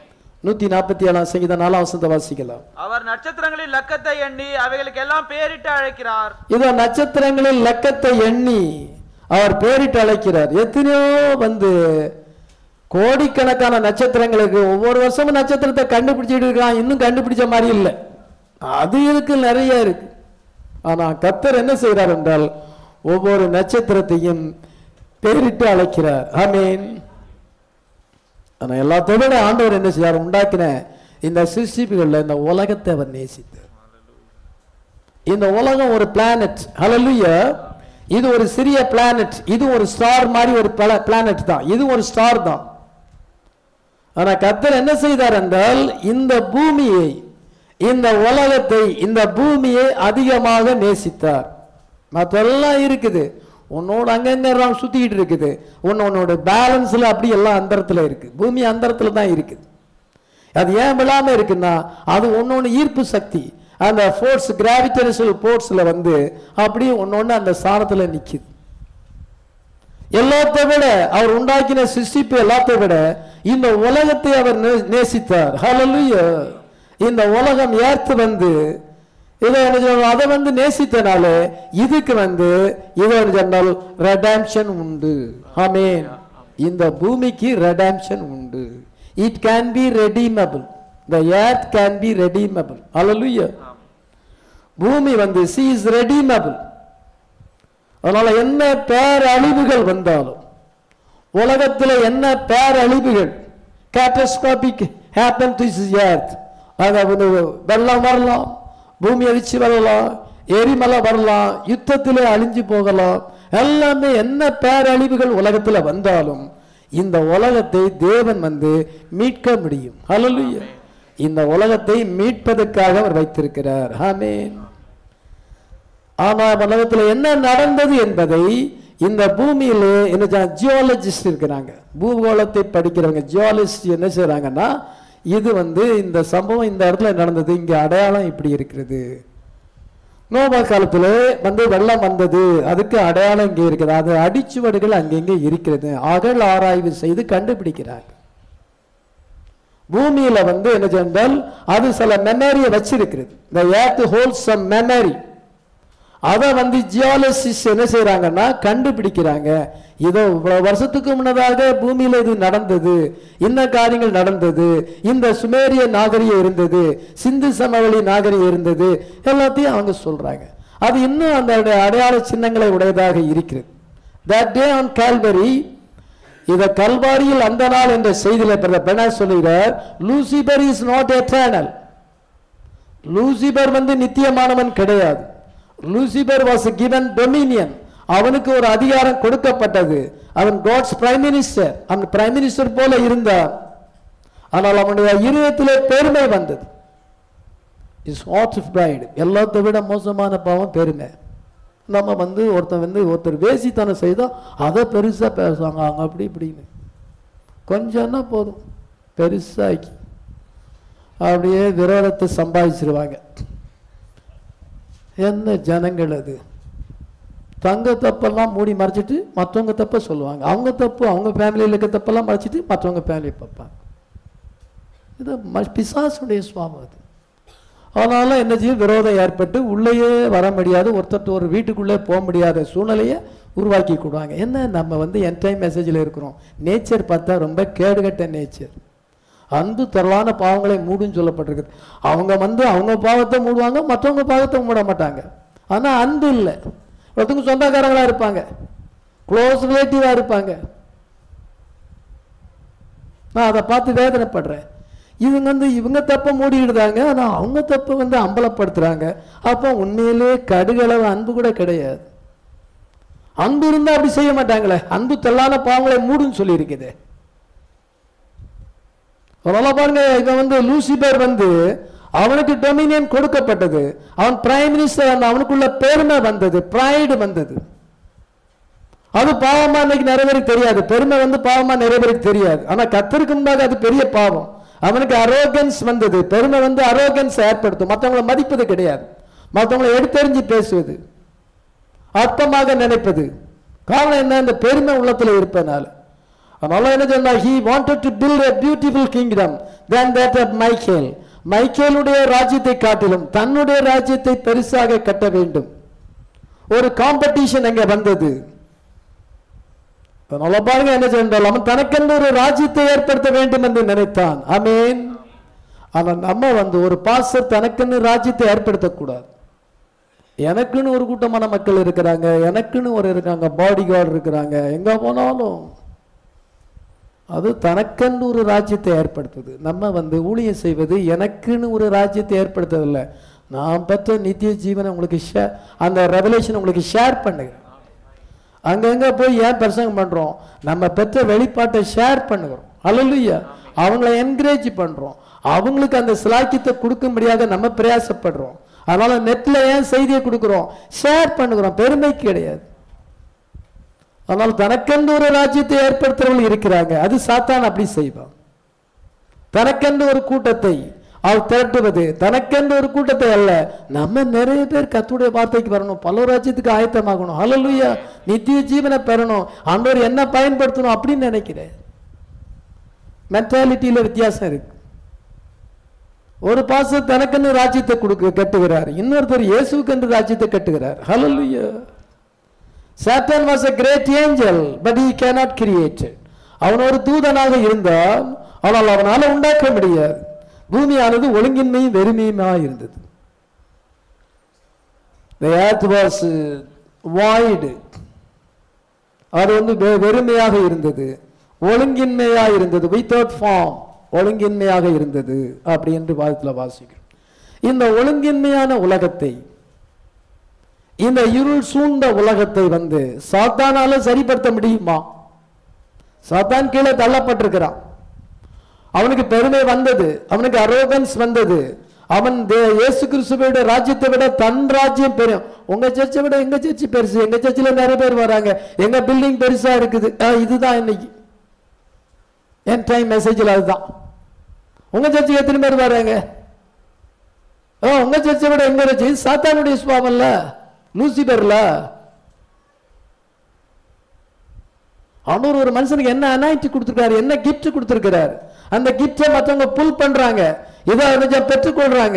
147 சங்கீதம் 4 வசனத்தை வாசிக்கலாம். அவர் நட்சத்திரங்களின் லக்கத்தை எண்ணி அவைகளுக்கு எல்லாம் பேரிட்டு அழைக்கிறார். இதோ நட்சத்திரங்களின் லக்கத்தை எண்ணி அவர் பேரிட்டு அழைக்கிறார். எத்தனையோ வந்து கோடிக்கணக்கான நட்சத்திரங்களுக்கு ஒவ்வொரு வருஷமும் நட்சத்திரத்தை கண்டுபிடிச்சிட்டு இருக்கான். இன்னும் கண்டுபிடிச்ச மாதிரி இல்லை, அது இருக்கு, நிறைய இருக்கு. ஆனா கர்த்தர் என்ன செய்கிறார் என்றால் ஒவ்வொரு நட்சத்திரத்தையும் பேரிட்டு அழைக்கிறார். ஆமென். ஆனா எல்லாத்தோட ஆண்டவர் என்ன செய்யார், உண்டாக்கின இந்த சிருஷ்டிப்புகள்ல இந்த உலகத்தை அவர் நேசித்தார். இந்த உலகம் ஒரு பிளானட். ஹல்லேலூயா. இது ஒரு சிறிய பிளானட், இது ஒரு ஸ்டார் மாதிரி ஒரு பிளானட் தான், இது ஒரு ஸ்டார் தான். ஆனா கர்த்தர் என்ன செய்தார் என்றால் இந்த பூமியை, இந்த உலகத்தை, இந்த பூமியை அதிகமாக நேசித்தார். மற்றெல்லாம் இருக்குது, உன்னோட அங்கங்க சுத்திக்கிட்டு இருக்குது, உன்னோட பேலன்ஸ்ல அப்படி எல்லாம் அந்தரத்துல இருக்கு. பூமி அந்தரத்துல தான் இருக்குது. அது ஏன் விழாம இருக்குன்னா அது ஒன்னொன்னு ஈர்ப்பு சக்தி, அந்த ஃபோர்ஸ், கிராவிடேஷனல் ஃபோர்ஸ்ல வந்து அப்படியே ஒன்னொன்னு அந்த ஸ்தானத்துல நிக்குது. எல்லாத்தை விட அவர் உண்டாக்கின சிருஷ்டிப்பு எல்லாத்தை விட இந்த உலகத்தை அவர் நேசித்தார். ஹல்லேலூயா. இந்த உலகம் ஏர்த்து வந்து அதை வந்து நேசித்தனால இதுக்கு வந்து இதை சொன்னால் ரெடம்ஷன் உண்டு. ஆமென். இந்த பூமிக்கு ரெடம்ஷன் உண்டு. It can be redeemable. The earth can be redeemable. Hallelujah. பூமி வந்து she is redeemable. அதனால என்ன பேரழிவுகள் வந்தாலும், உலகத்தில் என்ன பேரழிவுகள் கேட்டஸ்ட்ரோபிக் happen to this earth, அதாவது வெள்ளம் வரலாம், பூமி அழிச்சு வரலாம், எரிமலை வரலாம், யுத்தத்திலே அழிஞ்சு போகலாம், எல்லாமே என்ன பேரழிவுகள் உலகத்தில் வந்தாலும் இந்த உலகத்தை தேவன் வந்து மீட்க முடியும். ஹல்லேலூயா. இந்த உலகத்தை மீட்பதற்காக அவர் வைத்திருக்கிறார். ஆமென். ஆனா உலகத்தில் என்ன நடந்தது என்பதை இந்த பூமியில என்ன ஜியாலஜிஸ்ட் இருக்கிறாங்க, பூகோளத்தை படிக்கிறவங்க, ஜியாலஜிஸ்ட் என்ன செய்யறாங்கன்னா இது வந்து இந்த சம்பவம் இந்த இடத்துல நடந்தது, இங்க அடையாளம் இப்படி இருக்கிறது, நோபா காலத்துல வந்து வெள்ளம் வந்தது, அதுக்கு அடையாளம் இங்கே இருக்குது, அது அடிச்சுவடுகள் அங்கெங்கே இருக்கிறது, அகழ் ஆராய்வு செய்து கண்டுபிடிக்கிறாங்க. பூமியில வந்து என்ன சென்றால் அது சில மெமரியை வச்சிருக்கிறது. The earth holds some memory. அதை வந்து ஜியாலஜிஸ்ட் என்ன செய்யறாங்கன்னா கண்டுபிடிக்கிறாங்க. இதோ வருஷத்துக்கு முன்னதாக பூமியில இது நடந்தது, இந்த காரியங்கள் நடந்தது, இந்த சுமேரிய நாகரிகம் இருந்தது, சிந்து சமவெளி நாகரிகம் இருந்தது, எல்லாத்தையும் அவங்க சொல்றாங்க. அது இன்னும் அந்த அடையாள சின்னங்களை உடையதாக இருக்கிறது. That day on Calvary, இத கல்வாரியில் அந்த நாள் என்ற செய்தியில பெர்னார்ட் சொல்லுகிறார், Lucifer is not eternal. Lucifer வந்து நித்தியமானவன் கிடையாது. Lucifer was given dominion. அவனுக்கு ஒரு அதிகாரம் கொடுக்கப்பட்டது. அவன் காட்ஸ் பிரைம் மினிஸ்டர், அவன் பிரைம் மினிஸ்டர் போல இருந்தான். ஆனால் அவனுடைய இருதயத்திலே பெருமை வந்தது. His heart pride. எல்லாத்தை விட மோசமான பாவம் பெருமை. நம்ம வந்து ஒருத்தர் வேசித்தனம் செய்தா அதை பெருசா பேசுவாங்க, அவங்க அப்படி இப்படின்னு. கொஞ்சம்னா போதும், பெருசாக்கி அப்படியே விரோதத்தை சம்பாதிச்சிருவாங்க. என்ன ஜனங்கள் அது! தங்க தப்பெல்லாம் மூடி மறைச்சிட்டு மற்றவங்க தப்ப சொல்லுவாங்க. அவங்க தப்பு, அவங்க ஃபேமிலியில் இருக்க தப்பெல்லாம் மறைச்சிட்டு மற்றவங்க ஃபேமிலியை பார்ப்பாங்க. இது பிசாசுடைய சுவாபம் அது. அதனால என்ன செய்யும், விரோதம் ஏற்பட்டு உள்ளேயே வர முடியாது, ஒருத்தர் ஒரு வீட்டுக்குள்ளே போக முடியாத சூழ்நிலையை உருவாக்கி கொடுவாங்க. என்ன, நம்ம வந்து என்டைம் மெசேஜில் இருக்கிறோம். நேச்சர் பார்த்தா ரொம்ப கேடுகட்ட நேச்சர். அன்பு தரலான பாவங்களை மூடுன்னு சொல்லப்பட்டிருக்குது. அவங்க வந்து அவங்க பாவத்தை மூடுவாங்க, மற்றவங்க பாவத்தை மூட மாட்டாங்க. ஆனால் அன்பு இல்லை. ஒருத்தவங்க சொந்தக்காரங்களா இருப்பாங்க, க்ளோஸ் ரிலேட்டிவா இருப்பாங்க, நான் அதை பார்த்து வேதனைப்படுறேன். இவங்க தப்பை மூடிடுதாங்க, ஆனால் அவங்க தப்பை அம்பலப்படுத்துறாங்க. அப்போ உண்மையிலே கடுகளவு அன்பு கூட கிடையாது. அன்பு இருந்தா அப்படி செய்ய மாட்டாங்களே. அன்பு தள்ளான பாவங்களை மூடுன்னு சொல்லி இருக்குது. பாருங்க, இவன் லூசிபர் அவனுக்கு டொமினியன் கொடுக்கப்பட்டது. அவன் பிரைம் மினிஸ்டர், அவனுக்குள்ள பெருமை வந்தது, பிரைடு வந்தது. அது பாவமா இன்னைக்கு நிறைய பேருக்கு தெரியாது. பெருமை பாவமா நிறைய பேருக்கு தெரியாது. ஆனா கர்த்தருக்கு முன்னாடி அது பெரிய பாவம். அவனுக்கு அரோகன்ஸ் வந்தது. பெருமை அரோகன்ஸ் ஏற்படுத்தும். மற்றவங்களை மதிப்பது கிடையாது, மற்றவங்களை எடுத்தெறிஞ்சு பேசுவது, அற்பமாக நினைப்பது. காரணம் என்ன? இந்த பெருமை உள்ளத்துல இருப்பதனால. அதனால என்ன சொன்னா, he wanted to build a beautiful kingdom than that of Michael. மைக்கேலுடைய ராஜ்யத்தை காட்டிலும் தன்னுடைய ராஜ்யத்தை பெருசாக கட்ட வேண்டும். ஒரு காம்படிஷன் அங்க வந்தது. அதனால பாருங்க என்ன சொன்னால், அவன் தனக்கென்று ஒரு ராஜ்யத்தை ஏற்படுத்த வேண்டும் என்று நினைத்தான். ஆமென். ஆனா நம்ம ஒரு பாஸ்டர் தனக்கென்று ராஜ்யத்தை ஏற்படுத்தக்கூடாது. எனக்குன்னு ஒரு கூட்டமான மக்கள் இருக்கிறாங்க, எனக்குன்னு இருக்காங்க, பாடி கார்டு இருக்கிறாங்க. எங்க போனாலும் அது தனக்கென்று ஒரு ராஜ்யத்தை ஏற்படுத்துது. நம்ம ஊழியம் செய்வது எனக்குன்னு ஒரு ராஜ்யத்தை ஏற்படுத்துவதில்லை. நான் பெற்ற நித்திய ஜீவனை உங்களுக்கு அந்த ரெவலேஷன் உங்களுக்கு ஷேர் பண்ணுங்க. அங்கங்க போய் ஏன் பிரசங்கம் பண்றோம்? நம்ம பெற்ற வெளிப்பாட்டை ஷேர் பண்ணுகிறோம். அல்லேலூயா. அவங்களை என்கரேஜ் பண்றோம். அவங்களுக்கு அந்த சிலாக்கியத்தை கொடுக்கும்படியாக நம்ம பிரயாசப்படுறோம். அதனால நெட்ல ஏன் செய்தியை கொடுக்கிறோம்? ஷேர் பண்ணுகிறோம், பெருமைக்கு கிடையாது. அதனால தனக்கென்று ஒரு ராஜ்யத்தை ஏற்படுத்துறவர்கள் இருக்கிறாங்க. அது சாத்தான் அப்படி செய்வான். தனக்கென்று ஒரு கூட்டத்தை அவள் திரட்டுவது, தனக்கென்று ஒரு கூட்டத்தை அல்ல. நம்ம நிறைய பேர் கர்த்தருடைய வார்த்தைக்கு வரணும், பல ராஜ்யத்துக்கு ஆயத்தமாகணும். ஹல்லேலூயா. நித்திய ஜீவனை பெறணும், ஆண்டவர் என்ன பயன்படுத்தணும் அப்படின்னு நினைக்கிறேன். மென்டாலிட்டியில வித்தியாசம் இருக்கு. ஒரு பாஸ்டர் தனக்கென்று ராஜ்யத்தை கட்டுகிறார், இன்னொருத்தர் இயேசுக்கு என்று ராஜ்யத்தை கட்டுகிறார். ஹல்லேலூயா. Satan was a great angel, but he cannot create. அவன் ஒரு தூதனாக இருந்தான், ஆனால் அவனால உண்டாக்க முடியாது. பூமியானது ஒழுங்கின்மையும் வெறுமையுமா இருந்தது. The earth was void. அது வெறுமையாக இருந்தது, ஒழுங்கின்மையா இருந்தது. without form, ஒழுங்கின்மையாக இருந்தது அப்படி என்று வாதத்தில் வாசிக்கிறோம். இந்த ஒழுங்கின்மையான உலகத்தை, இந்த இருள் சூழ்ந்த உலகத்தை சாத்தானால சரிப்படுத்த முடியுமா? சாத்தான் கீழே தள்ளப்பட்டிருக்கிறான். அவனுக்கு பெருமை வந்தது, அவனுக்கு அரோகன்ஸ் வந்தது. அவன் இயேசு கிறிஸ்துவோட ராஜ்யத்தை விட தன் ராஜ்யம் பெரும். உங்க சர்ச்சை விட எங்க சர்ச்சு பெருசு, எங்க சர்ச்சில் நிறைய பேர் வராங்க, எங்க பில்டிங் பெருசா இருக்குது. இதுதான் இன்னைக்கு என் டைம் மெசேஜில் அதுதான். உங்க சர்ச்சுக்கு எத்தனை பேர் வராங்க? உங்க சர்ச்சை விட எங்க சர்ச்சு? சாத்தானுடைய சுபாவம் இல்ல, லூசிபர்ல. ஆண்டவர் ஒரு மனுஷனுக்கு என்ன அனாயிட்டி கொடுத்திருக்காரு, என்ன கிஃப்ட் கொடுத்திருக்கிறார். அந்த கிஃப்டை மற்றவங்க புல் பண்றாங்க, இதை பெற்றுக்கொள்றாங்க.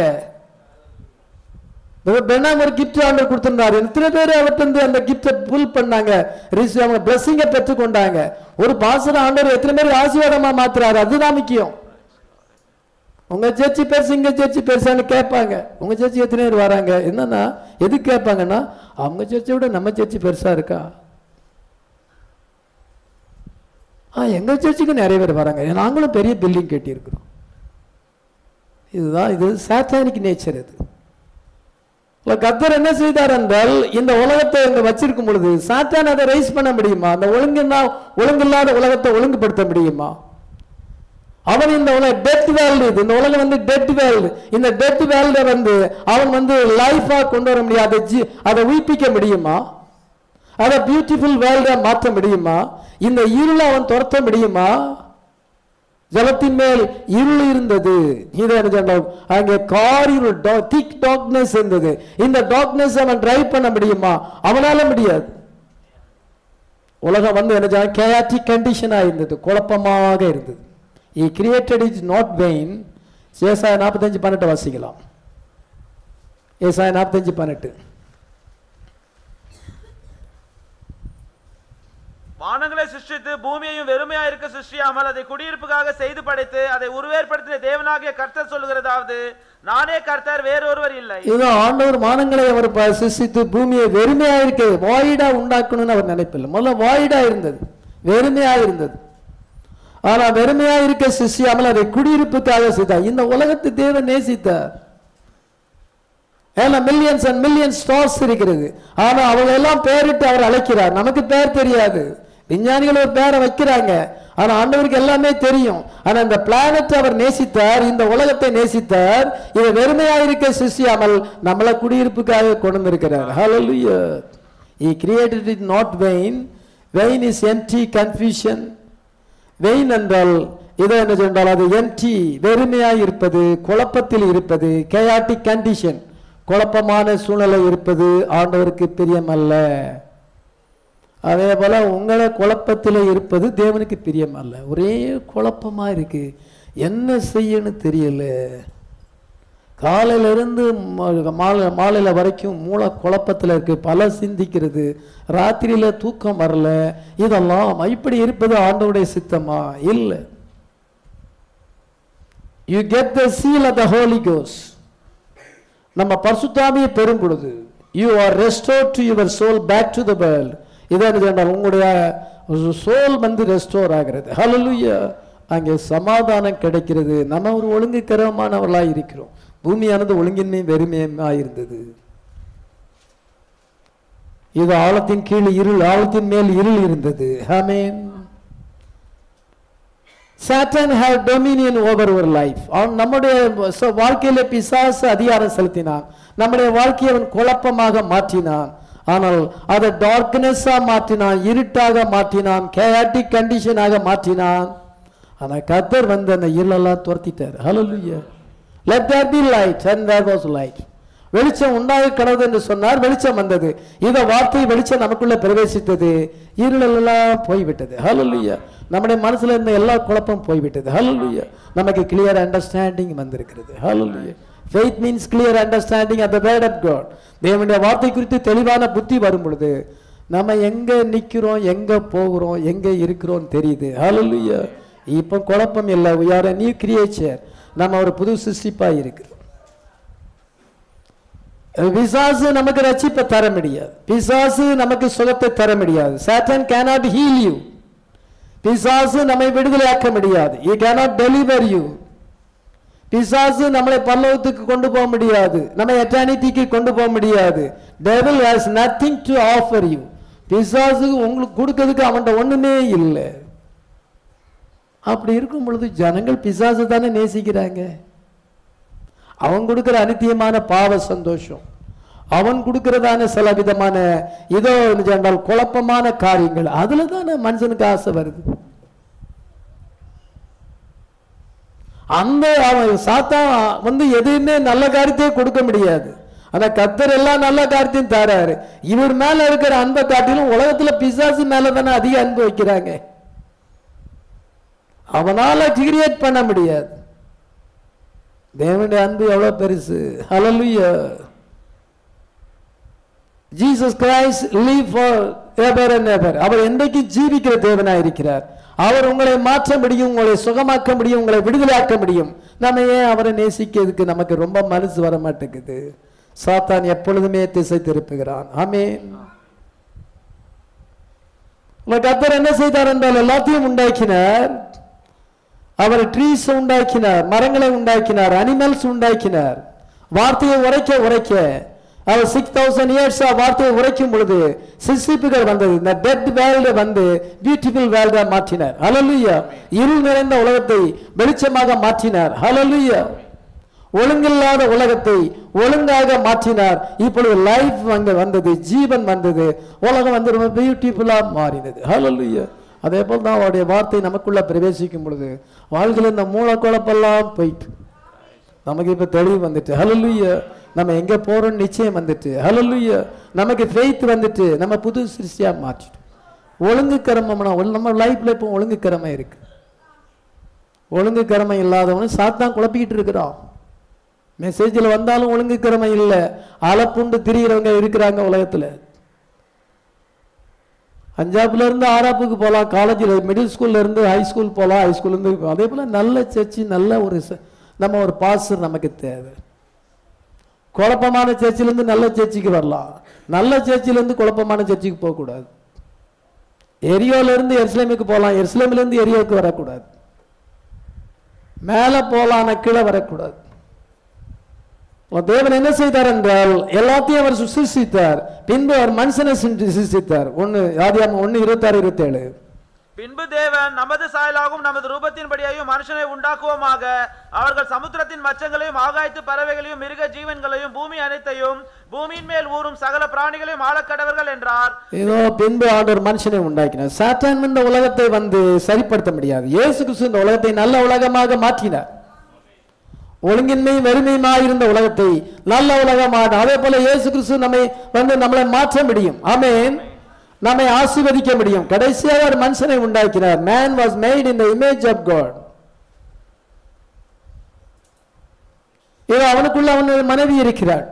ஒரு கிஃப்ட் ஆண்டவர் கொடுத்திருந்தாரு, எத்தனை பேர் அவர்கிட்ட அந்த கிஃப்டை புல் பண்ணாங்க, அவங்க பிளஸிங்கை பெற்றுக்கொண்டாங்க. ஒரு பாசன ஆண்டவர் எத்தனை பேர் ஆசீர்வாதமா மாத்துறாரு, அதுதான் முக்கியம். உங்க சர்ச்சி பெருசு, இங்க சர்ச்சி பெருசான்னு கேட்பாங்க. உங்க சர்ச்சி எத்தனை பேர் வராங்க? என்னன்னா எது கேட்பாங்கன்னா, அவங்க சர்ச்சை விட நம்ம சர்ச்சி பெருசா இருக்கா? எங்க சர்ச்சுக்கு நிறைய பேர் வராங்க, நாங்களும் பெரிய பில்டிங் கட்டி இருக்கிறோம். இதுதான், இது சாத்தானிக் நேச்சர். இது கர்த்தர் என்ன செய்தார் என்றால், இந்த உலகத்தை அங்க வச்சிருக்கும் பொழுது சாத்தான் அதை ரைஸ் பண்ண முடியுமா? அந்த ஒழுங்கில்லாத உலகத்தை ஒழுங்குபடுத்த முடியுமா? அவன் இந்த உலக டெத் வேல்டு, இந்த உலகம் டெத் வேல்டு. இந்த டெத் வேல்ட அவன் லைஃபா கொண்டு வர முடியாது. அதை உயிர்ப்பிக்க முடியுமா? அதை பியூட்டிஃபுல் வேல்டா மாற்ற முடியுமா? இந்த இருளை அவன் துரத்த முடியுமா? ஜலத்தின் மேல் இருள் இருந்தது, அங்கே காரிருள், திக் டார்க்னஸ் இருந்தது. இந்த டார்க்னஸ் அவன் டிரைவ் பண்ண முடியுமா? அவனால முடியாது. உலகம் என்ன chaotic கண்டிஷனா இருந்தது, குழப்பமாக இருந்தது. He created is not vain. ஏசாயா 45:18 வாசிக்கலாம். ஏசாயா 45:18. வானங்களை சிருஷ்டித்து பூமியையும் வெறுமையா இருக்க சிருஷ்டியாமல் அதை குடியிருப்புக்காக செய்து படைத்து அதை உருவேற்படுத்தின தேவனாகிய கர்த்தர் சொல்லுகிறதாவது, நானே கர்த்தர், வேறொருவர் இல்லை. இது ஆண்டவர் வானங்களை அவர் சிருஷ்டித்து பூமியை வெறுமையா இருக்க வாய்டா உண்டாக்கணும்னு அவர் நினைப்பில்லை. முதல்ல வாய்டா இருந்தது, வெறுமையா இருந்தது. ஆனா வெறுமையா இருக்க சிஷ்யாமல் அதை குடியிருப்புக்காக செய்தார். இந்த உலகத்தை தேவன் நேசித்தார். ஏன்னா மில்லியன்ஸ் அண்ட் மில்லியன் ஸ்டார்ஸ் இருக்கிறது. ஆனா அவங்க எல்லாம் பேரிட்டு அவர் அழைக்கிறார். நமக்கு பேர் தெரியாது, விஞ்ஞானிகள் ஒரு பேரை வைக்கிறாங்க, ஆனா ஆண்டவருக்கு எல்லாமே தெரியும். ஆனா இந்த பிளானட் அவர் நேசித்தார், இந்த உலகத்தை நேசித்தார். இதை வெறுமையா இருக்க சிஷ்யாமல் நம்மளை குடியிருப்புக்காக கொண்டு வந்திருக்கிறார். ஹல்லேலூயா. He created it not vain. Vain is empty, confusion. Vain என்றால் இது என்ன சொன்னால் அது empty, வெறுமையாய் இருப்பது, குழப்பத்தில் இருப்பது, chaotic condition, குழப்பமான சூழ்நிலை இருப்பது ஆண்டவருக்கு பிரியமல்ல. அதே போல உங்களை குழப்பத்தில் இருப்பது தேவனுக்கு பிரியமல்ல. ஒரே குழப்பமா இருக்கு, என்ன செய்யணும் தெரியல, காலையிலிருந்து மாலையில வரைக்கும் மூளை குழப்பத்தில் இருக்கு, பல சிந்திக்கிறது, ராத்திரியில தூக்கம் வரல. இதெல்லாம் இப்படி இருப்பது ஆண்டவருடைய சித்தமா? இல்லை. You get the seal of the Holy Ghost. நம்ம பரிசுத்தாவியை பெறும் பொழுது you are restored to your soul, back to the world. இதான் சொன்னால் உங்களுடைய சோல் ரெஸ்டோர் ஆகிறது. ஹல்லேலூயா. அங்கே சமாதானம் கிடைக்கிறது. நம்ம ஒரு ஒழுங்குக்கரமானவர்களாக இருக்கிறோம். பூமியானது ஒழுங்கின்மை வெறுமையாக இருந்தது. இது ஆழத்தின் கீழ் இருள், ஆழத்தின் மேல் இருள் இருந்தது. ஆமென். Satan had dominion over our life. அவன் நம்முடைய வாழ்க்கையில பிசாசு அதிகாரம் செலுத்தினான். நம்முடைய வாழ்க்கையை அவன் குழப்பமாக மாற்றினான். ஆனால் அதை டார்க்னஸா மாற்றினான், இருட்டாக மாற்றினான், chaotic கண்டிஷனாக மாற்றினான். ஆனா கர்த்தர் வந்து அந்த இருளெல்லாம் துரத்திட்டார். ஹல்லேலூயா. Let there be light, and there was light. வெளிச்சம் உண்டாக கடவுது என்று சொன்னார், வெளிச்சம் வந்தது. இந்த வார்த்தை வெளிச்சம் நமக்குள்ள பிரவேசித்தது, இருளெல்லாம் போய்விட்டது. ஹல்லேலூயா. நம்முடைய மனசுல இருந்த எல்லா குழப்பம் போய்விட்டது. ஹல்லேலூயா. நமக்கு கிளியர் அண்டர்ஸ்டாண்டிங் வந்திருக்கிறது. ஹல்லேலூயா. Faith means clear understanding of the word of God. தேவனுடைய வார்த்தை குறித்து தெளிவான புத்தி வரும் பொழுது நம்ம எங்க நிக்கிறோம், எங்க போகிறோம், எங்க இருக்கிறோம் தெரியுது. ஹல்லேலூயா. இப்போ குழப்பம் இல்லை. we are a new creature. நம்ம ஒரு புது சிருஷ்டிப்பா இருக்கிறோம். பிசாசு நமக்கு ரட்சிப்பை தர முடியாது, பிசாசு நமக்கு சுகத்தை தர முடியாது. Satan cannot heal you. பிசாசு நம்மை விடுதலையாக்க முடியாது. he cannot deliver you. பிசாசு நம்மளை பரலோகத்துக்கு கொண்டு போக முடியாது, நம்ம எட்டர்னிட்டிக்கு கொண்டு போக முடியாது. devil has nothing to offer you. பிசாசு உங்களுக்கு கொடுக்கிறதுக்கு அவன்கிட்ட ஒண்ணுமே இல்லை. அப்படி இருக்கும் பொழுது ஜனங்கள் பிசாசு தானே நேசிக்கிறாங்க. அவன் கொடுக்கிற அனித்தியமான பாவ சந்தோஷம், அவன் கொடுக்கிறதான சில விதமான இதோ என்றால் குழப்பமான காரியங்கள், அதுல தானே மனுஷனுக்கு ஆசை வருது. அந்த அவன் சாத்தான் வந்து எதுவுமே நல்ல காரியத்தையே கொடுக்க முடியாது. ஆனா கர்த்தர் எல்லா நல்ல காரியத்தையும் தராரு. இவர் மேல இருக்கிற அன்பை காட்டிலும் உலகத்துல பிசாசு மேல தானே அதிக அன்பு வைக்கிறாங்க. அவனால கிரியேட் பண்ண முடியாது. தேவனுடைய அன்பு எவ்வளவு பெருசு. Hallelujah. Jesus Christ live for ever and ever. அவர் என்றைக்கு ஜீவிக்கிற தேவனாய் இருக்கிறார். அவர் உங்களை மாற்ற முடியும், உங்களை சுகமாக்க முடியும், உங்களை விடுதலையாக்க முடியும். நம்ம ஏன் அவரை நேசிக்கிறதுக்கு நமக்கு ரொம்ப மனசு வர மாட்டேங்குது. சாத்தான் எப்பொழுதுமே திசை திருப்புகிறான். ஆமென். கர்த்தர் என்ன செய்தார் என்றால் எல்லாத்தையும் உண்டாக்கினார். அவர் ட்ரீஸ் உண்டாக்கினார், மரங்களை உண்டாக்கினார், அனிமல்ஸ் உண்டாக்கினார். வார்த்தையை உரைக்க உரைக்க அவர் 6000 years வார்த்தையை உரைக்கும் பொழுது சிசிப்புகள் வந்தது. இந்த டெட் வேர்ல்ட வந்து பியூட்டிஃபுல் வேர்ல்டா மாற்றினார். ஹல்லேலூயா. இருள் நிறைந்த உலகத்தை வெளிச்சமாக மாற்றினார். ஹல்லேலூயா. ஒழுங்கில்லாத உலகத்தை ஒழுங்காக மாற்றினார். இப்பொழுது லைஃப் அங்க வந்தது, ஜீவன் வந்தது, உலகம் வந்து ரொம்ப பியூட்டிஃபுல்லா மாறினது. ஹல்லேலூயா. அதே போல் தான் அவருடைய வார்த்தை நமக்குள்ள பிரவேசிக்கும் பொழுது வாழ்க்கையில் இந்த மூல குழப்பெல்லாம் போயிட்டு நமக்கு இப்ப தெளிவு வந்துட்டு. ஹல்லேலூயா. நம்ம எங்க போறோம் நிச்சயம் வந்துட்டு. ஹல்லேலூயா. நமக்கு ஃபெய்த் வந்துட்டு நம்ம புது சிருஷ்டியா மாற்றிட்டு ஒழுங்கு கிரமம்னா நம்ம லைஃப்ல இப்போ ஒழுங்கு கிரமை இருக்கு. ஒழுங்கு கிரமை இல்லாதவனு சாத்தான் குழப்பிக்கிட்டு இருக்கிறான். மெசேஜில் வந்தாலும் ஒழுங்கு கிரமை இல்லை, அலப்புண்டு திரிகிறவங்க இருக்கிறாங்க உலகத்துல. அஞ்சாப்புல இருந்து ஆறாப்புக்கு போகலாம், காலேஜில் மிடில் ஸ்கூல்ல இருந்து ஹை ஸ்கூல் போகலாம், ஹை ஸ்கூல்ல இருந்து அதே போல நல்ல சர்ச்சு, நல்ல ஒரு நம்ம ஒரு பாஸ்டர் நமக்கு தேவை. குழப்பமான சர்ச்சிலேருந்து நல்ல சர்ச்சுக்கு வரலாம், நல்ல சர்ச்சிலேருந்து குழப்பமான சர்ச்சுக்கு போகக்கூடாது. எரியோல இருந்து எருசலேமுக்கு போகலாம், எருசலேமிலிருந்து எரியோவுக்கு வரக்கூடாது. மேலே போலான கீழே வரக்கூடாது. தேவன் என்ன செய்தார் என்றால் எல்லாத்தையும் அவர் சிருஷ்டித்தார். பின்பு அவர் மனுஷனை சிருஷ்டித்தார். 1:26-27. பின்பு தேவன் நமது சாயலாகவும் நமது ரூபத்தின்படியையும் மனுஷனை உண்டாக்குவோமாக, அவர்கள் சமுத்திரத்தின் மச்சங்களையும் ஆகாயத்து பறவைகளையும் மிருக ஜீவன்களையும் பூமி அனைத்தையும் பூமியின் மேல் ஊறும் சகல பிராணிகளையும் ஆளக்கடவர்கள் என்றார். இதோ பின்பு ஆண்டவர் மனுஷனை உண்டாக்கினார். சாத்தான் இந்த உலகத்தை சரிப்படுத்த முடியாது. இயேசு கிறிஸ்து இந்த உலகத்தை நல்ல உலகமாக மாற்றினார். ஒழுங்கின்மை வெறுமையுமாயிருந்த உலகத்தை நல்ல உலகமாக, அதே போல இயேசு கிறிஸ்து நம்மளை மாற்ற முடியும். ஆமென். நம்மை ஆசீர்வதிக்க முடியும். கடைசியாக ஒரு மனுஷனை உண்டாக்கினார். Man was made in the image of God. அவனுக்குள்ள அவனுடைய மனைவி இருக்கிறாள்.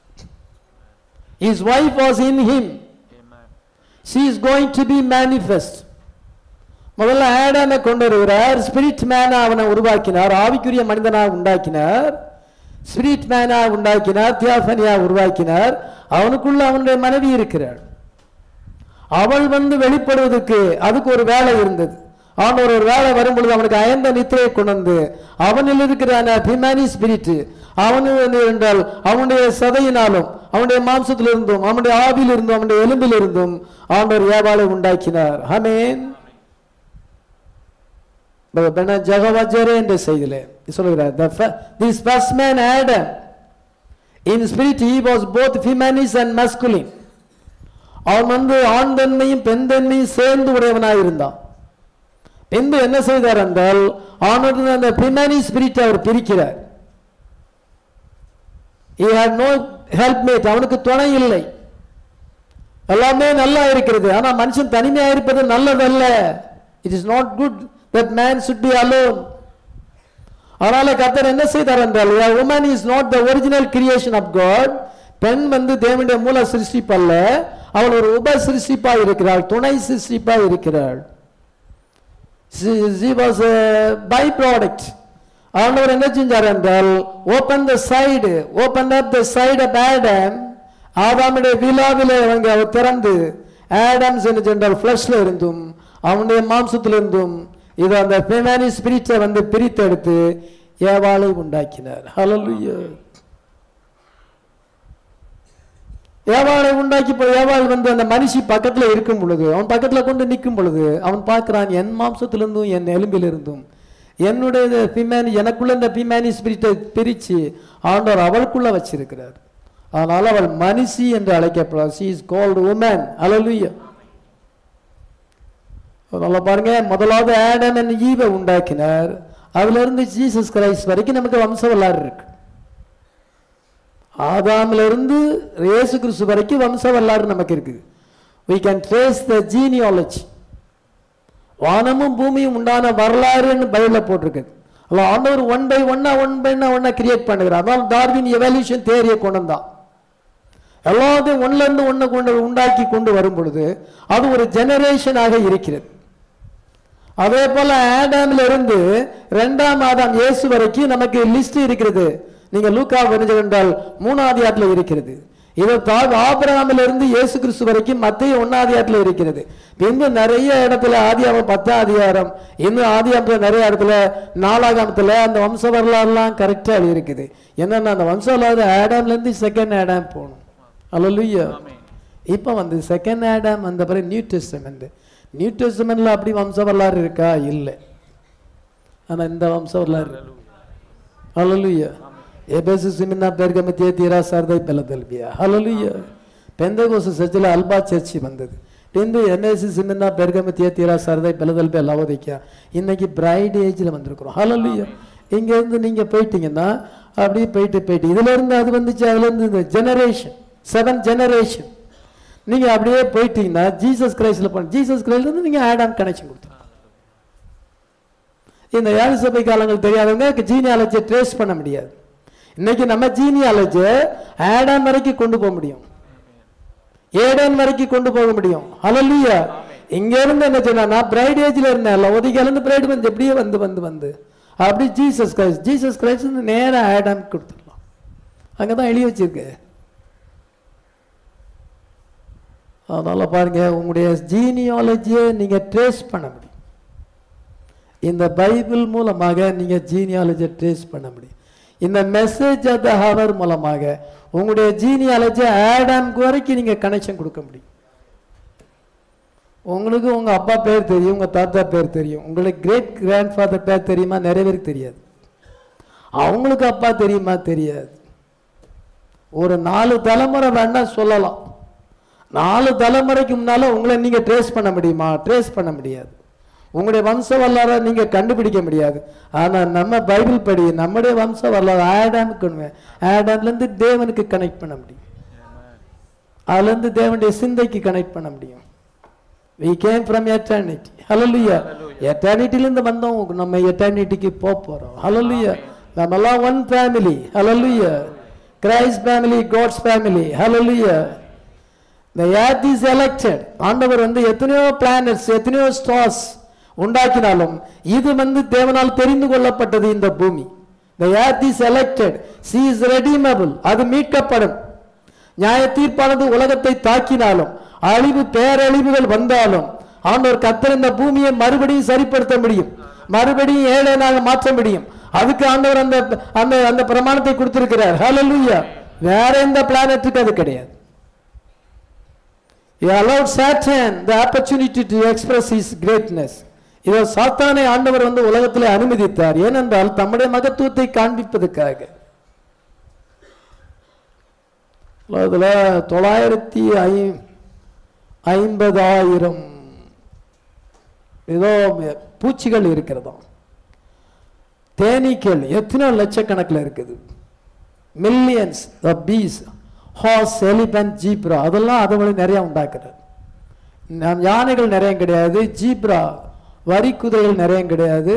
His wife was in him. She is going to be manifest. முதல்ல ஆடாமை கொண்டு வருகிறார். ஸ்பிரிட் மேனா அவனை உருவாக்கினார். ஆவிக்குரிய மனிதனாக உண்டாக்கினார். ஸ்பிரிட் மேனா உண்டாக்கினார். தியாஃபனியா உருவாக்கினார். அவனுக்குள்ள அவனுடைய மனைவி இருக்கிறாள். அவள் வெளிப்படுவதற்கு அதுக்கு ஒரு வேலை இருந்தது. அவன் ஒரு வேலை வரும்பொழுது அவனுக்கு அயர்ந்த நித்திரையை கொண்டு வந்து அவனில் இருக்கிற பிமானி ஸ்பிரிட் அவனு என்றால் அவனுடைய சதையினாலும் அவனுடைய மாம்சத்திலிருந்தும் அவனுடைய ஆவிலிருந்தும் அவனுடைய எலும்பிலிருந்தும் அவன் ஒரு ஏவாளை உண்டாக்கினார். ஆமென். ஜெகோவா ஜீரே என்ற செய்தியிலே சொல்கிறார், this first man Adam in spirit he was both feminine and masculine. அவன் ஆண் தன்மையும் பெண் தன்மையும் சேர்ந்து உடையவனாக இருந்தான். பின்பு என்ன செய்தார் என்றால் அவனுடைய அந்த பிமானி ஸ்பிரிட் அவர் பிரிக்கிறார். he had no helpmate, அவனுக்கு துணை இல்லை. எல்லாமே நல்லா இருக்கிறது. ஆனா மனுஷன் தனிமையாக இருப்பது நல்லதல்ல. it is not good that man should be alone. அதனால கர்த்தர் என்ன செய்தார் என்றால் a woman is not the original creation of God. பெண் தேவனுடைய மூல சிருஷ்டிப்பு அல்ல. அவள் ஒரு உப சிருஷ்டிப்பா இருக்கிறாள், துணை சிருஷ்டிப்பா இருக்கிறாள். she was a by product. ஆண்டவர் என்ன செஞ்சார் என்றால் open up the side of Adam. ஆதாமுடைய விலாவிலே அவர் திறந்து ஆடம்ஸ் என்றால் ஃப்ளஷ்ல இருந்தும் அவனுடைய மாம்சத்திலிருந்தும் இது அந்த பிமானி ஸ்பிரிட்டை பிரித்தெடுத்து ஏவாளை உண்டாக்கினார். ஹல்லேலூயா. ஏவாளை உண்டாக்கி ஏவாள் அந்த மனுஷி பக்கத்துல இருக்கும் பொழுது அவன் பக்கத்துல கொண்டு நிற்கும் பொழுது அவன் பார்க்கிறான், என் மாம்சத்திலிருந்தும் என் எலும்பிலிருந்தும் என்னுடைய எனக்குள்ள இந்த பிமானி ஸ்பிரிட்டை பிரிச்சு ஆண்டவர் அவளுக்குள்ள வச்சிருக்கிறார். அதனால அவள் மனுஷி என்று அழைக்கப்படுறார். she is called woman. ஹல்லேலூயா. அதனால பாருங்க, முதலாவது ஆடம் and ஈவை உண்டாக்கினார். அதுல இருந்து ஜீசஸ் கிரைஸ்ட் வரைக்கும் நமக்கு வம்ச வரலாறு இருக்கு. ஆதாம்ல இருந்து இயேசு கிறிஸ்து வரைக்கும் வம்ச வரலாறு நமக்கு இருக்கு. we can trace the genealogy. வானமும் பூமியும் உண்டான வரலாறுன்னு பைபிள்ல போட்டிருக்கு. ஆண்டவர் ஒன் பை ஒன்னா கிரியேட் பண்ணுகிறார். அதனால டார்வின் எவல்யூஷன் தியரியை கொண்டு வந்தான். எல்லாத்தையும் ஒன்ல இருந்து ஒண்ணு உண்டாக்கி கொண்டு வரும் பொழுது அது ஒரு ஜெனரேஷனாக இருக்கிறது. அதே போல ஆடாம்ல இருந்து 2ஆம் ஆதாம் இயேசு வரைக்கும் நமக்கு லிஸ்ட் இருக்கிறது. நீங்க லூக்கா என்றால் 3ஆம் அதிகாரத்தில் இருக்கிறது. இது ஆபிரகாமில் இருந்து இயேசு கிறிஸ்து வரைக்கும் மத்தேயு 1ஆம் அதிகாரத்தில் இருக்கிறது. இன்னும் நிறைய இடத்துல ஆதியாகமம் 10ஆம் அதிகாரம், இன்னும் ஆதியாகமத்துல நிறைய இடத்துல 4ஆகமத்துல அந்த வம்ச வரலாறுலாம் கரெக்டா இருக்குது. என்னன்னா அந்த வம்ச வரலாறு ஆடாம்ல இருந்து செகண்ட் ஆடாம் போகணும். ஹல்லேலூயா. இப்ப செகண்ட் ஆடாம் அந்த பிறகு நியூ டெஸ்டமெண்ட்ல அப்படி வம்ச வரலாறு இருக்கா? இல்லை. ஆனா இந்த வம்ச வரலாறு. ஹல்லேலூயா. எபேசு சிமினா பெர்கமு தியத்தீரா சர்தை பிலதெல்பியா. ஹல்லேலூயா. பெந்தேகோஸ்து சர்ச்சில் அல்பா சர்ச் வந்தது. பின்பு என்எஸ்சி சிமினா பெர்கமு தியத்தீரா சர்தை பிலதெல்பியா லவோதிக்கா. இன்னைக்கு பிரைட் ஏஜ்ல வந்திருக்கிறோம். ஹல்லேலூயா. இங்க இருந்து நீங்க போயிட்டீங்கன்னா அப்படியே போயிட்டு இதுல இருந்து அது வந்துச்சு, அதுல இருந்து இந்த ஜெனரேஷன் 7 ஜெனரேஷன் நீங்க அப்படியே போயிட்டீங்கன்னா ஜீசஸ் கிரைஸ்ட்ல ஜீசஸ் கிரைஸ்ட்ல இருந்து நீங்க ஆடாம் கனெக்ஷன் கொடுத்து இந்த 7 சபை காலங்கள் தெரியாதவங்க ஜீனியாலஜியை ட்ரேஸ் பண்ண முடியாது. இன்னைக்கு நம்ம ஜீனியாலஜி ஆடாம் வரைக்கும் கொண்டு போக முடியும், ஏடன் வரைக்கும் கொண்டு போக முடியும். ஹல்லேலூயா. இங்க இருந்து என்ன சொன்னா பிரைட் ஏஜ்ல இருந்தேன், ஒதிகால இருந்து பிரைட் வந்து எப்படியே வந்து அப்படி ஜீசஸ் கிரைஸ்ட் நேரா ஆடாம் கொடுத்துடலாம். அங்கதான் எழுதி வச்சிருக்கு. அதனால பாருங்க, உங்களுடைய ஜீனியாலஜியை நீங்க ட்ரேஸ் பண்ண முடியும். இந்த பைபிள் மூலமாக நீங்க ஜீனியாலஜியை ட்ரேஸ் பண்ண முடியும். இந்த மெசேஜ் ஆஃப் த ஹவர் மூலமாக உங்களுடைய ஜீனியாலஜி ஆடாம்க்கு வரைக்கும் நீங்க கனெக்ஷன் கொடுக்க முடியும். உங்களுக்கு உங்க அப்பா பேர் தெரியும், உங்க தாத்தா பேர் தெரியும், உங்களுக்கு கிரேட் கிராண்ட் ஃபாதர் பேர் தெரியுமா? நிறைய பேருக்கு தெரியாது. அவங்களுக்கு அப்பா தெரியுமா? தெரியாது. ஒரு 4 தலைமுறை வேணா சொல்லலாம். 4 தலைமுறைக்கு முன்னால உங்களை நீங்க ட்ரேஸ் பண்ண முடியுமா? ட்ரேஸ் பண்ண முடியாது. உங்களுடைய வம்ச வரலாறை நீங்க கண்டுபிடிக்க முடியாது. ஆனா நம்ம பைபிள் படி நம்முடைய வம்ச வரலாறு ஆடாம்ல இருந்து தேவனுக்கு கனெக்ட் பண்ண முடியும். அதுல இருந்து தேவனுடைய சிந்தைக்கு கனெக்ட் பண்ண முடியும். we came from eternity. hallelujah. eternity இருந்து வந்தோம், நம்ம எட்டர்னிட்டிக்கு போறோம். hallelujah. நம்ம எல்லாம் one family. hallelujah. Christ family, God's family. hallelujah. the earth is elected. ஆண்டவர் எத்தனையோ பிளானட்ஸ் எத்தனையோ ஸ்டார்ஸ் உண்டாக்கினாலும் இது தேவனால் தெரிந்து கொள்ளப்பட்டது இந்த பூமி. the earth is elected. she is redeemable. அது மீட்கப்படும். நியாய தீர்ப்பானது உலகத்தை தாக்கினாலும் அழிவு பேரழிவுகள் வந்தாலும் ஆண்டவர் கர்த்தர் இந்த பூமியை மறுபடியும் சரிப்படுத்த முடியும், மறுபடியும் ஏழையாக மாற்ற முடியும். அதுக்கு ஆண்டவர் அந்த அந்த அந்த பிரமாணத்தை கொடுத்திருக்கிறார். ஹalleluya. வேற எந்த பிளானட்டுக்கு அது கிடையாது. He allowed Satan the opportunity to express his greatness. இத சாத்தானை ஆண்டவர் உலகத்திலே அனுமதித்தார். ஏனென்றால் தம்முடைய மகத்துவத்தை காண்பிப்பதற்காக. அதுல 950,000 ஏதோ பூச்சிகள் இருக்கிறதாம். தேனீக்கள் எத்தனை லட்சக்கணக்கில் இருக்குது. Millions of bees, horse, elephant, zebra அதெல்லாம் அதை விட நிறைய உண்டாக்குறது. யானைகள் நிறைய கிடையாது, ஜீப்ரா வரி குதிரைகள் நிறைய கிடையாது.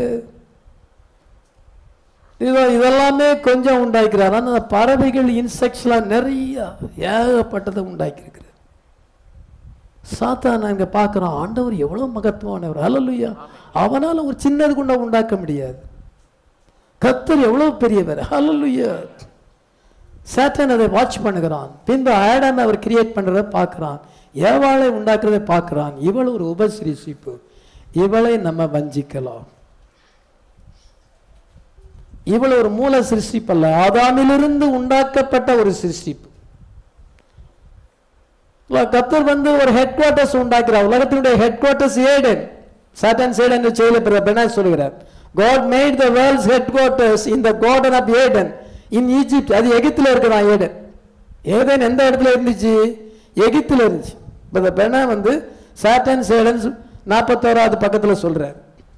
இதெல்லாமே கொஞ்சம் உண்டாக்கிறார். ஆனால் அந்த பறவைகள் இன்செக்ட்ஸ்லாம் நிறைய ஏகப்பட்டதை உண்டாக்கியிருக்கிறார். சாத்தான் இங்க பார்க்கிறோம், ஆண்டவர் எவ்வளவு மகத்துவமானவர். ஹல்லேலூயா. அவனால ஒரு சின்னது கூட உண்டாக்க முடியாது. கர்த்தர் எவ்வளவு பெரியவர். ஹல்லேலூயா. சாத்தான் அதை வாட்ச் பண்ணுகிறான். பின்பு ஆடாம் அவர் கிரியேட் பண்றதை பார்க்கிறான், ஏவாளை உண்டாக்குறதை பார்க்கிறான். இவள் ஒரு உபசிரிப்பு, இவளை நம்ம வஞ்சிக்கலாம். இவள் ஒரு மூல சிருஷ்டிப்பு அல்ல, ஆதாமிலிருந்து உண்டாக்கப்பட்ட ஒரு சிருஷ்டிப்பு. கர்த்தர் ஒரு ஹெட் குவார்டர்ஸ் உண்டாக்குறார். உலகத்தினுடைய ஹெட் குவார்டர்ஸ் ஏடன். சாத்தான் ஏடன் செய்யல சொல்கிறார். God made the world's headquarters in the garden of Eden in Egypt. அது எகிப்தில் இருக்கிறான் ஏடன். ஏடன் எந்த இடத்துல இருந்துச்சு? எகிப்தில் இருந்துச்சு. சாத்தான் ஏடன் 41வது பக்கத்தில் சொல்றார்.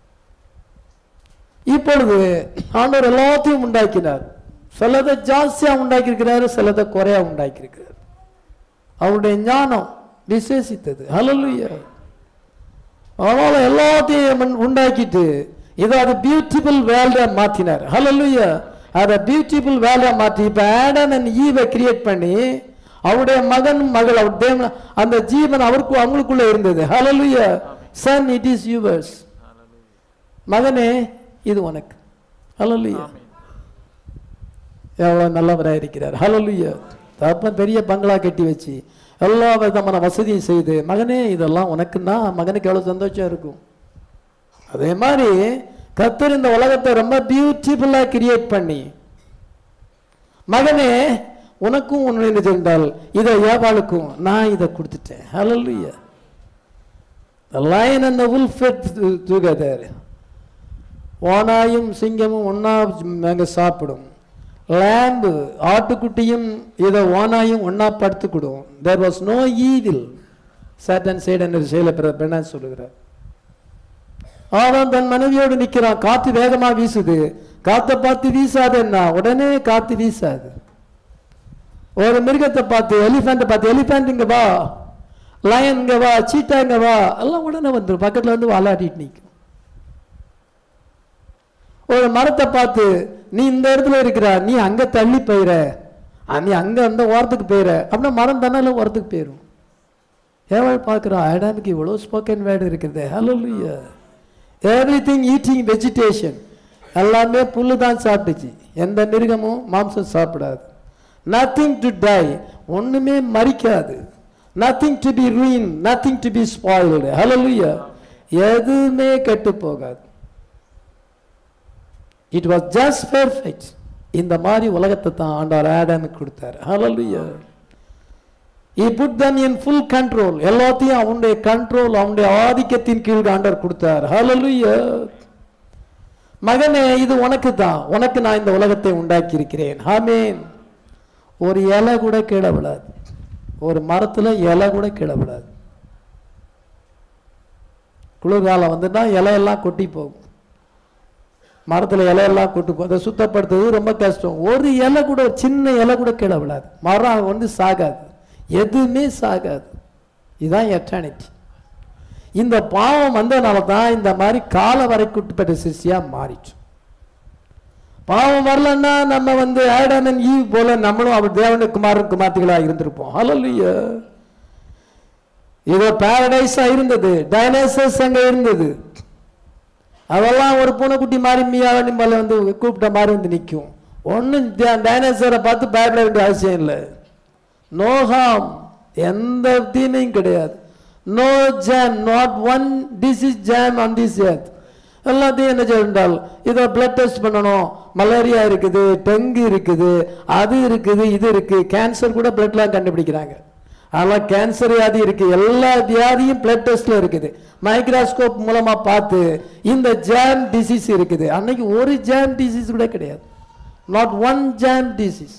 இப்பொழுது ஆண்டவர் எல்லாத்தையும் உண்டாக்கினார். சிலதை ஜாஸ்தியா உண்டாக்கி இருக்கிறாரு, சிலதை குறையா உண்டாக்கி இருக்கிறார். அவருடைய ஞானம் விசேஷித்தது. ஹல்லேலூயா. அதனால எல்லாத்தையும் உண்டாக்கிட்டு இதை அது பியூட்டிஃபுல் வேர்ல்டா மாத்தினார். ஹல்லேலூயா. அதை பியூட்டிஃபுல் வேர்ல்டா மாற்றி இப்ப ஆடம் அண்ட் ஈவை கிரியேட் பண்ணி அவருடைய மகன் மகள் அந்த ஜீவன் அவங்களுக்குள்ள இருந்தது. Hallelujah. Son, it is yours. மகனே, இது உனக்கு. ஹல்லேலூயா. எவ்வளவு நல்லவராக இருக்கிறார். ஹல்லேலூயா. தகப்பன் பெரிய பங்களா கட்டி வச்சு எல்லா விதமான வசதியும் செய்து, மகனே இதெல்லாம் உனக்குன்னா மகனுக்கு எவ்வளவு சந்தோஷம் இருக்கும். அதே மாதிரி கர்த்தர் இந்த உலகத்தை ரொம்ப பியூட்டிஃபுல்லா கிரியேட் பண்ணி, மகனே உனக்கும் ஒன்று சென்றால் இதை ஏவாளுக்கும் நான் இதை கொடுத்துட்டேன். ஹல்லேலூயா. The lion and the wolf fed together. ஓனாயும் சிங்கமும் ஒன்னா அங்க சாப்பிடும். lamb ஆட்டுக்குட்டியும் இதை ஓனாயும் ஒன்னா படுத்துக்கிடும். There was no evil. Satan said என்று செய்யல சொல்லுகிறார். அவன் தன் மனைவியோடு நிற்கிறான். காத்து வேகமா வீசுது. காத்தை பார்த்து வீசாதுன்னா உடனே காத்து வீசாது. ஒரு மிருகத்தை பார்த்து, எலிஃபென்ட் பார்த்து, எலிஃபென்ட் இங்க வா, லயன் இங்க வா, சீட்டா இங்க வா, எல்லாம் உடனே வந்துடும். பக்கத்துல வாலாட்டிட்டு நிற்கும். ஒரு மரத்தை பார்த்து, நீ இந்த இடத்துல இருக்கிற, நீ அங்க தள்ளி போயிற, நீ அங்க அந்த ஓரத்துக்கு போயிற அப்படின்னா மரம் தானே ஓரத்துக்கு போயிடும். ஏவாள் பார்க்கிறா, ஆடாமுக்கு இவ்வளவு ஸ்போக்கன் வேர்டு இருக்குது. ஹல்லேலூயா. எவ்ரிதிங் ஈட்டிங் வெஜிடேஷன், எல்லாமே புல்லு தான் சாப்பிட்டுச்சு. எந்த மிருகமும் மாம்சம் சாப்பிடாது. நத்திங் டு டை, ஒண்ணுமே மரிக்காது. Nothing to be ruined, nothing to be spoiled. Hallelujah. எதுவுமே கெட்டு போகாது. It was just perfect. இந்த மாதிரி உலகத்தை தான் ஆண்டவர் ஆடாமுக்கு கொடுத்தார். ஹல்லேலூயா. he put them in full control. எல்லாத்தையும் அவனுடைய கண்ட்ரோல், அவனுடைய ஆதிக்கத்தின் கீழ் ஆண்டவர் கொடுத்தார். ஹல்லேலூயா. மகனே, இது உனக்கு தான், உனக்கு நான் இந்த உலகத்தை உண்டாக்கி இருக்கிறேன். ஆமென். ஒரு இலை கூட கீழே விடாது, ஒரு மரத்துல இலை கூட கீழே விடாது. குளிர்காலம் வந்துட்டா இலையெல்லாம் கொட்டி போகும், மரத்துல இலையெல்லாம் கொட்டி போகும். அதை சுத்தப்படுத்துறது ரொம்ப கஷ்டம். ஒரு இலை கூட, ஒரு சின்ன இலை கூட கீழே விடாது. மரம் வந்து சாகாது, எதுவுமே சாகாது. இதுதான் எட்டர்னிட்டி. இந்த பாவம் வந்ததுனால தான் இந்த மாதிரி கால வரைக்குட்பட்ட சிருஷ்டியா மாறிச்சு. பாவம் வரலன்னா நம்ம வந்து ஆடம் அண்ட் ஈவ் போல நம்மளும் அவர் தேவனுக்கு குமாரத்திகளா இருந்திருப்போம். ஹல்லேலூயா. இதோ பாரடைஸா இருந்தது, டைனோசர்ஸ் அங்க இருந்தது. அதெல்லாம் ஒரு பூனைக்குட்டி மாதிரி மியாவணி போல வந்து கூப்பிட்ட மாதிரி வந்து நிற்கும். ஒன்னும் டைனோசரை பார்த்து பயப்பட வேண்டிய அவசியம் இல்லை. நோ ஹார்ம், எந்த தீமையும் கிடையாது. No germ, not one disease germ on this earth. எல்லாத்தையும் என்ன செய்தால் இதோ பிளட் டெஸ்ட் பண்ணணும், மலேரியா இருக்குது, டெங்கு இருக்குது, அது இருக்குது, இது இருக்கு, கேன்சர் கூட பிளட்லாம் கண்டுபிடிக்கிறாங்க. அதெல்லாம் கேன்சர் வியாதி இருக்கு, எல்லா வியாதியும் பிளட் டெஸ்ட்ல இருக்குது. மைக்ரோஸ்கோப் மூலமா பார்த்து இந்த ஜாம் டிசீஸ் இருக்குது. அன்னைக்கு ஒரு ஜாம் டிசீஸ் கூட கிடையாது, நாட் ஒன் ஜாம் டிசீஸ்.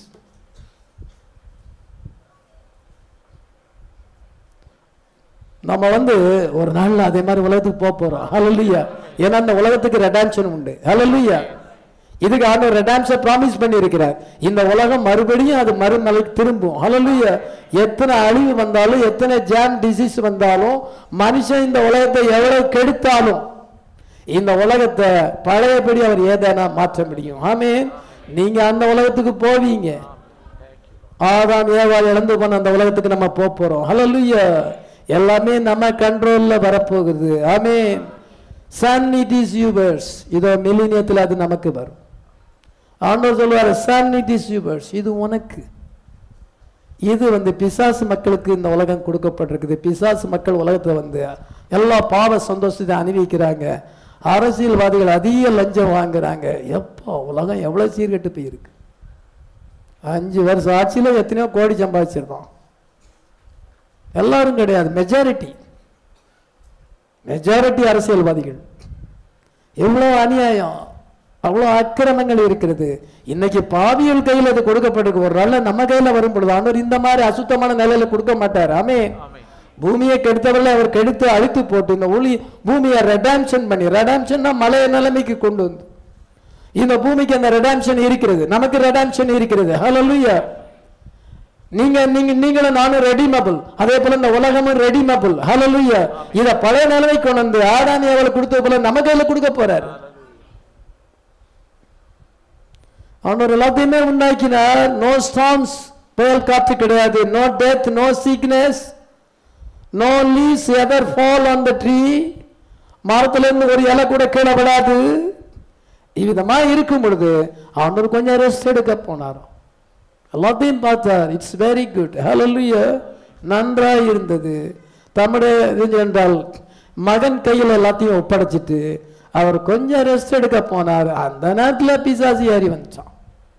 நம்ம வந்து ஒரு நாள்ல அதே மாதிரி உலகத்துக்கு போக போறோம். ஹல்லேலூயா. ஏன்னா அந்த உலகத்துக்கு ரெடாம்ஷன் உண்டு. ஹல்லேலூயா. இதுக்கு ஆண்டவர் ரெடாம்ஷன் ப்ராமிஸ் பண்ணி இருக்கிறார். இந்த உலகம் மறுபடியும் அது மறுமலைக்கு திரும்பும். ஹல்லேலூயா. எத்தனை அழிவு வந்தாலும், எத்தனை ஜாம் டிசீஸ் வந்தாலும், மனுஷன் இந்த உலகத்தை எவ்வளவு கெடுத்தாலும் இந்த உலகத்தை பழையபடி அவர் ஏதானா மாற்ற முடியும். ஆமென். நீங்க அந்த உலகத்துக்கு போவீங்க. ஆதாம் ஏவாள் இழந்து போன அந்த உலகத்துக்கு நம்ம போக போறோம். ஹல்லேலூயா. எல்லாமே நம்ம கண்ட்ரோல்ல வரப்போகுது. Amen. Son it is yours. இதோ மில்லினியத்தில் அது நமக்கு வரும். ஆண்டவர் சொல்வார், சன் இட் இஸ் யூவர்ஸ், இது உனக்கு. இது வந்து பிசாசு மக்களுக்கு இந்த உலகம் கொடுக்கப்பட்டிருக்குது. பிசாசு மக்கள் உலகத்தை வந்து எல்லா பாவ சந்தோஷத்தை அனுபவிக்கிறாங்க. அரசியல்வாதிகள் அதிக லஞ்சம் வாங்குறாங்க. எப்போ உலகம் எவ்வளவு சீர்கெட்டு போயிருக்கு. 5 வருஷம் ஆட்சியில எத்தனையோ கோடி சம்பாதிச்சிருக்கோம். எல்லாரும் கிடையாது, மெஜாரிட்டி அரசியல்வாதிகள். எவ்வளவு அநியாயம், அவ்வளவு அக்கிரமங்கள் இருக்கிறது. இன்னைக்கு பாவியல் கையில் அது கொடுக்கப்பட்டிருக்கு. ஒரு நாள் நம்ம கையில வரும் பொழுது ஆண்டவர் இந்த மாதிரி அசுத்தமான நிலையில கொடுக்க மாட்டார். ஆமென். பூமியை கெடுத்தவர்கள் அவர் கெடுத்து அழித்து போட்டு இந்த பூமியை ரெடாம்ஷன் பண்ணி, ரெடாம்ஷன்னா மலைய நிலைமைக்கு கொண்டு வந்து, இந்த பூமிக்கு அந்த ரெடாம்ஷன் இருக்கிறது, நமக்கு ரெடாம்ஷன் இருக்கிறது. ஹல்லேலூயா. நீங்களும் நானும் ரெடிமபிள், அதே போல இந்த உலகமும் ரெடிமபிள். ஹல்லேலூயா. இத பழைய நிலைமை கொண்டு வந்து ஆதாம் ஏவாள் கொடுத்த போல நம்ம கையில கொடுக்க போறாரு. ஆண்டவர் எல்லாத்தையுமே உண்டாக்கினார். நோ ஸ்டார்ம்ஸ், புயல் காற்று கிடையாது. No death, no sickness, no leaves ever fall on the tree. மரத்திலிருந்து ஒரு இலை கூட கீழே விடாது. இவ்விதமா இருக்கும் பொழுது ஆண்டவர் கொஞ்சம் ரெஸ்ட் எடுக்க போனார். எல்லாத்தையும் பார்த்தார். It's very good. ஹல்லேலூயா. நன்றாய் இருந்தது. தம்முடைய என்றால் மகன் கையில் எல்லாத்தையும் ஒப்படைச்சிட்டு அவர் கொஞ்சம் ரெஸ்ட் எடுக்க போனார். அந்த நேரத்தில் பிசாசு ஏறி வந்துச்சான்.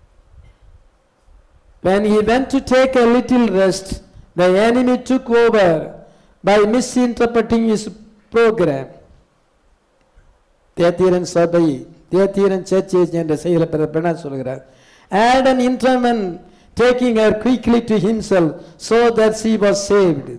When he went to take a little rest, the enemy took over by misinterpreting his program. தேத்தியரன் சபை, தேத்தியரன் சர்ச்சேஜ் என்ற செயலை பெற சொல்கிறார். Adam intervened, taking her quickly to himself so that she was saved.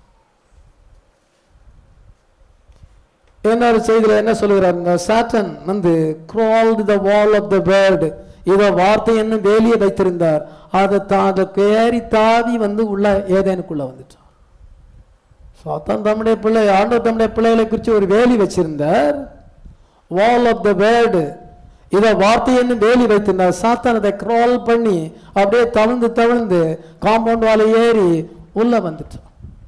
இன்னொரு செய்தியில் என்ன சொல்கிறார்? சாட்டன் வந்து crawled the wall of the word. இதை வார்த்தை என்ன வேலியை வைத்திருந்தார். அதை கேறி தாவி வந்து உள்ள ஏதேனுக்குள்ள வந்துட்டான். சாத்தான் தம்முடைய பிள்ளை, ஆண்டவர் தம்முடைய பிள்ளைகளை குறித்து ஒரு வேலி வச்சிருந்தார். வால் ஆஃப் த வேர்டு, இதை வார்த்தை என்ன வேலி வைத்திருந்தார். சாத்தான் அதை கிரால் பண்ணி அப்படியே தவிழ்ந்து காம்பவுண்ட் வாழை ஏறி உள்ள வந்துட்டான்.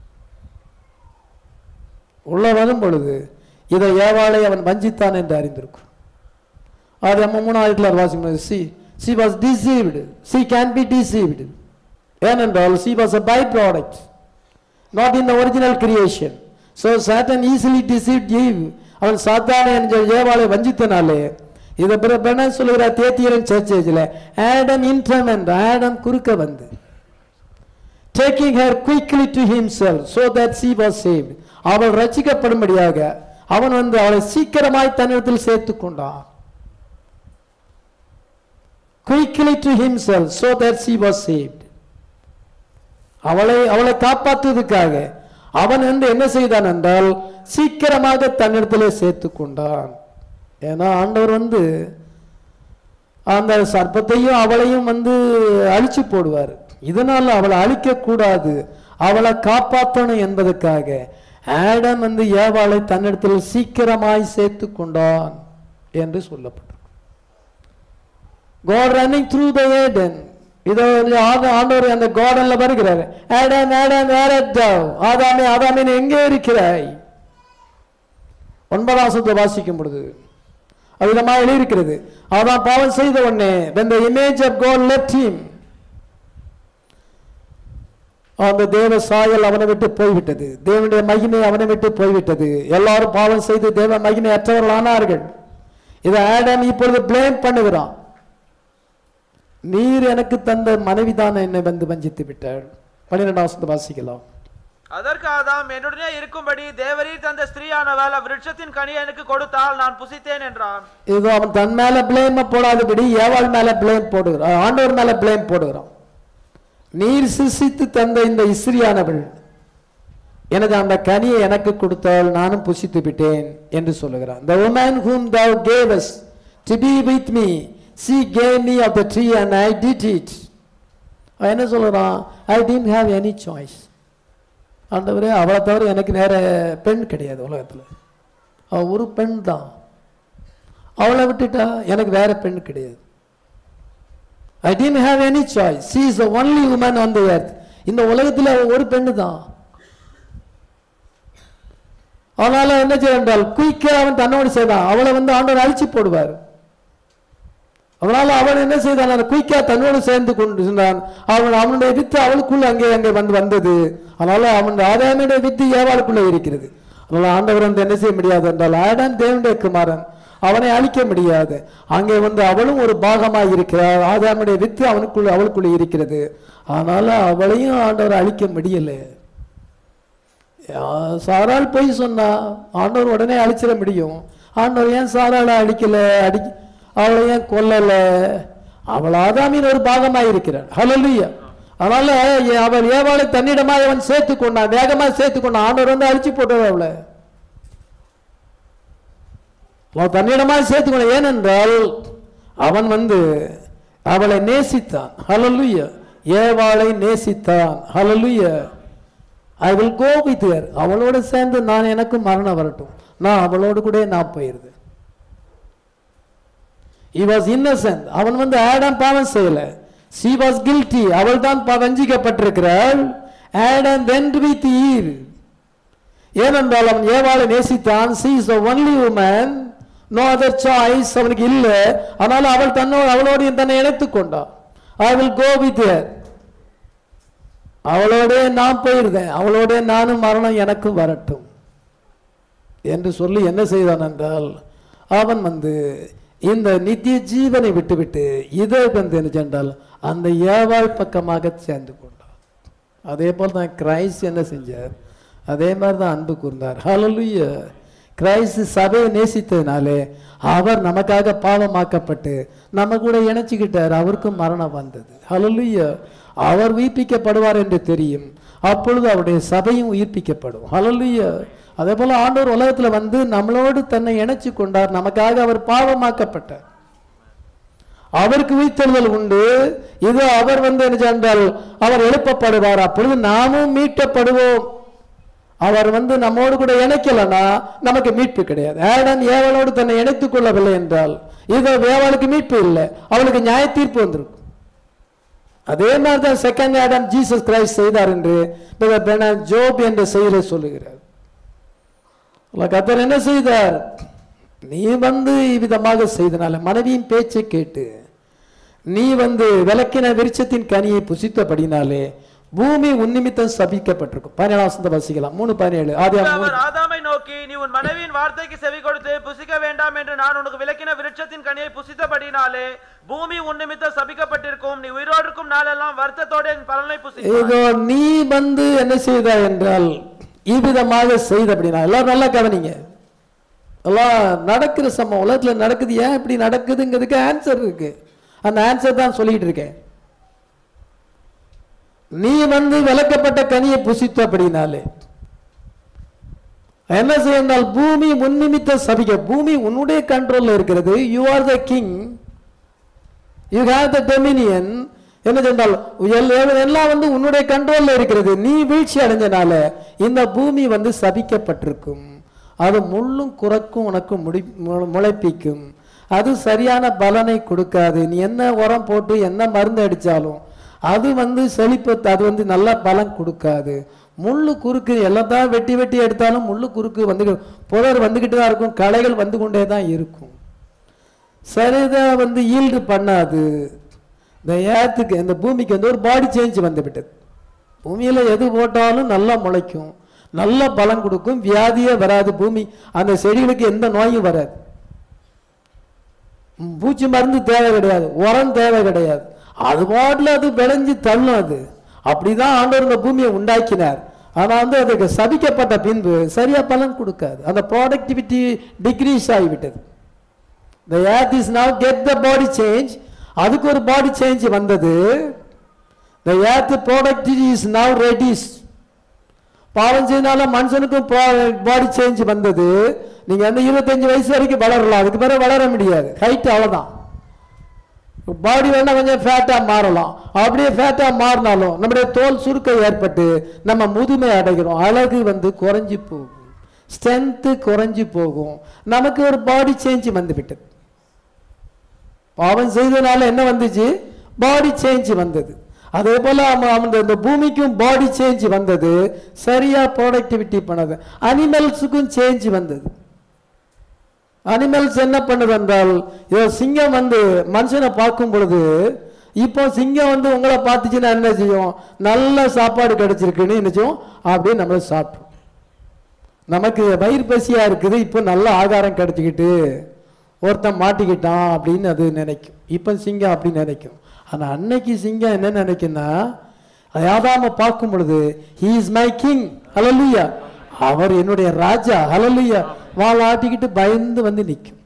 உள்ள வரும் பொழுது இதை ஏவாளை அவன் வஞ்சித்தான் என்று அறிந்திருக்கும். அது நம்ம 3 வாசிக்கும். She was deceived. She can be deceived. ஏனென்றால் she was a byproduct, not in the original creation. So Satan easily deceived Eve. அவன் சாத்தானை என்ற ஏவாளை வஞ்சித்தனாலே இதை பெண்ண சொல்லுகிறார் தேத்தியரன் சர்ச்சேஜில், ஆடம் இன்டர்மெண்ட், ஆடம் குறுக்க வந்து taking her quickly to himself so that she was saved. அவள் ரட்சிக்கப்படும்படியாக அவன் வந்து அவளை சீக்கிரமாய் தன்னிடத்தில் சேர்த்துக் கொண்டான். quickly to himself so that she was saved. அவளை காப்பாற்றுவதற்காக அவன் வந்து என்ன செய்தான் என்றால் சீக்கிரமாக தன்னிடத்திலே சேர்த்துக் கொண்டான். ஏன்னா ஆண்டவர் வந்து அந்த சர்ப்பத்தையும் அவளையும் வந்து அழிச்சு போடுவார். இதனால அவளை அழிக்க கூடாது, அவளை காப்பாற்றணும் என்பதற்காக ஆடம் வந்து ஏவாளை தன்னிடத்தில் சீக்கிரமாய் சேர்த்து கொண்டான் என்று சொல்லப்பட்டது. God running through the Eden. இதோ ஆண்டவர் அந்த கார்டன்ல வருகிறார். Adam Adam where art thou? ஆதாமே ஆதாமே எங்கே இருக்கிறாய்? 9ஆம் வசனத்தை வாசிக்கும் பொழுது அவ்விதமாக எழுதியிருக்கிறது. ஆதாம் பாவம் செய்த உடனே when the image of God left him, அந்த தேவ சாயல் அவனை விட்டு போய்விட்டது, தேவனுடைய மகிமை அவனை விட்டு போய்விட்டது. எல்லாரும் பாவம் செய்து தேவ மகிமை அற்றவர்கள் ஆனார்கள். இதை ஆடம் இப்பொழுது பிளேம் பண்ணுகிறான். நீர் எனக்கு தந்த மனைவிதான் என்னை வந்து வஞ்சித்து விட்டாள். 12ஆம் வசனத்தை வாசிக்கலாம். அதற்கு ஆதாம், என்னுடனே இருக்கும்படி தேவரீர் தந்த ஸ்திரீயானவள் விருட்சத்தின் கனியை எனக்கு கொடுத்தால் நான் புசித்தேன் என்றான். இது அவன் தன் மேல பிளேம் போடாதபடி ஏவாள் மேல பிளேம் போடுகிறான், ஆண்டவர் மேல பிளேம் போடுகிறான். நீர் சிசித்து தந்த இந்த இஸ்திரியானவள் எனக்கு அந்த கனியை எனக்கு கொடுத்தால் நானும் புசித்து விட்டேன் என்று சொல்லுகிறான். The woman whom thou gavest to be with me, she gave me of the tree and I did it. என்ன சொல்றான்? I didn't have any choice. ஆண்டவரே, அவளை தவிர எனக்கு வேற பெண் கிடையாது உலகத்துல, அவ ஒரு பெண் தான், அவளை விட்டுட்டா எனக்கு வேற பெண் கிடையாது. I didn't have any choice. She is the only woman on the earth. இந்த உலகத்தில் அவள் ஒரு பெண்ணு தான். அதனால என்ன செய்தால் குயிக்கா அவன் தன்னோடு செய்தான். அவளை வந்து ஆண்டவர் அழிச்சு போடுவார். அதனால அவன் என்ன செய்தான்? குயிக்கா தன்னோடு சேர்ந்து கொண்டு இருந்தான். அவனுடைய வித்து அவளுக்குள்ள அங்கே வந்தது. அதனால அவன் ஆதாமுடைய வித்து ஏவாளுக்குள்ள இருக்கிறது. அதனால ஆண்டவர் வந்து என்ன செய்ய முடியாது என்றால் ஆடாம் தேவனுடைய குமாரன், அவனை அழிக்க முடியாது. அங்கே வந்து அவளும் ஒரு பாகமாக இருக்கிறார். ஆதாமுடைய வித்து அவளுக்குள்ள இருக்கிறது. அதனால அவளையும் ஆண்டவர் அழிக்க முடியல. சாராள் போய் சொன்னா ஆண்டவர் உடனே அழிச்சிட முடியும். ஆண்டவர் ஏன் சாராளை அழிக்கல, அவளை ஏன் கொல்லல? அவள் ஆதாமின் ஒரு பாகமாக இருக்கிறாள். ஹல்லேலூயா. அதனால அவள் ஏவாளை தன்னிடமாக அவன் சேர்த்து கொண்டான், வேகமாக சேர்த்து கொண்டான். ஆண்டவர் வந்து அழிச்சு போட்டார் அவளை, தன்னிடமாக சேர்த்துக்கணும். ஏனென்றால் அவன் வந்து அவளை நேசித்தான். ஹல்லேலூயா. ஏவாளை நேசித்தான். Hallelujah. I will go with her. அவளோட சேர்ந்து நான் எனக்கு மரணம் வரட்டும், நான் அவளோடு கூட நான் போயிருது. he was innocent. அவன் வந்து ஆடம் பாவம் செய்யல. she was guilty. அவள் தான் வஞ்சிக்கப்பட்டிருக்கிறாள். Adam went with Eve. ஏனென்றால் அவன் ஏவாளை நேசித்தான். she is the only woman, no other choice அவனுக்கு இல்லை. ஆனால் அவள் அவளோடு தன்னை இணைத்துக் கொண்டான். I will go with her. அவளோட நான் போயிருந்தேன், அவளோட நானும் மரணம் எனக்கு வரட்டும் என்று சொல்லி என்ன செய்தான் என்றால் அவன் வந்து இந்த நித்திய ஜீவனை விட்டுவிட்டு இதை வந்து என்ன சென்றால் அந்த ஏவாள் பக்கமாக சேர்ந்து கொண்டான். அதே போல் தான் கிரைஸ்ட் என்ன செஞ்சார், அதே மாதிரி தான் அன்பு கூர்ந்தார். ஹல்லேலூயா. கிரைஸ்ட் சபையை நேசித்ததுனாலே அவர் நமக்காக பாவமாக்கப்பட்டு நம்ம கூட இணைச்சிக்கிட்டார். அவருக்கும் மரணம் வந்தது. ஹல்லேலூயா. அவர் உயிர்ப்பிக்கப்படுவார் என்று தெரியும், அப்பொழுது அவருடைய சபையும் உயிர்ப்பிக்கப்படும். ஹல்லேலூயா. அதே போல ஆண்டவர் உலகத்துல வந்து நம்மளோடு தன்னை இணைச்சு கொண்டார். நமக்காக அவர் பாவமாக்கப்பட்டார். அவருக்கு உயிர்த்தெழுதல் உண்டு. இது அவர் வந்து என்ன சென்றால் அவர் எழுப்பப்படுவார். அப்பொழுது நாமும் மீட்கப்படுவோம். அவர் வந்து நம்மோடு கூட இணைக்கலன்னா நமக்கு மீட்பு கிடையாது. ஆடம் ஏவாளோடு தன்னை இணைத்துக் கொள்ளவில்லை என்றால் இது ஏவாளுக்கு மீட்பு இல்லை, அவளுக்கு நியாய தீர்ப்பு வந்திருக்கும். அதே மாதிரிதான் செகண்ட் ஆடம் ஜீசஸ் கிரைஸ்ட் செய்தார் என்று ஜோப் என்ற செய்தியை சொல்லுகிறார். கர்த்தர் என்ன செய்தார்? நீ வந்து இவ்விதமாக செய்தனால மனைவியின் பேச்சை கேட்டு நீ வந்து விளக்கின விருட்சத்தின் கனியை புசித்தபடினாலே பூமி உன்னிமித்தம் சபிக்கப்பட்டிருக்கும். 17 வசனத்தை வாசிக்கலாம். 3:17. அவர் ஆதாமை நோக்கி, நீ உன் மனைவியின் வார்த்தைக்கு செவி கொடுத்து புசிக்க வேண்டாம் என்று நான் உனக்கு விலக்கின விருட்சத்தின் கனியை புசித்தபடினாலே பூமி உன் நிமித்தம் சபிக்கப்பட்டிருக்கும். நீ உயிரோடுக்கும் நாளெல்லாம் வருத்தத்தோட என் பலனை புசிப்பாய். இதோ நீ வந்து என்ன செய்தாய் என்றால் இவ்விதமாக செய்தபடினா. எல்லாரும் நல்லா கவனிங்க. எல்லாம் நடக்கிற சம்பவம் உலகத்தில் நடக்குது. ஏன் இப்படி நடக்குதுங்கிறதுக்கு ஆன்சர் இருக்கு. அந்த ஆன்சர் தான் சொல்லிட்டு இருக்கேன். நீ வந்து விளக்கப்பட்ட கனியை புசித்தபடினாலே என்ன செய்தால் பூமி முன்னிமித்த சபிக்க. பூமி உன்னுடைய கண்ட்ரோல்ல இருக்கிறது. You are the king, you have the dominion. என்ன சொன்னால் எல்லாம் வந்து உன்னுடைய கண்ட்ரோல்ல இருக்கிறது. நீ வீழ்ச்சி அடைஞ்சனால இந்த பூமி வந்து சபிக்கப்பட்டிருக்கும். அது முள்ளும் குறக்கும் உனக்கு முளைப்பிக்கும். அது சரியான பலனை கொடுக்காது. நீ என்ன உரம் போட்டு என்ன மருந்து அடித்தாலும் அது வந்து செழிப்பு, அது வந்து நல்ல பலன் கொடுக்காது. முள்ளு குறுக்கு எல்லாத்தான் வெட்டி வெட்டி எடுத்தாலும் முள்ளு குறுக்கு வந்து புதர் வந்துக்கிட்டு தான் இருக்கும். களைகள் வந்து கொண்டே தான் இருக்கும். சரிதான் வந்து ஈல்டு பண்ணாது. இந்த ஏத்துக்கு இந்த பூமிக்கு வந்து ஒரு பாடி சேஞ்ச் வந்து விட்டது. பூமியில் எது போட்டாலும் நல்லா முளைக்கும், நல்ல பலன் கொடுக்கும், வியாதியே வராது. பூமி அந்த செடிகளுக்கு எந்த நோயும் வராது. பூச்சி மருந்து தேவை கிடையாது, உரம் தேவை கிடையாது. அது பாட்டில் அது விளைஞ்சு தள்ளும். அது அப்படிதான் ஆண்டவர் இந்த பூமியை உண்டாக்கினார். ஆனால் வந்து அதுக்கு சபிக்கப்பட்ட பின்பு சரியா பலன் கொடுக்காது. அந்த ப்ராடக்டிவிட்டி டிக்ரீஸ் ஆகிவிட்டது. The earth is now get the body change. அதுக்கு ஒரு பாடி சேஞ்ச் வந்தது. The earth productivity is now reduced. பாவம் செய்தனால மனுஷனுக்கும் பாடி சேஞ்ச் வந்தது. நீங்க வந்து 25 வயசு வரைக்கும் வளரலாம், அதுக்கு பிறகு வளர முடியாது. ஹைட் அவ்வளவுதான். பாடி வேணா கொஞ்சம் ஃபேட்டா மாறலாம். அப்படியே ஃபேட்டா மாறினாலும் நம்முடைய தோல் சுருக்கம் ஏற்பட்டு நம்ம முதுமை அடைகிறோம். அழகு வந்து குறைஞ்சி போகும், ஸ்ட்ரென்த்து குறைஞ்சி போகும். நமக்கு ஒரு பாடி சேஞ்ச் வந்து விட்டது. பாவம் செய்தனால என்ன வந்துச்சு? பாடி சேஞ்ச் வந்தது. அதே போல இந்த பூமிக்கும் பாடி சேஞ்ச் வந்தது. சரியா ப்ராடக்டிவிட்டி பண்ணது. அனிமல்ஸுக்கும் சேஞ்ச் வந்தது. அனிமல்ஸ் என்ன பண்ணுது என்றால், சிங்கம் வந்து மனுஷனை பார்க்கும் பொழுது, இப்போ சிங்கம் வந்து உங்களை பார்த்துச்சுன்னா என்ன செய்யும்? நல்ல சாப்பாடு கிடைச்சிருக்குன்னு என்ன செய்யும்? அப்படியே நம்மளை சாப்பிடும். நமக்கு வயிறு பசியா இருக்குது, இப்போ நல்ல ஆகாரம் கிடைச்சிக்கிட்டு ஒருத்தன் மாட்டிக்கிட்டான் அப்படின்னு அது நினைக்கும். இப்போ சிங்கம் அப்படி நினைக்கும். ஆனால் அன்னைக்கு சிங்கம் என்ன நினைக்குன்னா, ஆதாம பார்க்கும் பொழுது he is my king, ஹல்லேலூயா, அவர் என்னுடைய ராஜா, ஹல்லேலூயா, வாழ ஆட்டிக்கிட்டு பயந்து வந்து நிற்கும்.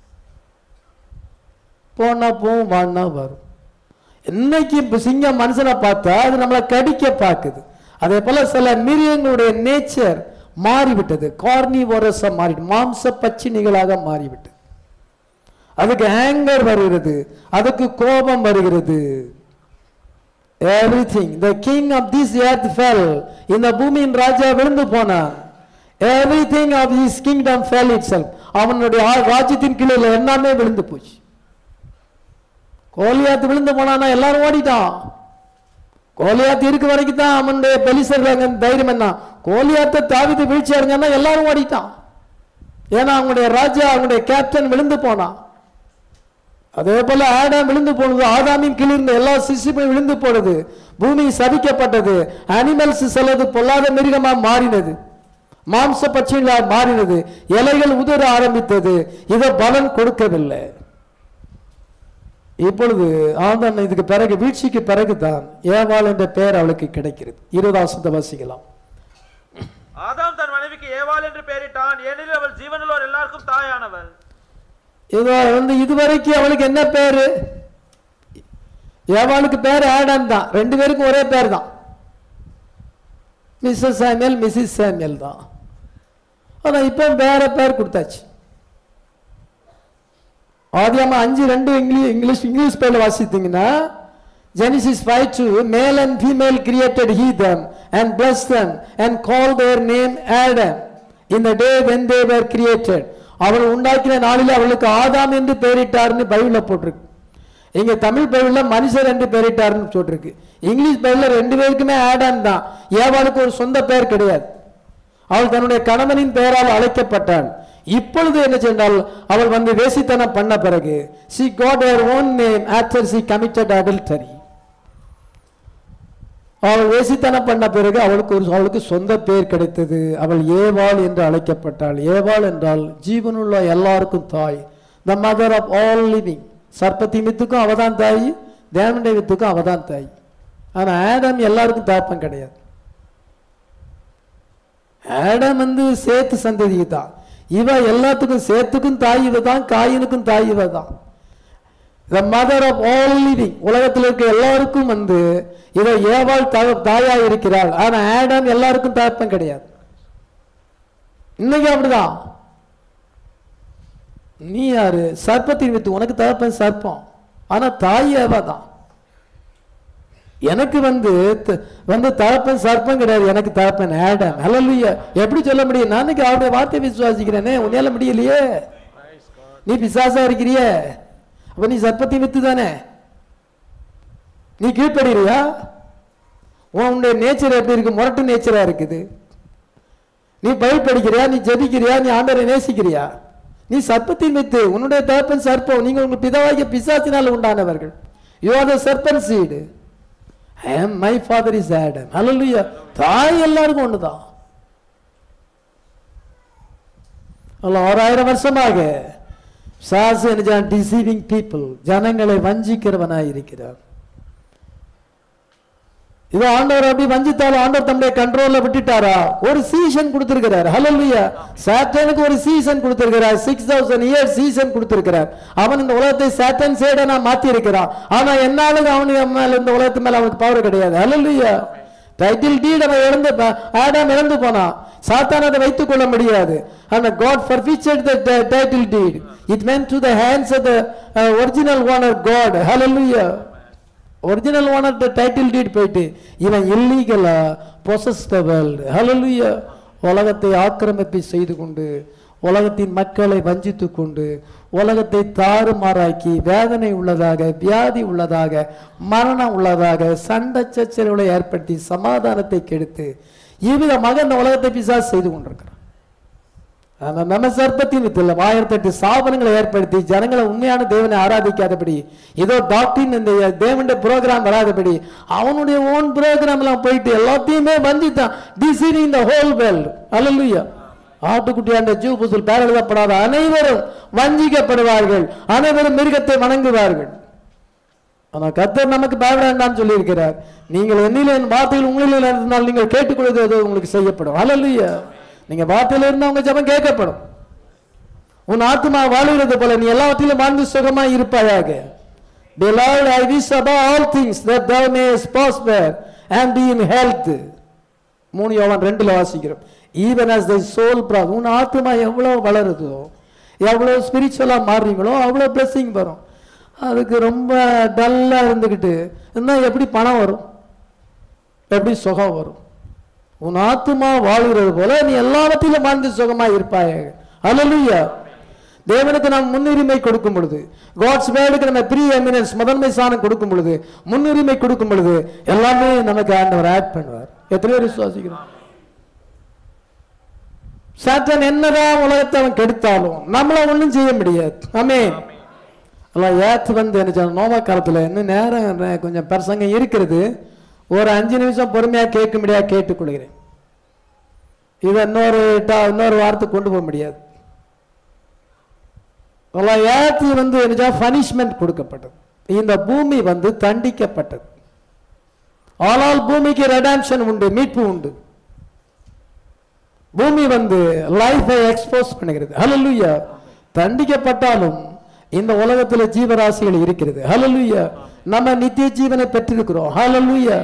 போனா போகும், வானா வரும். இன்னைக்கு சிங்கம் மனுஷனை பார்த்தா அது நம்மளை கடிக்க பார்க்குது. அதே போல சில மிருகங்களுடைய நேச்சர் மாறிவிட்டது. கார்னிவோரஸா மாறிட்டு மாம்ச பச்சினிகளாக மாறிவிட்டது. அதுக்கு ஆங்கர் வருகிறது, அதுக்கு கோபம் வருகிறது. everything, the king of this earth fell. இந்த பூமியின் ராஜா விழுந்து போனான். everything of his kingdom fell itself. அவனுடைய ராஜ்யத்தின் கீழே எல்லாமே விழுந்து போச்சு. கோலியாத் விழுந்து போனானா எல்லாரும் ஓடிட்டான். கோலியாத் இருக்கு வரைக்கும் தான் அவனுடைய பெலிசர்கள் தைரியம் என்ன. கோலியாத்தை தாவீது வீழ்ச்சி அடைஞ்சானா எல்லாரும் ஓடிட்டான். ஏன்னா அவங்களுடைய ராஜா, அவங்களுடைய கேப்டன் விழுந்து போனான். அதே போல ஆடாம் விழுந்து போனது. ஆதாமின் கீழ் இருந்த எல்லா சிசுமே விழுந்து போனது. பூமி சபிக்கப்பட்டது. அனிமல்ஸ் சிலது பொல்லாத மிருகமா மாறினது, மாம்ச பட்சிகளா மாறினது, இலைகள் உதற ஆரம்பித்தது. இதை பலன் கொடுக்கவில்லை. இப்பொழுது ஆதாம் இதுக்கு பிறகு, வீழ்ச்சிக்கு பிறகுதான் ஏவாள் என்ற பெயர் அவளுக்கு கிடைக்கிறது. 20 வாசிக்கலாம். ஆதாம் தன் மனைவிக்கு ஏவாள் என்று பெயரிட்டான், ஏனெனில் அவள் ஜீவனுள்ளோர் எல்லாருக்கும் தாயானவள். இதோ வந்து இதுவரைக்கும் அவளுக்கு என்ன பேரு? ஏவாளுக்கு பேர் ஆடம் தான். ரெண்டு பேருக்கும் ஒரே பேர் தான், மிஸ்ஸஸ் சாமுவேல், மிஸ்ஸஸ் சாமுவேல் தான். ஆனா இப்ப வேற பேர் கொடுத்தாச்சு. ஆதியாகமம் 5:2 இங்கிலீஷ் பேர்ல வாசித்தீங்கன்னா, Genesis 5:2, male and female created he them and blessed them and called their name Adam in the day when they were created. அவள் உண்டாக்கின நாளில் அவளுக்கு ஆதாம் என்று பெயரிட்டார்னு பைபிள்ல போட்டிருக்கு. இங்க தமிழ் பைபிள்ல மனுஷர் என்று பெயரிட்டார்னு சொல்லிருக்கு. இங்கிலீஷ் பைபிள்ல ரெண்டு பேருக்குமே ஆடம் தான். ஏவாளுக்கு ஒரு சொந்த பெயர் கிடையாது. அவள் தன்னுடைய கணவனின் பெயரால் அழைக்கப்பட்டாள். இப்பொழுது என்ன சென்றால், அவள் வந்து வேசித்தனம் பண்ண பிறகு she got her own name after she committed adultery. அவள் வேசித்தனம் பண்ண பிறகு அவளுக்கு சொந்த பேர் கிடைத்தது. அவள் ஏவாள் என்று அழைக்கப்பட்டாள். ஏவாள் என்றால் ஜீவனுள்ள எல்லாருக்கும் தாய், the mother of all living. சர்ப்பத்தின் வித்துக்கும் அவதான் தாய், தேவனுடைய வித்துக்கும் அவதான் தாய். ஆனா ஆடம் எல்லாருக்கும் தாப்பம் கிடையாது. ஆடம் வந்து சேத்து சந்ததி தான். இவ எல்லாத்துக்கும் சேத்துக்கும் தாய் இவ தான், காயினுக்கும் தாய் இவ தான். The mother of all living. உலகத்தில் இருக்க எல்லாருக்கும் வந்து இவ ஏவாள் தாயா இருக்கிறாள். ஆனா ஆடம் எல்லாருக்கும் தாப்பம் கிடையாது. இன்னைக்கு அப்படிதான். நீ யாரு? சர்ப்பத்தின் வித்து. உனக்கு தகப்பன் சர்ப்பம், ஆனா தாய் ஏவா தான். எனக்கு வந்து தகப்பன் சர்ப்பம் கிடையாது, எனக்கு தகப்பன் ஆடம். ஹல்லேலூயா. எப்படி சொல்ல முடியும்? நான் அவருடைய வார்த்தையை விசுவாசிக்கிறேனே, உன்னால முடியலையே. நீ பிசாசா இருக்கிறிய, அப்ப நீ சர்ப்பத்தின் வித்து தானே. நீ கீழ்ப்படுறியா? உன்னுடைய நேச்சர் எப்படி இருக்கு? முரட்டு நேச்சரா இருக்குது. நீ பைபிள் படிக்கிறியா? நீ ஜெபிக்கிறியா? நீ ஆண்டவரை நேசிக்கிறியா? நீ சர்ப்பத்தின் வித்து. உன்னுடைய தகப்பன் சர்ப்பம். நீங்க உங்க பிதாவாகிய பிசாசினால் உண்டானவர்கள். You are the serpent seed. I am my father is Adam. Hallelujah. தாய் எல்லாருக்கும் ஒண்ணுதான். அல்ல 6000 வருஷமாக சாசு என்ன deceiving people, ஜனங்களை வஞ்சிக்கிறவனாய் இருக்கிறார். இது ஆண்டவர் அப்படி வஞ்சித்தாலும் ஆண்டவர் தம்முடைய கண்ட்ரோல்ல விட்டுட்டாரா? ஒரு சீசன் கொடுத்திருக்கிறார். ஹல்லேலூயா. சாத்தானுக்கு ஒரு சீசன் கொடுத்திருக்கிறார். 6000 இயர்ஸ் சீசன் கொடுத்திருக்கிறார். அவன் இந்த உலகத்தை சாத்தான் சேடனா மாத்தி இருக்கிறான். ஆனா என்னாலும் அவனுக்கு மேல இந்த உலகத்து மேல அவனுக்கு பவர் கிடையாது. ஹல்லேலூயா. டைட்டில் டீட் அவன் இழந்து ஆடாம் இழந்து போனான். சாத்தான் அதை வைத்துக் கொள்ள முடியாது. ஆனா God forfeited the title deed. It went to the hands of the original owner God. Hallelujah. Original owner title deed போயிட்டு இவன் இல்லீகலா பொசஸ் த வேர்ல்ட். ஹல்லேலூயா. உலகத்தை ஆக்கிரமிப்பு செய்து கொண்டு, உலகத்தின் மக்களை வஞ்சித்து கொண்டு, உலகத்தை தாறுமாறாக்கி, வேதனை உள்ளதாக, வியாதி உள்ளதாக, மரணம் உள்ளதாக, சண்டை சச்சரவுகளை ஏற்படுத்தி, சமாதானத்தை கெடுத்து, இவ்விதமாக இந்த உலகத்தை பிசாசு செய்து கொண்டிருக்கிறான். நம்ம சர்ப்பத்தின் வித்துல 1008 சாபனங்களை ஏற்படுத்தி ஜனங்களை உண்மையான தேவனை ஆராதிக்காதபடி, ஏதோ டாக்டரின் இந்த தேவனுடைய ப்ரோக்ராம் வராதபடி அவனுடைய ஓன் ப்ரோக்ராம் எல்லாம் போயிட்டு எல்லாத்தையுமே வஞ்சித்தான். Deceiving the whole world. Hallelujah. ஆட்டுக்குட்டியாண்ட ஜீவபுஸ்தகத்தில் பெயர் எழுதப்படாத அனைவரும் வஞ்சிக்கப்படுவார்கள், அனைவரும் மிருகத்தை வணங்குவார்கள். ஆனா கர்த்தர் நமக்கு பயப்பட வேண்டாம்னு சொல்லி இருக்கிறார். நீங்கள் என்னிலே என் வார்த்தையில் உங்களிலே இருந்தால் நீங்கள் கேட்டுக்கொள்வது உங்களுக்கு செய்யப்படும். ஹல்லேலூயா. நீங்க வார்த்தையில இருந்தா உங்க ஜெபம் கேட்கப்படும். உன் ஆத்துமா வாழுகிறது போல நீ எல்லாவற்றிலும் வாழ்ந்து சுகமாய் இருப்பாயாக. Beloved, I wish above all things that thou mayest prosper and be in health. 3 யோவான் 2ல வாசிக்கிறோம். Even as thy soul prosper. உன் ஆத்துமா எவ்வளவு வளருதோ, எவ்வளவு ஸ்பிரிச்சுவலா மாறுறீங்களோ அவ்வளவு blessing வரும். அதுக்கு ரொம்ப டல்லா இருந்துகிட்டு இருந்தா எப்படி பணம் வரும்? எப்படி சுகம் வரும்? உன் ஆத்துமா வாழ்கிறது போல நீ எல்லாவற்றிலும் வாழ்ந்து சுகமாய் இருப்பாய். ஹல்லேலூயா. தேவனுக்கு நாம் முன்னுரிமை கொடுக்கும் பொழுது, காட்ஸ் வேர்டுக்கு நம்ம ப்ரீ எமினன்ஸ் முதன்மை ஸ்தானம் கொடுக்கும் பொழுது, முன்னுரிமை கொடுக்கும் பொழுது எல்லாமே நமக்கு ஆண்டவர் ஆட் பண்ணுவார். எத்தனை பேர் விசுவாசிக்கிறோம்? சாத்தான் என்னதான் உலகத்தை அவன் கெடுத்தாலும் நம்மள ஒன்றும் செய்ய முடியாது. ஆமென். எல்லாம் ஏத்து வந்து என்ன நோவா காலத்துல இன்னும் நேரம் கொஞ்சம் பிரசங்கம் இருக்கிறது. ஒரு 5 நிமிஷம் பொறுமையா கேட்க முடியாது, கேட்டுக்கொள்கிறேன். இதை இன்னொரு வாரத்துக்கு கொண்டு போக முடியாது. ஏத்து வந்து பனிஷ்மெண்ட் கொடுக்கப்பட்டது. இந்த பூமி வந்து தண்டிக்கப்பட்டது. ஆனால் பூமிக்கு ரெடாம்ஷன் உண்டு, மீட்பு உண்டு. பூமி வந்து லைஃபை எக்ஸ்போஸ் பண்ணுகிறது. ஹல்லேலூயா. தண்டிக்கப்பட்டாலும் இந்த உலகத்தில் ஜீவராசிகள் இருக்கிறது. ஹல்லேலூயா. நம்ம நித்திய ஜீவனை பெற்றிருக்கிறோம். ஹல்லேலூயா.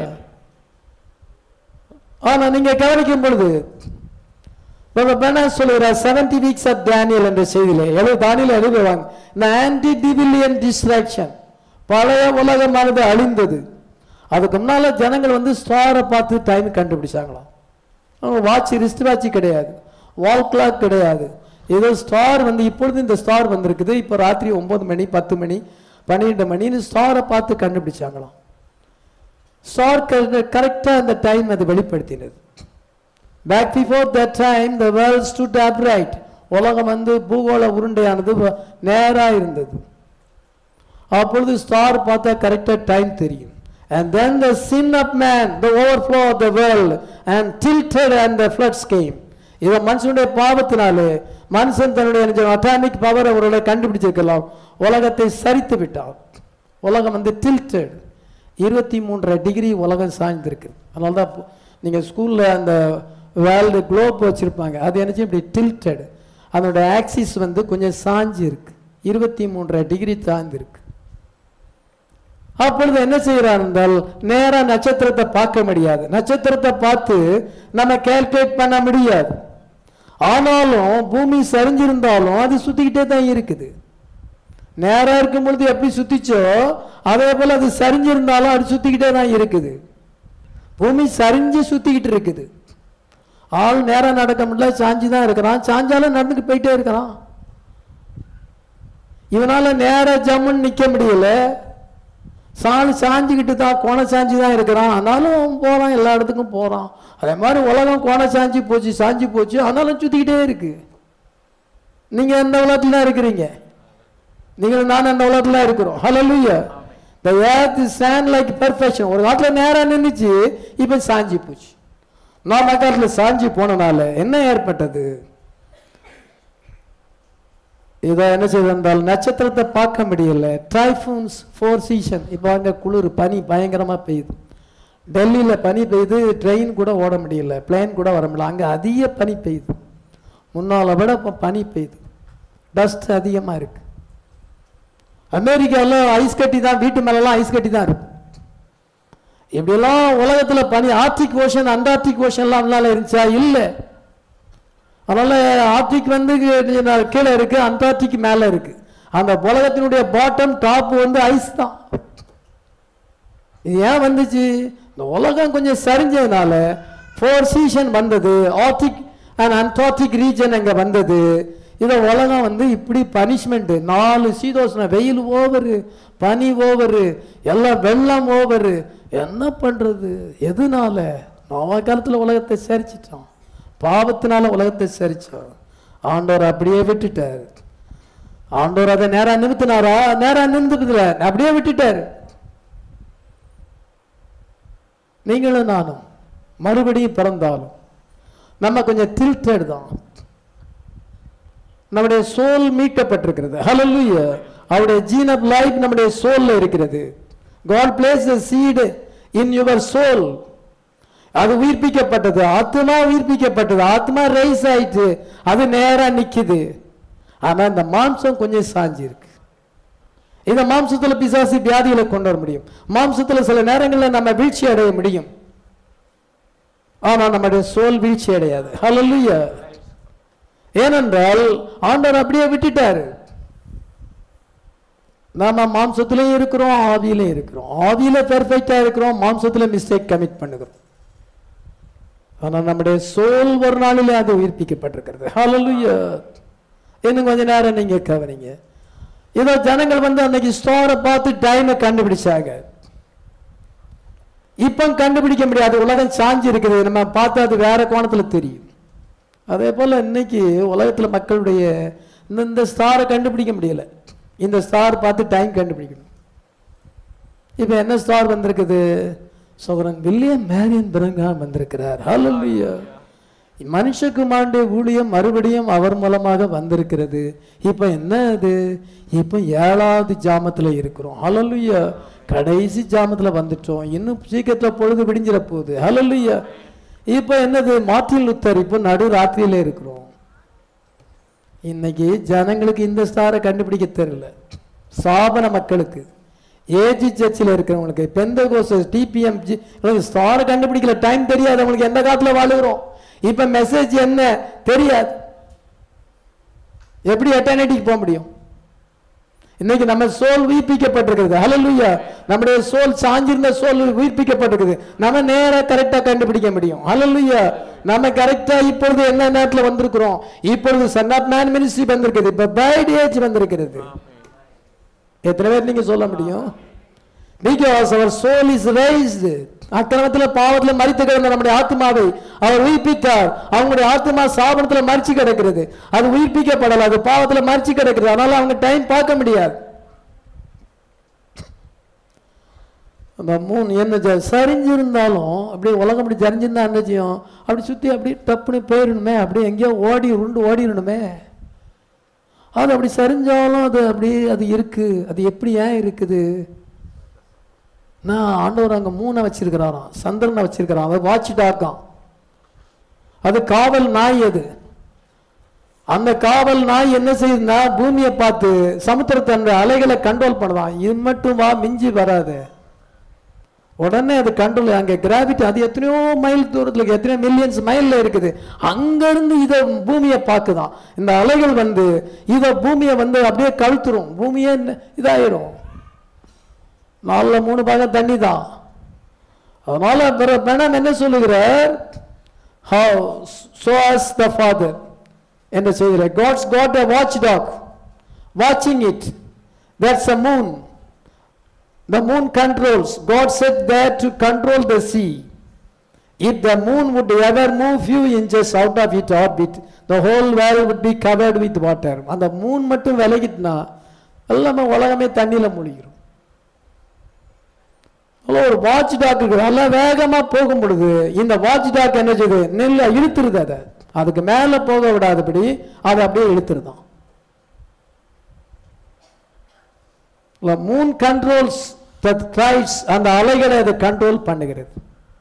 ஆனா நீங்க கவனிக்கும் பொழுது சொல்லுகிறார் 70 weeks of Daniel என்ற செய்தியிலே தானியேல் எழுதுவாங்க. இந்த ஆன்டி டிவிலியன் டிஸ்ட்ராக்ஷன், பழைய உலகமானது அழிந்தது. அதுக்கு முன்னால ஜனங்கள் வந்து ஸ்டாரை பார்த்து டைம் கண்டுபிடிச்சாங்களாம். வாட்ச், ரிஸ்ட் வாட்ச் கிடையாது, வால் கிளாக் கிடையாது. ஏதோ ஸ்டார் வந்து இப்பொழுது இந்த ஸ்டார் வந்திருக்குது. இப்போ ராத்திரி 9 மணி 10 மணி 12 மணின்னு ஸ்டாரை பார்த்து கண்டுபிடிச்சாங்களாம். ஸ்டார் கரெக்டா அந்த டைம் அது வெளிப்படுத்தினது. Back before that time the world stood upright. உலகம் வந்து பூகோள உருண்டையானது நேரா இருந்தது. அப்பொழுது ஸ்டார் பார்த்தா கரெக்டா டைம் தெரியும். And then the sin of man, the overflow of the world, and tilted and the floods came. இத மனுஷனுடைய பாவத்தினாலே மனுஷன் தன்னுடைய அட்டாமிக் பவர் அவர்களை கண்டுபிடிச்சிருக்கலாம், உலகத்தை சரித்து விட்டார். உலகம் வந்து tilted, 23 டிகிரி உலகம் சாய்ந்திருக்கு. அதனால தான் நீங்கள் ஸ்கூலில் அந்த வேர்ல்டு குளோப் வச்சுருப்பாங்க, அது என்னச்சு இப்படி tilted, அதோட ஆக்சிஸ் வந்து கொஞ்சம் சாஞ்சி இருக்கு, 23 டிகிரி சாய்ந்திருக்கு. அப்பொழுது என்ன செய்யறார் என்றால் நேரா நட்சத்திரத்தை பார்க்க முடியாது, நட்சத்திரத்தை பார்த்து நம்ம கால்குலேட் பண்ண முடியாது. ஆனாலும் பூமி சரிஞ்சிருந்தாலும் அது சுத்திக்கிட்டே தான் இருக்குது. நேரா இருக்கும் பொழுது எப்படி சுத்திச்சோ அதே போல அது சரிஞ்சிருந்தாலும் அது சுத்திக்கிட்டே தான் இருக்குது. பூமி சரிஞ்சு சுத்திக்கிட்டு இருக்குது. ஆள் நேரா நடக்க முடியல, சாஞ்சி தான் இருக்கிறான், சாஞ்சாலும் நடந்துட்டு போயிட்டே இருக்கிறான். இவனால நேரா ஜம்முன்னு நிக்க முடியல, சாஞ்சிக்கிட்டு தான் கோண சாஞ்சி தான் இருக்கிறான், ஆனாலும் போறான், எல்லா இடத்துக்கும் போறான். அதே மாதிரி உலகம் கோண சாஞ்சி போச்சு, ஆனாலும் சுத்திக்கிட்டே இருக்கு. நீங்க எந்த உலகத்துல இருக்கிறீங்க? நீங்கள் நான் அந்த உலகத்துல இருக்கிறோம். ஹல்லேலூயா. The earth is stand like perfection. ஒரு காலத்துல நேரா நின்னுச்சு, இப்ப சாஞ்சி போச்சு. நாம காலத்துல சாஞ்சி போனனால என்ன ஏற்பட்டது? இதை என்ன செய்தால் நட்சத்திரத்தை பார்க்க முடியல. Typhoons, 4 season. இப்போ அங்கே குளிர், பனி பயங்கரமாக பெய்யுது. டெல்லியில் பனி பெய்யுது, ட்ரெயின் கூட ஓட முடியல, பிளேன் கூட வர முடியல. அங்கே அதிக பனி பெய்யுது, முன்னால் விட இப்போ பனி பெய்யுது, டஸ்ட் அதிகமாக இருக்கு. அமெரிக்காவில் ஐஸ் கட்டி தான், வீட்டு மேலெல்லாம் ஐஸ் கட்டி தான் இருக்கு. இப்படியெல்லாம் உலகத்தில் பனி, ஆர்டிக் ஓஷன் அண்டார்டிக் ஓஷன்லாம் அதனால இருந்துச்சா? இல்லை. அதனால ஆர்டிக் வந்து கீழே இருக்கு, அண்டார்டிக் மேல இருக்கு. அந்த உலகத்தினுடைய பாட்டம் டாப் வந்து ஐஸ் தான். இது ஏன் வந்துச்சு? இந்த உலகம் கொஞ்சம் சரிஞ்சதுனால 4 சீசன் வந்தது, ஆர்டிக் அண்ட் அண்டார்டிக் ரீஜன் அங்கே வந்தது. இதை உலகம் வந்து இப்படி பனிஷ்மெண்ட், 4 சீதோஷ்ண, வெயில் ஓவரு, பனி ஓவரு, எல்லாம் வெள்ளம் ஓவரு. என்ன பண்றது? எதுனால? நோவா காலத்தில் உலகத்தை சரிச்சிட்டோம், பாவத்தினால உலகத்தை சரிச்சோம். ஆண்டவர் அப்படியே விட்டுட்டார். ஆண்டவர் அதை நேரா நிறுத்தினாரா? நேரா நிறுத்துல, அப்படியே விட்டுட்டார். நீங்களும் நானும் மறுபடியும் பிறந்தாலும் நம்ம கொஞ்சம் tilted தான். நம்முடைய சோல் மீட்கப்பட்டிருக்கிறது. ஹல்லேலூயா. அவருடைய ஜீன் ஆஃப் லைஃப் நம்முடைய சோல்ல இருக்கிறது. God placed a seed in your soul. அது உயிர்ப்பிக்கப்பட்டது, ஆத்மா உயிர்ப்பிக்கப்பட்டது, ஆத்மா ரைஸ் ஆயிட்டு அது நேரா நிக்குது. ஆனா இந்த மாம்சம் கொஞ்சம் சாஞ்சி இருக்கு. இந்த மாம்சத்துல பிசாசு வியாதிகளை கொண்டு வர முடியும். மாம்சத்துல சில நேரங்களில் நம்ம வீழ்ச்சி அடைய முடியும், ஆனா நம்முடைய சோல் வீழ்ச்சி அடையாது. ஹல்லேலூயா. ஏனென்றால் ஆண்டவர் அப்படியே விட்டுட்டாரு. நாம மாம்சத்திலையும் இருக்கிறோம், ஆவியிலையும் இருக்கிறோம். ஆவியில பெர்ஃபெக்டா இருக்கிறோம், மாம்சத்துல மிஸ்டேக் கமிட் பண்ணுகிறோம். ஆனால் நம்முடைய சோல் ஒரு நாளிலே அது உயிர்ப்பிக்கப்பட்டிருக்கிறது. ஹல்லேலூயா. இன்னும் கொஞ்ச நேரம் நீங்க கவனிங்க. இதோ ஜனங்கள் வந்து அன்னைக்கு ஸ்டாரை பார்த்து டைமை கண்டுபிடிச்சாங்க. இப்ப கண்டுபிடிக்க முடியாது, உலகம் சாஞ்சி இருக்குது, நம்ம பார்த்தா அது வேற கோணத்துல தெரியும். அதே போல இன்னைக்கு உலகத்துல மக்களுடைய இந்த ஸ்டாரை கண்டுபிடிக்க முடியல. இந்த ஸ்டார் பார்த்து டைம் கண்டுபிடிக்கணும். இப்ப என்ன ஸ்டார் வந்திருக்குது? சோதரன் வில்லியம் மேரியன் பிரங்காம் வந்திருக்கிறார். ஹல்லேலூயா. மனுஷகுமாரனுடைய ஊழியம் மறுபடியும் அவர் மூலமாக வந்திருக்கிறது. இப்ப என்ன அது? இப்ப 7வது ஜாமத்துல இருக்கிறோம். ஹல்லேலூயா. கடைசி ஜாமத்துல வந்துட்டோம். இன்னும் சீக்கிரத்துல பொழுது விடிஞ்சிட போகுது. ஹல்லேலூயா. இப்ப என்னது? மார்ட்டின் லூத்தர் இப்ப நடு ராத்திரியில இருக்கிறோம். இன்னைக்கு ஜனங்களுக்கு இந்த ஸ்டாரை கண்டுபிடிக்க தெரியல. சாபன மக்களுக்கு, ஏஜி சர்ச்சில் இருக்கிறவங்களுக்கு, பெந்தகோஸ்டல், டிபிஎம்ஜி ஸ்டாரை கண்டுபிடிக்கல, டைம் தெரியாது அவங்களுக்கு, எந்த காலத்துல வாழுகிறோம். இப்ப மெசேஜ் என்ன தெரியாது, எப்படி எட்டர்னிட்டிக்கு போக முடியும்? இன்னைக்கு நம்ம சோல் உயிர்ப்பிக்கப்பட்டிருக்கிறது. ஹல்லேலூயா. நம்முடைய சோல் சாஞ்சிருந்த சோல் உயிர்ப்பிக்கப்பட்டிருக்குது. நம்ம நேரா கரெக்டா கண்டுபிடிக்க முடியும். ஹல்லேலூயா. நம்ம கரெக்டா இப்பொழுது என்ன நேரத்தில் வந்திருக்கிறோம்? இப்பொழுது சன் ஆஃப் மேன் மினிஸ்ட்ரி வந்திருக்குது, இப்ப பைட் ஏஜ் வந்திருக்கிறது. எத்தனை பேர் நீங்க சொல்ல முடியும்? Because our soul is raised. அக்கிரமத்தில் பாவத்தில் மரித்து கிடந்த நம்முடைய ஆத்மாவை அவர் உயிர்ப்பித்தார். அவங்களுடைய ஆத்மா சாபனத்தில் மரிச்சு கிடக்கிறது, அது உயிர்ப்பிக்கப்படல, அது பாவத்தில் மரிச்சு கிடக்கிறது. அதனால அவங்க டைம் பார்க்க முடியாது. அந்த மூணு என்ன சரிஞ்சிருந்தாலும் அப்படியே உலகம் அப்படி சரிஞ்சிருந்தா என்ன செய்யும்? அப்படி சுற்றி அப்படி டப்புன்னு போயிடணுமே, அப்படியே எங்கேயோ ஓடிடணுமே. அது அப்படி சரிஞ்சாலும் அது அப்படி அது இருக்குது. அது எப்படி ஏன் இருக்குது? நான் ஆண்டவர் அங்கே மூணை வச்சிருக்கிறாராம், சந்திரனை வச்சிருக்கிறான். அதை வாட்ச் டாக்காம். அது காவல் நாய். அது அந்த காவல் நாய் என்ன செய்யுதுன்னா பூமியை பார்த்து சமுத்திரத்தை அந்த அலைகளை கண்ட்ரோல் பண்ணுதான். இது மட்டும் வா, மிஞ்சி வராது. உடனே அது கண்ட்ரோல். அங்கே கிராவிட்டி அது எத்தனையோ மைல் தூரத்தில், எத்தனையோ மில்லியன்ஸ் மைல்ல இருக்குது. அங்கிருந்து இதை பூமியை பார்க்குதான். இந்த அலைகள் வந்து இதை பூமியை வந்து அப்படியே கழுத்துரும். பூமியே இதாயிரும். 4/3 பாகம் தண்ணி தான். அதனால பெணம் என்ன சொல்லுகிறார்? How so as the Father என்ன சொல்கிறார்? God's got a watchdog watching it. That's a moon. The moon controls. God set there to control the sea. If the moon would ever move few inches out of its orbit, the whole world would be covered with water. அந்த moon மட்டும் விலகிட்டுனா எல்லாமே உலகமே தண்ணியில மூழ்கிடும். ஒரு watch talk இருக்கு. நல்லா வேகமா போகும் பொழுது இந்த வாட்ச் டாக் என்ன செய்யுது? நெல்ல இழுத்துருது. அதை அதுக்கு மேல போக விடாதபடி அதை அப்படியே இழுத்துருதான். Moon controls the tides. அந்த அலைகளை அதை கண்ட்ரோல் பண்ணுகிறது.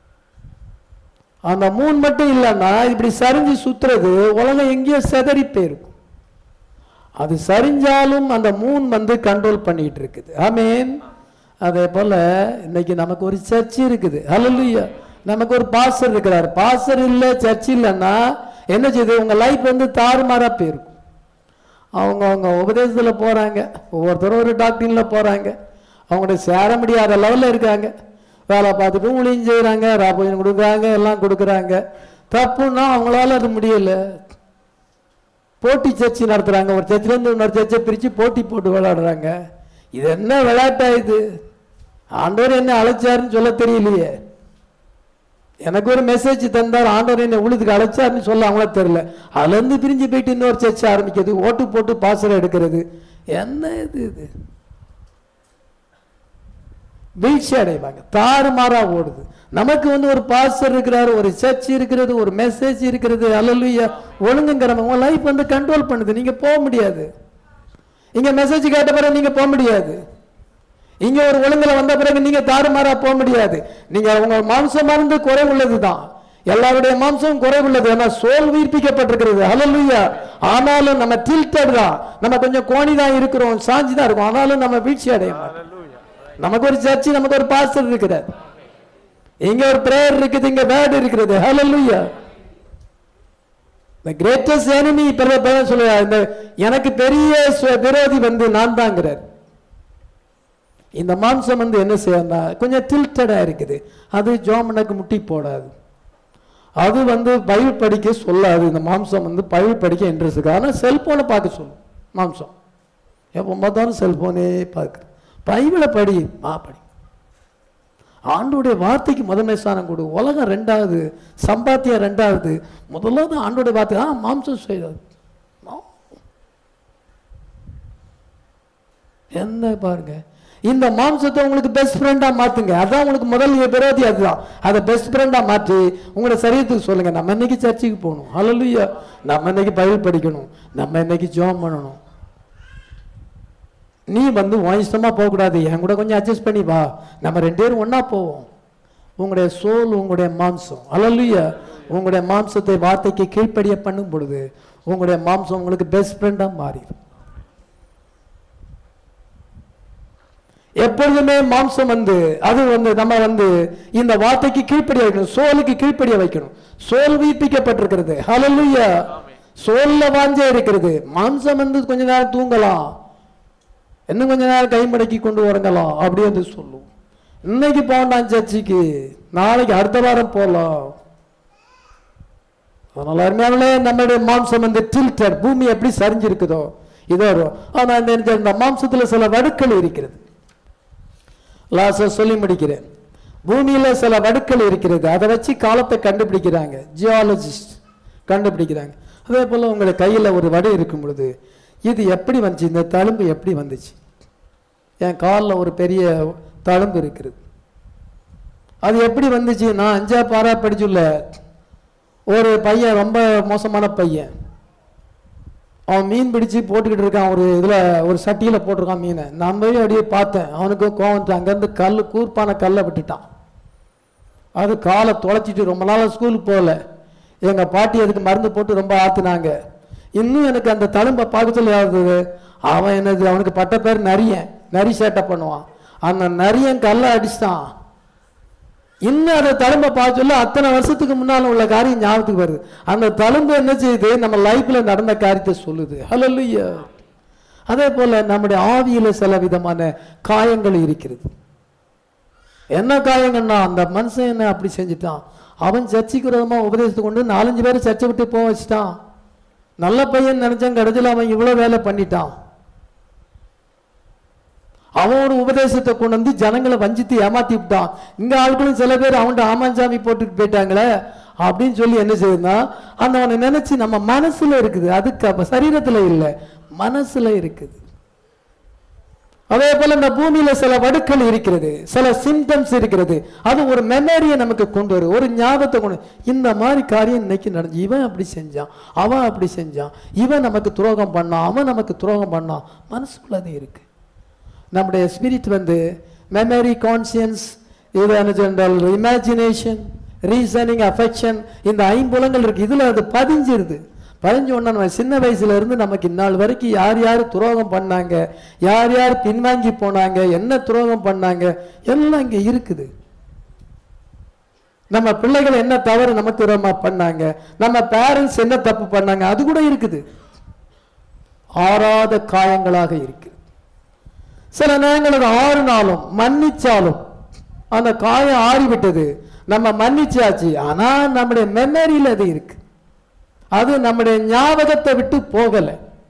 அந்த மூன் மட்டும் இல்லைன்னா இப்படி சரிஞ்சு சுத்துறது உலகம் எங்கேயோ செதறி போயிருக்கும். அது சரிஞ்சாலும் அந்த மூன் வந்து கண்ட்ரோல் பண்ணிட்டு இருக்குது. ஆமீன். அதே போல இன்னைக்கு நமக்கு ஒரு சர்ச் இருக்குது. ஹல்லேலூயா. நமக்கு ஒரு பாஸ்டர் இருக்கிறார். பாஸ்டர் இல்லை, சர்ச் இல்லைன்னா என்ன செய்யுது? உங்க லைஃப் வந்து தாறுமாறா போயிருக்கும். அவங்க உபதேசத்தில் போறாங்க, ஒவ்வொருத்தரும் ஒரு டாக்டரின்ல போறாங்க, அவங்களோட சேர முடியாத லெவலில் இருக்காங்க. வேலை பார்த்துட்டு ஊழியம் செய்கிறாங்க, ராபோஜனம் கொடுக்குறாங்க, எல்லாம் கொடுக்குறாங்க. தப்புன்னா அவங்களால அது முடியலை. போட்டி சர்ச்சை நடத்துறாங்க. ஒரு சர்ச்சிலேருந்து இன்னொரு சர்ச்சை பிரித்து போட்டி போட்டு விளையாடுறாங்க. இது என்ன விளையாட்டா இது? ஆண்டவர் என்ன அழைச்சாருன்னு சொல்ல தெரியலையே. எனக்கு ஒரு மெசேஜ் தந்தார், ஆண்டவர் என்ன உழுதுக்கு அழைச்சாருன்னு சொல்ல அவங்கள தெரியல. அதுலேருந்து பிரிஞ்சு போயிட்டு இன்னொரு சர்ச்சை ஆரம்பிக்கிறது, ஓட்டு போட்டு பாசரை எடுக்கிறது. என்ன இது? வீழ்ச்சி அடைவாங்க. தாறுமாறா ஓடுது. நமக்கு வந்து ஒரு பாஸ்டர் இருக்கிறாரு, ஒரு சர்ச் இருக்கிறது, ஒரு மெசேஜ் இருக்கிறது. அல்லேலூயா. ஒழுங்குங்கிறவங்க உங்க லைஃப் வந்து கண்ட்ரோல் பண்ணுது. நீங்க போக முடியாது. இங்க மெசேஜ் கேட்ட பிறகு நீங்க போக முடியாது. இங்க ஒரு ஒழுங்குல வந்த பிறகு நீங்க தாறுமாறா போக முடியாது. நீங்க உங்க மாம்சம் மருந்து குறை உள்ளதுதான். எல்லாருடைய மாம்சம் குறை உள்ளது. ஏன்னா சோல் உயிர்ப்பிக்கப்பட்டிருக்கிறது. அல்லேலூயா. ஆனாலும் நம்ம டில்டட் தான், நம்ம கொஞ்சம் கோணி தான் இருக்கிறோம், சாஞ்சி தான் இருக்கும். ஆனாலும் நம்ம வீழ்ச்சி அடைய மாட்டோம். நமக்கு ஒரு சர்ச், நமக்கு ஒரு பாஸ்டர் இருக்கிறார், இங்க ஒரு பிரேயர் இருக்குது, இங்க வேர்ட் இருக்கிறது. ஹல்லேலூயா. the greatest enemy சொல்லுவார், இந்த எனக்கு பெரிய விரோதி வந்து நான் தாங்கிறார். இந்த மாம்சம் வந்து என்ன செய்யறா? கொஞ்சம் டில்டடா இருக்குது. அது ஜோமனுக்கு முட்டி போடாது. அது வந்து பைபிள் படிக்க சொல்லாது. இந்த மாம்சம் வந்து பைபிள் படிக்க இன்ட்ரெஸ்ட் இருக்கு. ஆனால் செல்போனை பார்க்க சொல்லும் மாம்சம். எப்போ பார்த்தாலும் செல்போனே பார்க்குற. பைபிளை படி, படி. ஆண்டோடைய வார்த்தைக்கு முதன்மை ஸ்தானம் கொடு. உலகம் ரெண்டாவது, சம்பாத்தியம் ரெண்டாவது, முதலாவது ஆண்டோடைய வார்த்தை. மாம்சம் செய்யாது. என்ன பாருங்க, இந்த மாம்சத்தை உங்களுக்கு பெஸ்ட் ஃப்ரெண்டா மாத்துங்க. அதான் உங்களுக்கு முதல் விரோதி. அதுதான். அதை பெஸ்ட் ஃப்ரெண்டா மாற்றி உங்களோட சரீரத்துக்கு சொல்லுங்க, நம்ம இன்னைக்கு சர்ச்சுக்கு போகணும், ஹல்லேலூயா, நம்ம இன்னைக்கு பைபிள் படிக்கணும், நம்ம இன்னைக்கு ஜெபம் பண்ணணும். நீ வந்து இஷ்டமா போகக்கூடாது, என் கூட கொஞ்சம் அட்ஜஸ்ட் பண்ணி வா, நம்ம 2 பேரும் ஒன்னா போவோம். உங்களுடைய சோல், உங்களுடைய மாம்சம், ஹல்லேலூயா, உங்களுடைய மாம்சத்தை வார்த்தைக்கு கீழ்ப்படிய பண்ணும் பொழுது உங்களுடைய மாம்சம் உங்களுக்கு பெஸ்ட் ஃப்ரெண்டா மாறிடும். எப்பொழுதுமே மாம்சம் வந்து அது வந்து நம்ம வந்து இந்த வார்த்தைக்கு கீழ்ப்படிய வைக்கணும், சோலுக்கு கீழ்ப்படிய வைக்கணும். சோல் உயிர்ப்பிக்கப்பட்டிருக்கிறது. ஹல்லேலூயா. சோல்ல வாஞ்சே இருக்கிறது. மாம்சம் வந்து கொஞ்ச நேரம் தூங்கலாம், இன்னும் கொஞ்ச நேரம் கை மடக்கி கொண்டு வரங்கலாம் அப்படி வந்து சொல்லும். இன்னைக்கு போண்டாம் சர்ச்சுக்கு, நாளைக்கு அடுத்த வாரம் போகலாம். அதனால அருமையானே, நம்மளுடைய மாம்சம் வந்து டில்டட், பூமி எப்படி சரிஞ்சிருக்குதோ இதோ. ஆனா இந்த மாம்சத்துல சில வடுக்கள் இருக்கிறது. சொல்லி முடிக்கிறேன். பூமியில சில வடுக்கள் இருக்கிறது. அதை வச்சு காலத்தை கண்டுபிடிக்கிறாங்க, ஜியாலஜிஸ்ட் கண்டுபிடிக்கிறாங்க. அதே போல உங்களுடைய கையில ஒரு வடு இருக்கும் பொழுது இது எப்படி வந்துச்சு, இந்த தழும்பு எப்படி வந்துச்சு? என் காலில் ஒரு பெரிய தழும்பு இருக்கிறது. அது எப்படி வந்துச்சு? நான் 5 6 படிச்சுள்ள ஒரு பையன், ரொம்ப மோசமான பையன், அவன் மீன் பிடிச்சு போட்டுக்கிட்டு இருக்கான். ஒரு இதில் ஒரு சட்டியில் போட்டிருக்கான் மீனை. நான் போய் அப்படியே பார்த்தேன். அவனுக்கு கோவம், அங்கேருந்து கூர்ப்பான கல்லை விட்டுட்டான். அது காலை தொலைச்சிட்டு ரொம்ப நாளாக ஸ்கூலுக்கு போகல. எங்கள் பாட்டி அதுக்கு மருந்து போட்டு ரொம்ப ஆற்றுனாங்க. இன்னும் எனக்கு அந்த தழும்பை பார்க்க சொல்லி ஆகுது. அவன் என்னது, அவனுக்கு பட்ட பேர் நரி சேட்டை பண்ணுவான். அந்த நரியன் கல்லை அடிச்சிட்டான். இன்னும் அந்த தழும்பை பார்க்க சொல்ல அத்தனை வருஷத்துக்கு முன்னால் உள்ள காரியம் ஞாபகத்துக்கு வருது. அந்த தழும்பு என்ன செய்யுது? நம்ம லைஃப்ல நடந்த காரியத்தை சொல்லுது. ஹல்லேலூயா. அதே போல நம்முடைய ஆவியில சில விதமான காயங்கள் இருக்கிறது. என்ன காயங்கள்னா, அந்த மனுஷன் என்ன அப்படி செஞ்சுட்டான், அவன் சர்ச்சைக்கு விரோதமா உபதேசத்தை கொண்டு 4 5 பேரை சர்ச்சை விட்டு போக வச்சுட்டான். நல்ல பையன் நினைச்சான், கடைசியில் அவன் இவ்வளவு வேலை பண்ணிட்டான். அவன் ஒரு உபதேசத்தை கொண்டு வந்து ஜனங்களை வஞ்சித்து ஏமாத்தி விட்டான். இங்க ஆட்களும் சில பேர் அவன்கிட்ட ஆமாஞ்சாமி போட்டுட்டு போயிட்டாங்களே அப்படின்னு சொல்லி என்ன செய்யுதுன்னா, அந்த அவனை நினைச்சு நம்ம மனசுல இருக்குது. அதுக்கு அப்ப சரீரத்துல இல்லை, மனசுல இருக்குது. அதே போல இந்த பூமியில சில வடுக்கள் இருக்கிறது, சில சிம்டம்ஸ் இருக்கிறது. அது ஒரு மெமரியை நமக்கு கொண்டு வரும், ஒரு ஞாபகத்தை கொண்டு. இந்த மாதிரி காரியம் இன்னைக்கு நடந்து, இவன் அப்படி செஞ்சான், அவன் அப்படி செஞ்சான், இவன் நமக்கு துரோகம் பண்ணான், அவன் நமக்கு துரோகம் பண்ணான். மனசுக்குள்ளது இருக்கு. நம்முடைய ஸ்பிரிட் வந்து மெமரி, கான்சியன்ஸ், இது என்ன சொன்னால் இமேஜினேஷன், ரீசனிங், அஃபெக்ஷன், இந்த 5 புலங்கள் இருக்கு. இதுல அது பதிஞ்சிருது. பதிஞ்ச உடனே நம்ம சின்ன வயசுல இருந்து நமக்கு இந்நாள் வரைக்கும் யார் யார் துரோகம் பண்ணாங்க, யார் யார் பின்வாங்கி போனாங்க, என்ன துரோகம் பண்ணாங்க, எல்லாம் இங்க இருக்குது. நம்ம பிள்ளைகள் என்ன தவறு நமக்கு விரோதமா பண்ணாங்க, நம்ம பேரண்ட்ஸ் என்ன தப்பு பண்ணாங்க, அது கூட இருக்குது. ஆறாத காயங்களாக இருக்கு. சில நேரங்களுக்கு ஆறுனாலும் மன்னிச்சாலும் அந்த காயம் ஆறிவிட்டது, நம்ம மன்னிச்சாச்சு, ஆனா நம்முடைய மெமரியில அது இருக்கு, அது நம்முடைய ஞாபகத்தை விட்டு போகல.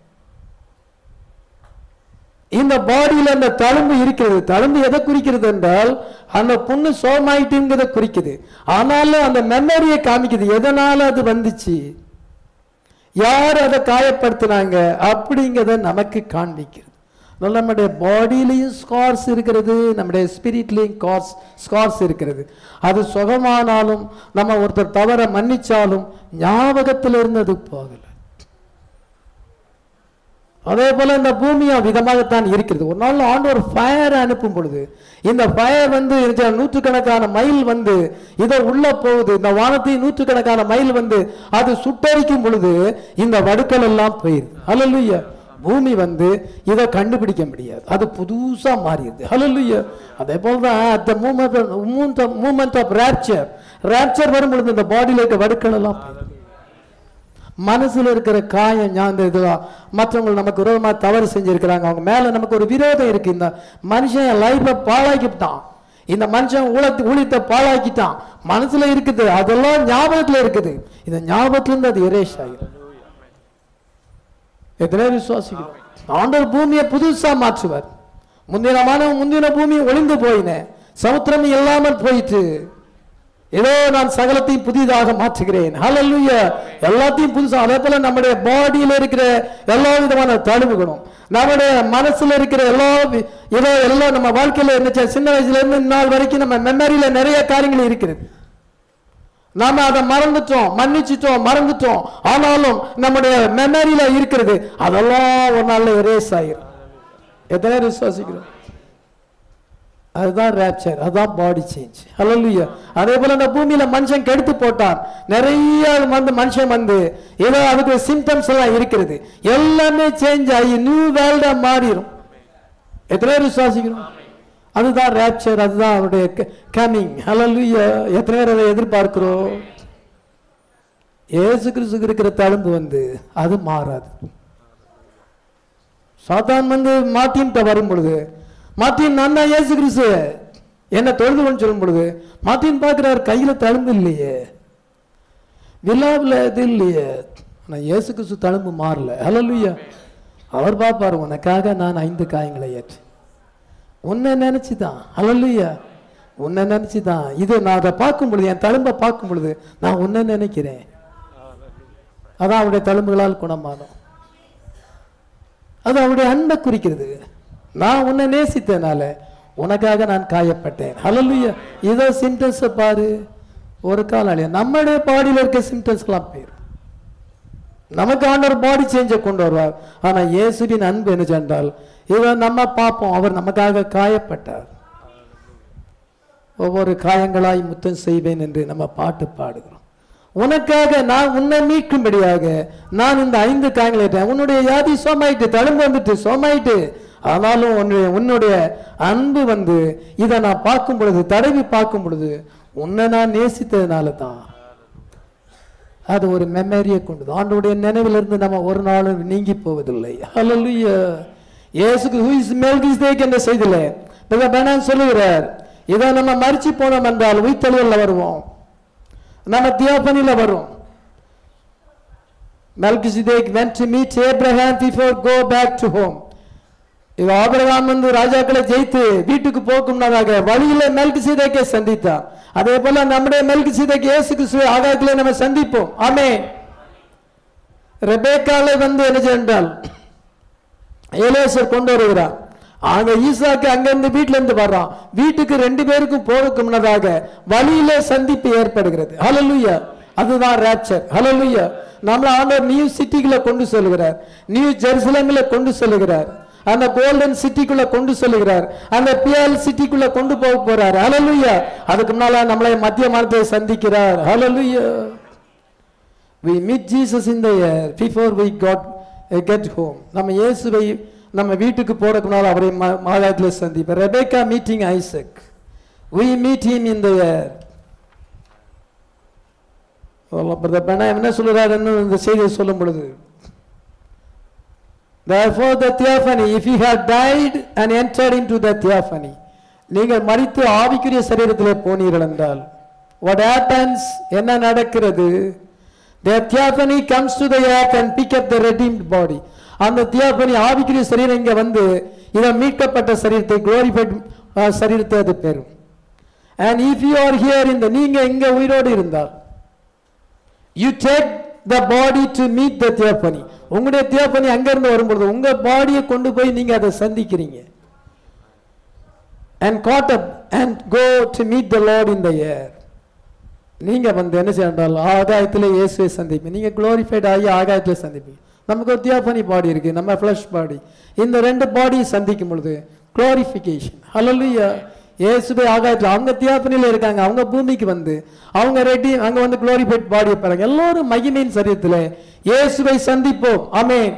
இந்த பாடியில அந்த தழும்பு இருக்கிறது. தழும்பு எதை குறிக்கிறது என்றால், அந்த புண்ணு சோமாயிட்டுங்கிறத குறிக்குது. ஆனாலும் அந்த மெமரியை காமிக்குது, எதனால அது வந்துச்சு, யார் அதை காயப்படுத்தினாங்க அப்படிங்கிறத நமக்கு காண்பிக்கிறது. நம்முடைய பாடியிலையும் ஸ்கார்ஸ் இருக்கிறது, நம்முடைய ஸ்பிரிட்லையும் ஸ்கார்ஸ் இருக்கிறது. அது சுகமானாலும் நம்ம ஒருத்தர் தவற மன்னிச்சாலும் ஞாபகத்தில் இருந்தது போகல. அதே போல இந்த பூமியும் விதமாகத்தான் இருக்கிறது. ஒரு நாள் ஆண்டவர் ஃபயர் அனுப்பும் பொழுது, இந்த ஃபயர் வந்து 100கணக்கான மைல் வந்து இதை உள்ள போகுது. இந்த வானத்தை 100கணக்கான மைல் வந்து அது சுட்டரிக்கும் பொழுது இந்த வடுக்கள் எல்லாம் போயிருது. ஹல்லேலூயா. பூமி வந்து இதை கண்டுபிடிக்க முடியாது, அது புதுசா மாறிடுது. ஹல்லேலூயா. அதே போலதான் மூமெண்ட் ஆஃப் ராப்சர் வரும் பொழுது இந்த பாடியில இருக்க வடுக்கள் எல்லாம் மனசுல இருக்கிற காயம், ஞாபகம் இதுதான். மற்றவங்க நமக்கு விரோதமா தவறு செஞ்சிருக்கிறாங்க, அவங்க மேல நமக்கு ஒரு விரோதம் இருக்கு. இந்த மனுஷன் லைஃப பாழாக்கிட்டான், இந்த மனுஷன் ஊழியத்தை பாழாக்கிட்டான், மனசுல இருக்குது, அதெல்லாம் ஞாபகத்துல இருக்குது. இந்த ஞாபகத்துல இருந்து அது எரேஸ் ஆகிடும். எத்தனை விசுவாசிக்கிறோம்? ஆண்டவர் பூமியை புதுசா மாற்றுவார். முந்தின பூமி ஒளிந்து போயின, சமுத்திரம் இல்லாமல் போயிட்டு, ஏதோ நான் சகலத்தையும் புதிதாக மாற்றுகிறேன். ஹல்லேலூயா. எல்லாத்தையும் புதுசா. அதே போல நம்முடைய பாடியில இருக்கிற எல்லா விதமான தழும்புகளும், நம்முடைய மனசுல இருக்கிற எல்லாம் நம்ம வாழ்க்கையில இருந்துச்சு. சின்ன வயசுல இருந்து நாள் வரைக்கும் நம்ம மெமரியில நிறைய காரியங்கள் இருக்கிறது. நாம அதை மறந்துட்டோம், மன்னிச்சிட்டோம், மறந்துட்டோம். ஆனாலும் நம்முடைய மெமரியில இருக்கிறது, அதெல்லாம் ஒரு நாள்ல எரேஸ் ஆயிரும். எத்தனை விசுவாசிக்கிறோம்? அதுதான் ராப்சர், அதுதான் பாடி சேஞ்ச். ஹல்லேலூயா. அதே போல இந்த பூமியில மனுஷன் கெடுத்து போட்டான், நிறைய வந்து மனுஷன் வந்து ஏதோ அதுக்கு சிம்டம்ஸ் எல்லாம் இருக்கிறது, எல்லாமே சேஞ்ச் ஆகி நியூ வேர்ல்டா மாறிடும். எத்தனை விசுவாசிக்கிறோம்? அதுதான் ராப்சர், அதுதான் அவருடைய கமிங். ஹல்லேலூயா. எத்தனை பேர் அதை எதிர்பார்க்கிறோம்? இயேசு கிறிஸ்துக்கு இருக்கிற தழும்பு வந்து அது மாறாது. சாத்தான் வந்து மார்ட்டின் வரும் பொழுது, மார்ட்டின் நான் தான் இயேசு கிறிஸ்து என்ன தொழுது சொல்லும் பொழுது, மார்ட்டின் பார்க்கிறார், கையில தழும்பு இல்லையே, விழாவில் இது இல்லையே. ஆனா இயேசு கிறிஸ்து தழும்பு மாறல. ஹல்லேலூயா. அவர் பார்ப்பார், உனக்காக நான் 5 காயங்களை ஏற்று, உன்னை நினைச்சுதான். ஹல்லேலூயா. உன்னை நினைச்சுதான். இது நான் அதை பார்க்கும் பொழுது, என் தழும்பை பார்க்கும் பொழுது நான் உன்னை நினைக்கிறேன். அதான் அவருடைய தழும்புகளால் குணமானோம். அது அவருடைய அன்பை குறிக்கிறது. நான் உன்னை நேசித்தனால உனக்காக நான் காயப்பட்டேன். ஹல்லேலூயா. இதோ சிம்டம்ஸ் பாரு. ஒரு காலம் நம்முடைய பாடியில் இருக்க சிம்டம்ஸ்லாம் போயிடும். நமக்கு ஆண்டவர் பாடி சேஞ்சை கொண்டு வருவார். ஆனா இயேசுவின் அன்பு என்ன சென்றால் இதை நம்ம பார்ப்போம். அவர் நமக்காக காயப்பட்டார். ஒவ்வொரு காயங்களாய் முத்தம் செய்வேன் என்று நம்ம பாட்டு பாடுகிறோம். உனக்காக நான் உன்னை மீட்கும்படியாக நான் இந்த 5 காயங்களை ஏற்றேன். உன்னுடைய வியாதி சோமாயிட்டு, தழும்பு வந்துட்டு சோமாயிட்டு, ஆனாலும் உன்னுடைய அன்பு வந்து இதை நான் பார்க்கும் பொழுது, தடவி பார்க்கும் பொழுது உன்னை நான் நேசித்ததுனால தான் அது ஒரு மெமரியை கொண்டது. ஆண்டவருடைய நினைவிலிருந்து நம்ம ஒரு நாளும் நீங்கி போவதில்லை. ஹல்லேலூயா. இயேசுக்கு who is மெல்கிசேதேக் என்ற செய்தியிலே பெனான் சொல்லுகிறார், இதை நம்ம மரிச்சு போனோம் என்றால் உயிர்த்தெழுதல்ல வருவோம், நம்ம தியோபனில வரும். Melchizedek went to meet Abraham before go back to home. இது ஆபிரகாம் வந்து ராஜாக்களை ஜெயித்து வீட்டுக்கு போக்கும்னாக வழியில மெல்கிசேதேக்கை சந்தித்தான். அதே போல நம்முடைய மெல்கிசேதேக் இயேசு கிறிஸ்துவை ஆகாயத்திலே நம்ம சந்திப்போம். ஆமென். ரெபேக்காளை வந்து என்ன சென்றால் எலியாசர் கொண்டு வருகிறார். அங்க ஈசாக்கு அங்கிருந்து வீட்டுல இருந்து வர்றான். வீட்டுக்கு 2 பேருக்கும் போறதுக்கு முன்னதாக வழியிலே சந்திப்பு ஏற்படுகிறது. ஹல்லேலூயா. அதுதான் ராப்சர். ஹல்லேலூயா. நம்மள ஆண்டவர் நியூ சிட்டிக்குள்ள கொண்டு செல்கிறார், நியூ ஜெருசலேம்ல கொண்டு செல்கிறார், அந்த கோல்டன் சிட்டிக்குள்ள கொண்டு செல்கிறார், அந்த பியல் சிட்டிக்குள்ள கொண்டு போக போறார். ஹல்லேலூயா. அதுக்கு முன்னால நம்மளை மத்திய மார்க்கத்தை சந்திக்கிறார். ஹல்லேலூயா. we meet Jesus in the air before we get home. நம்ம இயேசுவை நம்ம வீட்டுக்கு போறதுக்கு முன்னால அவரை ஆகாயத்தில் சந்திப்பார். Rebecca meeting Isaac, we meet him in the air. என்ன சொல்றாருன்னு இந்த செய்தியை சொல்லும் பொழுது, therefore the theophany, if you have died and entered into the theophany, நீங்கள் மரித்து ஆவிக்குரிய சரீரத்திலே போனீர்கள் என்றால் what happens, என்ன நடக்கிறது? the theophany comes to the earth and pick up the redeemed body. அந்த தியோபனி ஆவிக்குரிய சரீரம் இங்க வந்து இத மீட்கப்பட்ட சரீரத்தை, glorified சரீரத்தை அது பெறும். and if you are here in the, நீங்க இங்க உயிரோடு இருந்தால் you take the body to meet the theophany. உங்களுடைய தியோபனி அங்க இருந்து வரும்போது உங்க பாடியை கொண்டு போய் நீங்க அதை சந்திக்கிறீங்க. and caught up and go to meet the Lord in the air. நீங்க வந்து என்ன செய்யறால் ஆகாயத்திலே இயேசுவை சந்திப்பீங்க. நீங்க glorified ஆகி ஆகாயத்திலே சந்திப்பீங்க. நமக்கு ஒரு தியோபனி பாடி இருக்கு, நம்ம ஃப்ளஷ் பாடி. இந்த 2 பாடியை சந்திக்கும் பொழுது glorification. ஹல்லேலூயா. இயேசுவை ஆகாயத்தில் அவங்க தியோபனில இருக்காங்க, அவங்க பூமிக்கு வந்து அவங்க ரெடி அங்க வந்து glorified பாடியை பெறாங்க. எல்லாரும் மகிமையின் சரீரத்திலே இயேசுவை சந்திப்போம். ஆமென்.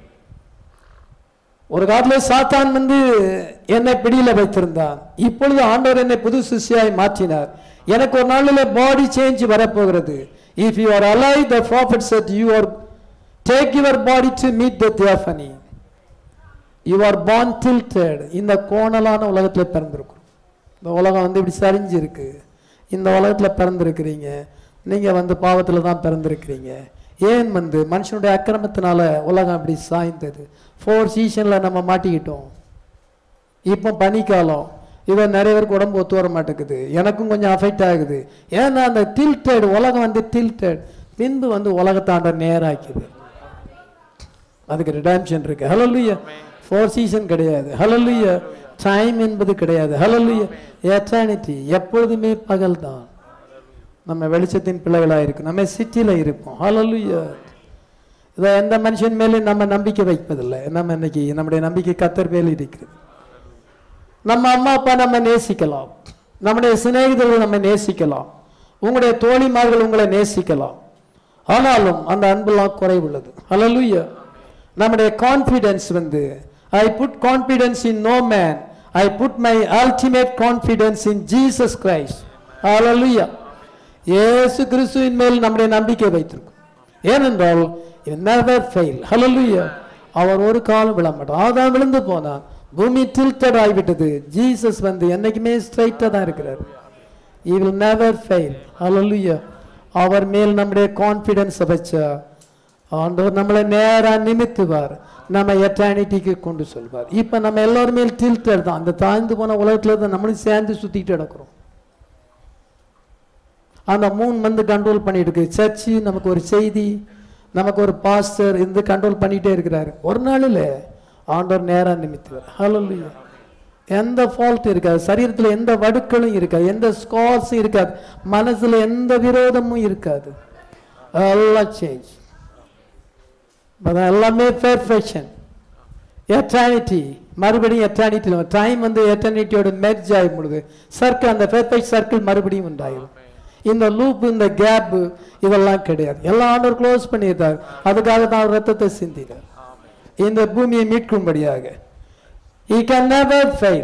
ஒரு காலத்துல சாத்தான் வந்து என்னை பிடியில வைத்திருந்தான். இப்பொழுது ஆண்டவர் என்னை புது சிஷ்யாய் மாற்றினார். எனக்கு ஒரு நாளில் பாடி சேஞ்ச் வரப்போகிறது. if you are alive, the prophet said, you are take your body to meet the theophany. you are born tilted. இந்த கோணலான உலகத்துல பிறந்திருக்கிறோம். இந்த உலகம் வந்து இப்படி சரிஞ்சு இருக்கு. இந்த உலகத்துல பிறந்திருக்கிறீங்க. நீங்க வந்து பாவத்துல தான் பிறந்திருக்கிறீங்க. ஏன் வந்து மனுஷனுடைய அக்கிரமத்தினால உலகம் அப்படி சாய்ந்தது. 4 சீசன்ல நம்ம மாட்டிக்கிட்டோம். இப்போ பனிக்காலம், இதை நிறைய பேருக்கு உடம்பு ஒத்து வர மாட்டேங்குது. எனக்கும் கொஞ்சம் அஃபெக்ட் ஆகுது. ஏன்னா அந்த டில்டட் உலகம் வந்து டில்டட் பின்பு வந்து உலகத்தாண்ட நேராக்குது. அதுக்கு ரிடம்ஷன் இருக்கு. ஹல்லேலூயா. 4 சீசன் கிடையாது. ஹல்லேலூயா. டைம் என்பது கிடையாது. ஹல்லேலூயா. எட்டர்னிட்டி எப்பொழுதுமே பகல் தான். நம்ம வெளிச்சத்தின் பிள்ளைகளாக இருக்கு, நம்ம சிட்டியில இருப்போம். ஹல்லேலூயா. இதை எந்த மனுஷன் மேலே நம்ம நம்பிக்கை வைப்பதில்லை. நம்ம இன்னைக்கு நம்முடைய நம்பிக்கை கர்த்தர் மேல் இருக்கிறது. நம்ம அம்மா அப்பா நம்ம நேசிக்கலாம், நம்முடைய சிநேகிதர்கள் நம்ம நேசிக்கலாம், உங்களுடைய தோழிமார்கள் உங்களை நேசிக்கலாம். ஆனாலும் அந்த அன்பெல்லாம் குறைவுள்ளது. ஹல்லேலூயா. நம்முடைய கான்ஃபிடன்ஸ் வந்து I put confidence in no man, I put my ultimate confidence in Jesus Christ. Hallelujah. இயேசு கிறிஸ்துவின் மேல் நம்முடைய நம்பிக்கை வைத்திருக்கும். ஏனென்றால் he never fail. Hallelujah. அவர் ஒரு காலம் விழ மாட்டார். ஆதாம் விழுந்து போனான், பூமி tilted ஆகிவிட்டது. ஜீசஸ் வந்து என்னைக்குமே ஸ்ட்ரைட்டா தான் இருக்கிறார். he will never fail. Hallelujah. அவர் மேல் நம்முடைய கான்ஃபிடன்ஸ் வச்சா ஆண்டவர் நம்மளை நேரா நிமித்துவார், நம்ம எட்டர்னிட்டிக்கு கொண்டு சொல்வார். இப்ப நம்ம எல்லாருமே டில்டட் தான். அந்த தாழ்ந்து போன உலகத்துல தான் நம்மளும் சேர்ந்து சுத்திட்டு கிடக்கிறோம். அந்த 3 வந்து கண்ட்ரோல் பண்ணிட்டு இருக்கு. சர்ச்சு நமக்கு ஒரு செய்தி, நமக்கு ஒரு பாஸ்டர் இருந்து கண்ட்ரோல் பண்ணிட்டே இருக்கிறாரு. ஒரு நாளில் ஆண்டவர் நேரா நிமித்துவார். ஹல்லேலூயா. எந்த ஃபால்ட் இருக்காது, சரீரத்தில் எந்த வடுக்களும் இருக்காது, எந்த ஸ்கார்ஸும் இருக்காது, மனசுல எந்த விரோதமும் இருக்காது. எல்லாம் சேஞ்ச். எல்லாமே பெர்ஃபெக்ஷன். எட்டர்னிட்டி, மறுபடியும் எட்டர்னிட்டி. டைம் வந்து எட்டர்னிட்டியோட மெர்ஜ் ஆகும் பொழுது சர்க்கிள், அந்த பெர்ஃபெக்ட் சர்க்கிள் மறுபடியும் உண்டாயிடும். இந்த லூப், இந்த கேப் இதெல்லாம் கிடையாது. எல்லாம் ஆண்டவர் க்ளோஸ் பண்ணியிருந்தார். அதுக்காக தான் அவர் ரத்தத்தை சிந்தினார், இந்த பூமியை மீட்கும்படியாக. He can never fail.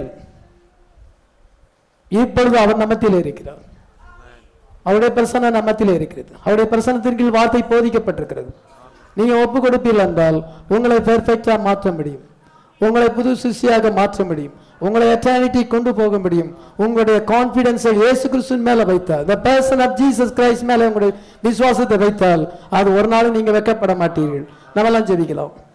இப்பொழுது அவர் நம்மத்தில் இருக்கிறார். அவருடைய பிரசன்னம் நம்மத்தில் இருக்கிறது. அவருடைய பிரசன்னத்தின் கீழ் வார்த்தை போதிக்கப்பட்டிருக்கிறது. நீங்க ஒப்பு கொடுப்பீர்கள் என்றால் உங்களை பெர்ஃபெக்டா மாற்ற முடியும், உங்களை புது சிஷ்யாக மாற்ற முடியும், உங்களை எட்டர்னிட்டி கொண்டு போக முடியும். உங்களுடைய கான்ஃபிடன்ஸை இயேசு கிறிஸ்துவின் மேல வைத்தால், the person of Jesus Christ மேல உங்களுடைய விசுவாசத்தை வைத்தால் அது ஒரு நாள் நீங்க வெட்கப்பட மாட்டீர்கள். நம்மெல்லாம் ஜெபிக்கலாம்.